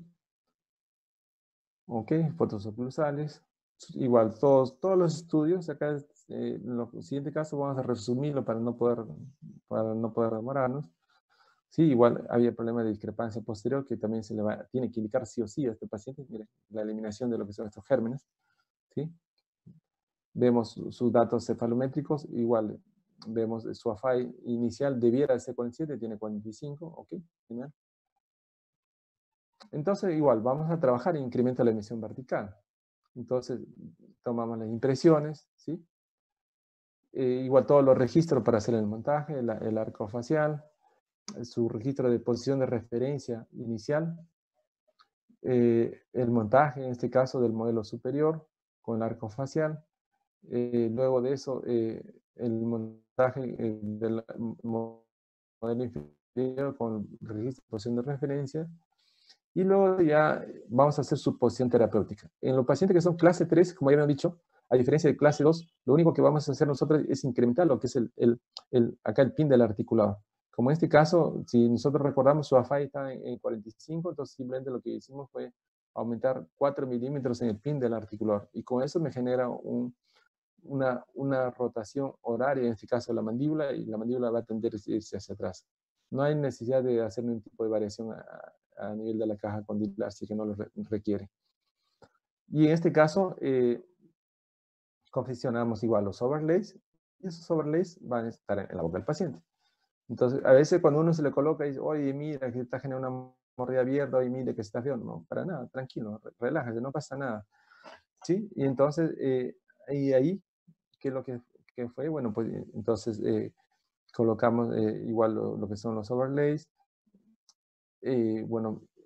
Ok, fotos oclusales. Igual, todos, todos los estudios, acá eh, en el siguiente caso vamos a resumirlo para no poder, para no poder demorarnos. Sí, igual había problema de discrepancia posterior que también se le va, tiene que indicar sí o sí a este paciente, mire, la eliminación de lo que son estos gérmenes, ¿sí? Vemos sus datos cefalométricos, igual vemos su A F A I inicial debiera ser cuarenta y siete, tiene cuarenta y cinco, ok, genial. Entonces, igual, vamos a trabajar en incremento de la emisión vertical. Entonces, tomamos las impresiones, ¿sí? Eh, igual todos los registros para hacer el montaje, el, el arco facial, su registro de posición de referencia inicial, eh, el montaje, en este caso, del modelo superior con el arco facial. Eh, luego de eso, eh, el montaje eh, del modelo inferior con registro de posición de referencia. Y luego ya vamos a hacer su posición terapéutica. En los pacientes que son clase tres, como ya habíamos dicho, a diferencia de clase dos, lo único que vamos a hacer nosotros es incrementar lo que es el, el, el acá el pin del articulado. Como en este caso, si nosotros recordamos, su A F A I está en, en cuarenta y cinco, entonces simplemente lo que hicimos fue aumentar cuatro milímetros en el pin del articulador. Y con eso me genera un, una, una rotación horaria, en este caso la mandíbula, y la mandíbula va a tender a irse hacia atrás. No hay necesidad de hacer ningún tipo de variación a, a nivel de la caja condilar si que no lo re requiere. Y en este caso, eh, confeccionamos igual los overlays, y esos overlays van a estar en la boca del paciente. Entonces, a veces cuando uno se le coloca y dice, oye, mira, que está generando una mordida abierta, oye, mira, que está feo. No, para nada, tranquilo, relájate, no pasa nada. ¿Sí? Y entonces, eh, y ahí, ¿qué es lo que, que fue? Bueno, pues entonces eh, colocamos eh, igual lo, lo que son los overlays. Eh, bueno,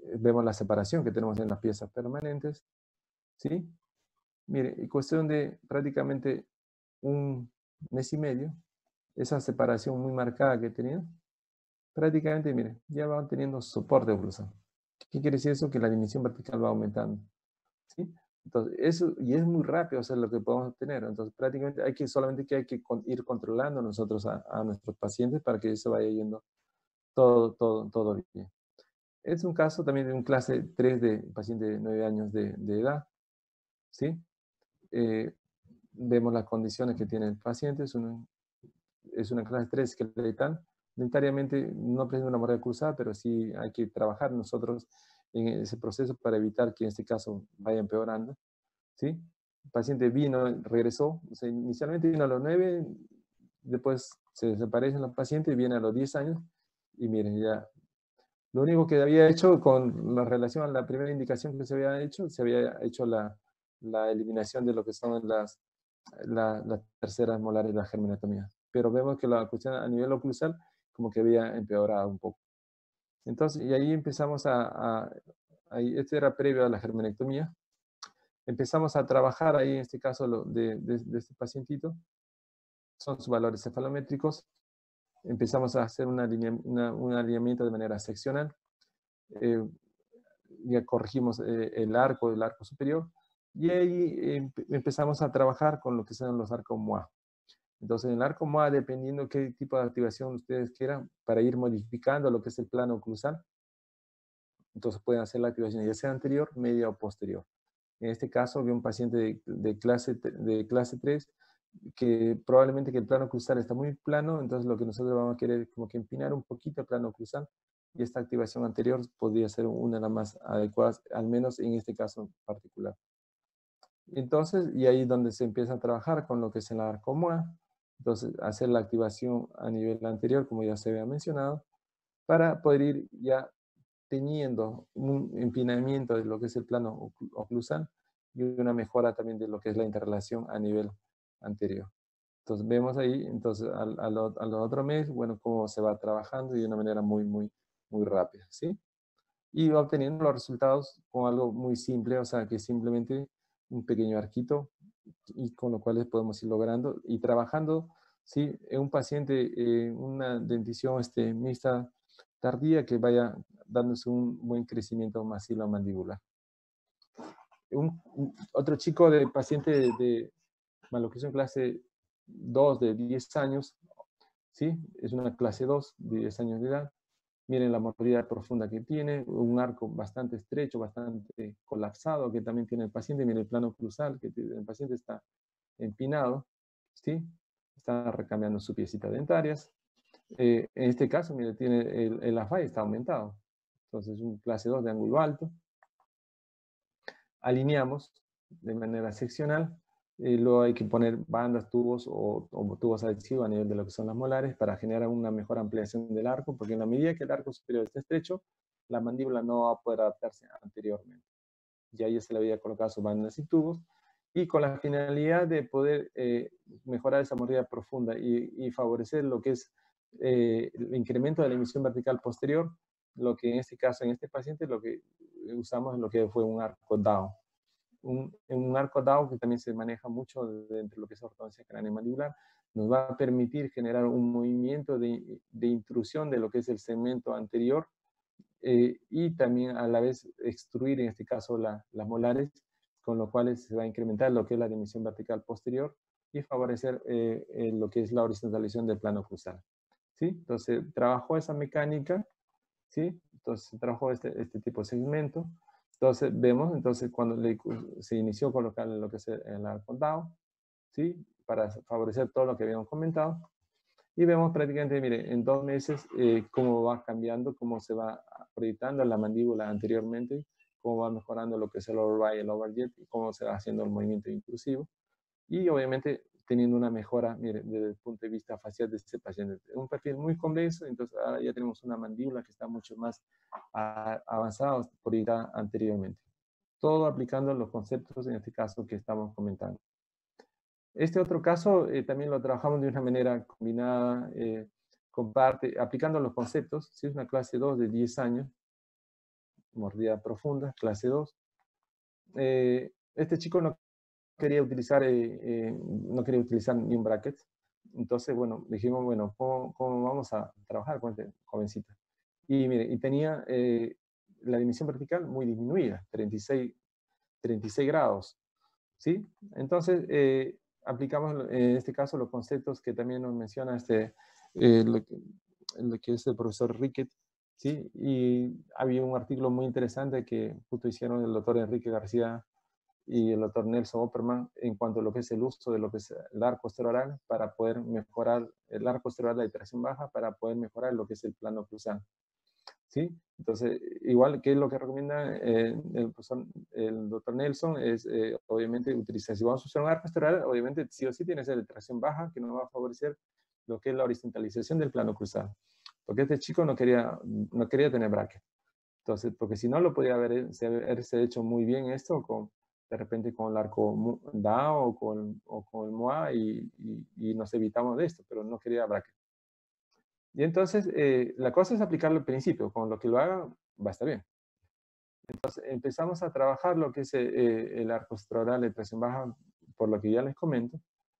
vemos la separación que tenemos en las piezas permanentes, ¿sí? Mire, en cuestión de prácticamente un mes y medio, esa separación muy marcada que tenía, prácticamente, mire, ya van teniendo soporte oclusal. ¿Qué quiere decir eso? Que la dimensión vertical va aumentando, ¿sí? Entonces, eso, y es muy rápido hacer lo que podemos obtener. Entonces, prácticamente hay que, solamente que hay que con, ir controlando nosotros a, a nuestros pacientes para que se vaya yendo todo, todo, todo bien. Es un caso también de un clase tres de paciente de nueve años de, de edad, ¿sí? Eh, vemos las condiciones que tiene el paciente, es una, es una clase tres esqueletal. Necesariamente no presenta una mordida cruzada, pero sí hay que trabajar nosotros en ese proceso para evitar que en este caso vaya empeorando, ¿sí? El paciente vino, regresó, o sea, inicialmente vino a los nueve, después se desaparece el paciente y viene a los diez años, y miren, ya lo único que había hecho con la relación a la primera indicación que se había hecho, se había hecho la, la eliminación de lo que son las, la, las terceras molares de la germinatomía. Pero vemos que la cuestión a nivel oclusal como que había empeorado un poco. Entonces, y ahí empezamos a, a ahí, esto era previo a la germinectomía, empezamos a trabajar ahí en este caso lo de, de, de este pacientito, son sus valores cefalométricos, empezamos a hacer una alinea, una, un alineamiento de manera seccional, eh, ya corregimos eh, el arco, el arco superior, y ahí eh, empezamos a trabajar con lo que son los arcos M O A. Entonces, en el arco M O A, dependiendo qué tipo de activación ustedes quieran, para ir modificando lo que es el plano oclusal, entonces pueden hacer la activación ya sea anterior, media o posterior. En este caso, vi un paciente de, de, clase, de clase tres que probablemente que el plano oclusal está muy plano, entonces lo que nosotros vamos a querer es como que empinar un poquito el plano oclusal, y esta activación anterior podría ser una de las más adecuadas, al menos en este caso en particular. Entonces, y ahí es donde se empieza a trabajar con lo que es el arco M O A, entonces hacer la activación a nivel anterior, como ya se había mencionado, para poder ir ya teniendo un empinamiento de lo que es el plano oclusal y una mejora también de lo que es la interrelación a nivel anterior. Entonces vemos ahí, entonces al, al, al otro mes, bueno, cómo se va trabajando y de una manera muy, muy, muy rápida, ¿sí? Y obteniendo los resultados con algo muy simple, o sea, que simplemente un pequeño arquito y con lo cual podemos ir logrando y trabajando, ¿sí? En un paciente, eh, una dentición este, mixta tardía que vaya dándose un buen crecimiento maxilomandibular. Un, un, otro chico de paciente de, de malocclusión clase dos de diez años, ¿sí? Es una clase dos de diez años de edad. Miren la mordida profunda que tiene, un arco bastante estrecho, bastante colapsado que también tiene el paciente. Miren el plano cruzal, que el paciente está empinado, ¿sí? Está recambiando su piecita dentarias. Eh, en este caso, mire, tiene el, el A F A I está aumentado. Entonces, un clase dos de ángulo alto. Alineamos de manera seccional. Eh, luego hay que poner bandas, tubos o, o tubos adhesivos a nivel de lo que son las molares para generar una mejor ampliación del arco, porque en la medida que el arco superior esté estrecho, la mandíbula no va a poder adaptarse anteriormente. Ya ahí se le había colocado sus bandas y tubos, y con la finalidad de poder eh, mejorar esa mordida profunda y, y favorecer lo que es eh, el incremento de la emisión vertical posterior, lo que en este caso, en este paciente, lo que usamos lo que fue un arco Down. Un, un arco Down que también se maneja mucho dentro de lo que es ortodoncia craneomandibular, nos va a permitir generar un movimiento de, de intrusión de lo que es el segmento anterior eh, y también a la vez extruir en este caso la, las molares, con lo cual se va a incrementar lo que es la dimensión vertical posterior y favorecer eh, eh, lo que es la horizontalización del plano cruzal. ¿Sí? Entonces, trabajó esa mecánica, ¿sí? Entonces, trabajó este, este tipo de segmento. Entonces, vemos, entonces, cuando le, se inició colocar lo que es el arco down, ¿sí? Para favorecer todo lo que habíamos comentado. Y vemos prácticamente, mire, en dos meses eh, cómo va cambiando, cómo se va proyectando la mandíbula anteriormente, cómo va mejorando lo que es el overbite y el overjet, y cómo se va haciendo el movimiento intrusivo. Y obviamente teniendo una mejora, mire, desde el punto de vista facial de este paciente. Un perfil muy convexo, entonces ahora ya tenemos una mandíbula que está mucho más a, avanzada, proyectada anteriormente. Todo aplicando los conceptos, en este caso, que estamos comentando. Este otro caso eh, también lo trabajamos de una manera combinada, eh, comparte, aplicando los conceptos. Si es una clase dos de diez años, mordida profunda, clase dos. Eh, este chico no quería utilizar, eh, eh, no quería utilizar ni un bracket. Entonces, bueno, dijimos, bueno, ¿cómo, cómo vamos a trabajar con este jovencito? Y mire, y tenía eh, la dimensión vertical muy disminuida, treinta y seis grados, ¿sí? Entonces, eh, aplicamos en este caso los conceptos que también nos menciona este, eh, lo, que, lo que es el profesor Rickett, ¿sí? Y había un artículo muy interesante que justo hicieron el doctor Enrique García y el doctor Nelson Opperman en cuanto a lo que es el uso de lo que es el arco esteroral para poder mejorar el arco esteroral de iteración baja para poder mejorar lo que es el plano cruzal. ¿Sí? Entonces, igual, ¿qué es lo que recomienda eh, el, profesor, el doctor Nelson? Es, eh, obviamente, utilizar, si vamos a usar un arco esteroral, obviamente, sí o sí tiene que ser de iteración baja, que nos va a favorecer lo que es la horizontalización del plano cruzal. Porque este chico no quería, no quería tener bracket. Entonces, porque si no, lo podría haber, haberse hecho muy bien esto con, de repente con el arco D A o con, o con el M O A y, y, y nos evitamos de esto, pero no quería bracket. Y entonces, eh, la cosa es aplicarlo al principio, con lo que lo haga, va a estar bien. Entonces, empezamos a trabajar lo que es eh, el arco esteroral de presión baja, por lo que ya les comento.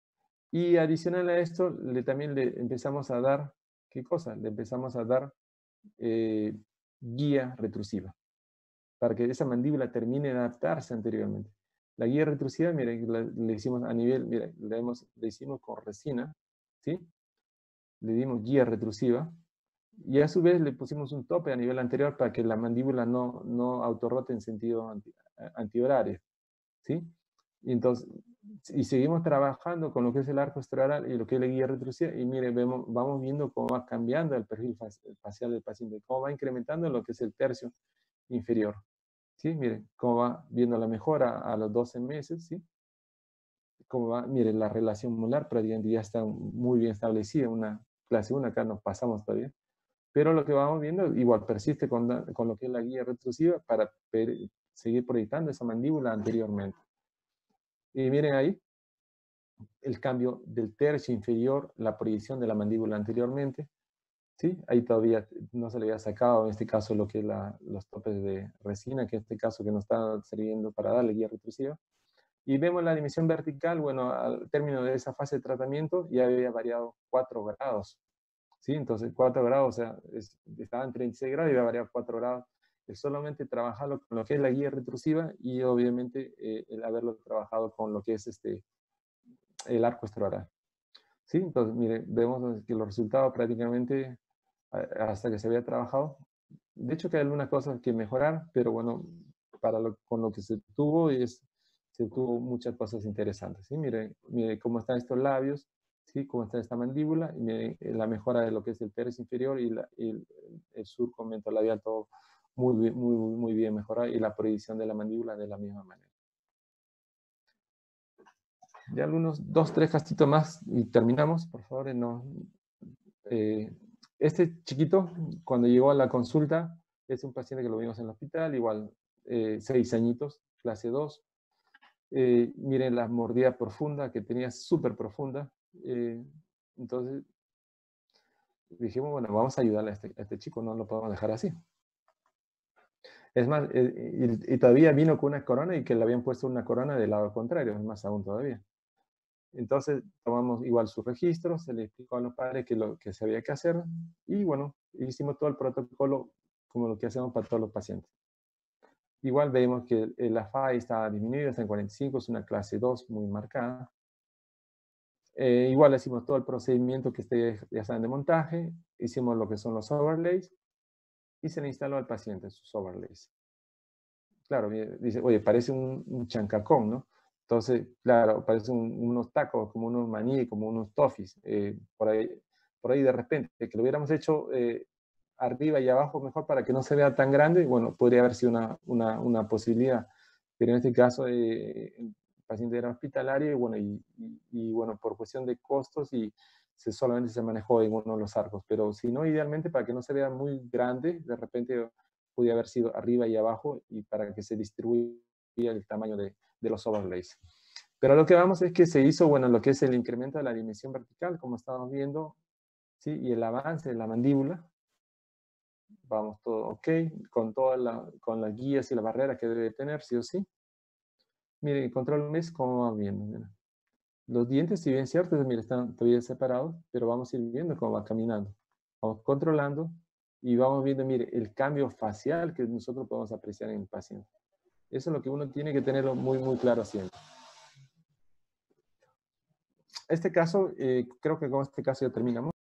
Y adicional a esto, le, también le empezamos a dar, ¿qué cosa? Le empezamos a dar eh, guía retrusiva, para que esa mandíbula termine de adaptarse anteriormente. La guía retrusiva, miren, la, le hicimos a nivel, miren, le, hemos, le hicimos con resina, ¿sí? Le dimos guía retrusiva, y a su vez le pusimos un tope a nivel anterior para que la mandíbula no, no autorrote en sentido anti, antihorario, ¿sí? Y entonces, y seguimos trabajando con lo que es el arco esteroral y lo que es la guía retrusiva, y mire, vemos, vamos viendo cómo va cambiando el perfil facial del paciente, cómo va incrementando lo que es el tercio inferior, ¿sí? Miren, cómo va viendo la mejora a los doce meses, ¿sí? Cómo va, miren, la relación molar prácticamente ya está muy bien establecida, una clase uno, acá nos pasamos todavía. Pero lo que vamos viendo igual persiste con, la, con lo que es la guía retrusiva para per, seguir proyectando esa mandíbula anteriormente. Y miren ahí el cambio del tercio inferior, la proyección de la mandíbula anteriormente. ¿Sí? Ahí todavía no se le había sacado, en este caso, lo que es la, los topes de resina, que en este caso que nos está sirviendo para darle guía retrusiva. Y vemos la dimensión vertical, bueno, al término de esa fase de tratamiento ya había variado cuatro grados. ¿Sí? Entonces, cuatro grados, o sea, es, estaba en treinta y seis grados y va a variar cuatro grados. Es solamente trabajarlo con lo que es la guía retrusiva y obviamente eh, el haberlo trabajado con lo que es este, el arco esteroral. ¿Sí? Entonces, mire, vemos que los resultados prácticamente hasta que se había trabajado. De hecho, que hay algunas cosas que mejorar, pero bueno, para lo, con lo que se tuvo, es, se tuvo muchas cosas interesantes. ¿Sí? Mire, mire cómo están estos labios, ¿sí? Cómo está esta mandíbula, y mire la mejora de lo que es el tercio inferior y, la, y el, el surco mentolabial, todo muy, muy, muy bien mejorado, y la proyección de la mandíbula de la misma manera. Ya algunos dos, tres castitos más y terminamos, por favor. No, eh, este chiquito, cuando llegó a la consulta, es un paciente que lo vimos en el hospital, igual, eh, seis añitos, clase dos. Eh, miren la mordida profunda que tenía, súper profunda. Eh, entonces, dijimos, bueno, vamos a ayudarle a este, a este chico, no lo podemos dejar así. Es más, eh, y, y todavía vino con una corona y que le habían puesto una corona del lado contrario, es más aún todavía. Entonces tomamos igual su registro, se le explicó a los padres que lo que se había que hacer y bueno, hicimos todo el protocolo como lo que hacemos para todos los pacientes. Igual vemos que la F A I está disminuida, está en cuarenta y cinco, es una clase dos muy marcada. Eh, igual hicimos todo el procedimiento que ustedes ya saben de montaje, hicimos lo que son los overlays y se le instaló al paciente sus overlays. Claro, dice, oye, parece un, un chancacón, ¿no? Entonces, claro, parecen un, unos tacos, como unos maní, como unos toffees. Eh, por, ahí, por ahí de repente, que lo hubiéramos hecho eh, arriba y abajo mejor para que no se vea tan grande, bueno, podría haber sido una, una, una posibilidad. Pero en este caso, eh, el paciente era hospitalario y bueno, y, y, y bueno, por cuestión de costos y se, solamente se manejó en uno de los arcos. Pero si no, idealmente, para que no se vea muy grande, de repente podría haber sido arriba y abajo y para que se distribuya el tamaño de, de los overlays. Pero lo que vamos es que se hizo, bueno, lo que es el incremento de la dimensión vertical, como estamos viendo, ¿sí? Y el avance de la mandíbula. vamos todo ok, con todas la, con las guías y las barreras que debe tener, sí o sí. Mire, control mes, ¿cómo vamos viendo? Mira. Los dientes, si bien cierto, mira, están todavía separados, pero vamos a ir viendo cómo va caminando. Vamos controlando y vamos viendo, mire, el cambio facial que nosotros podemos apreciar en el paciente. Eso es lo que uno tiene que tenerlo muy, muy claro siempre. Este caso, eh, creo que con este caso ya terminamos.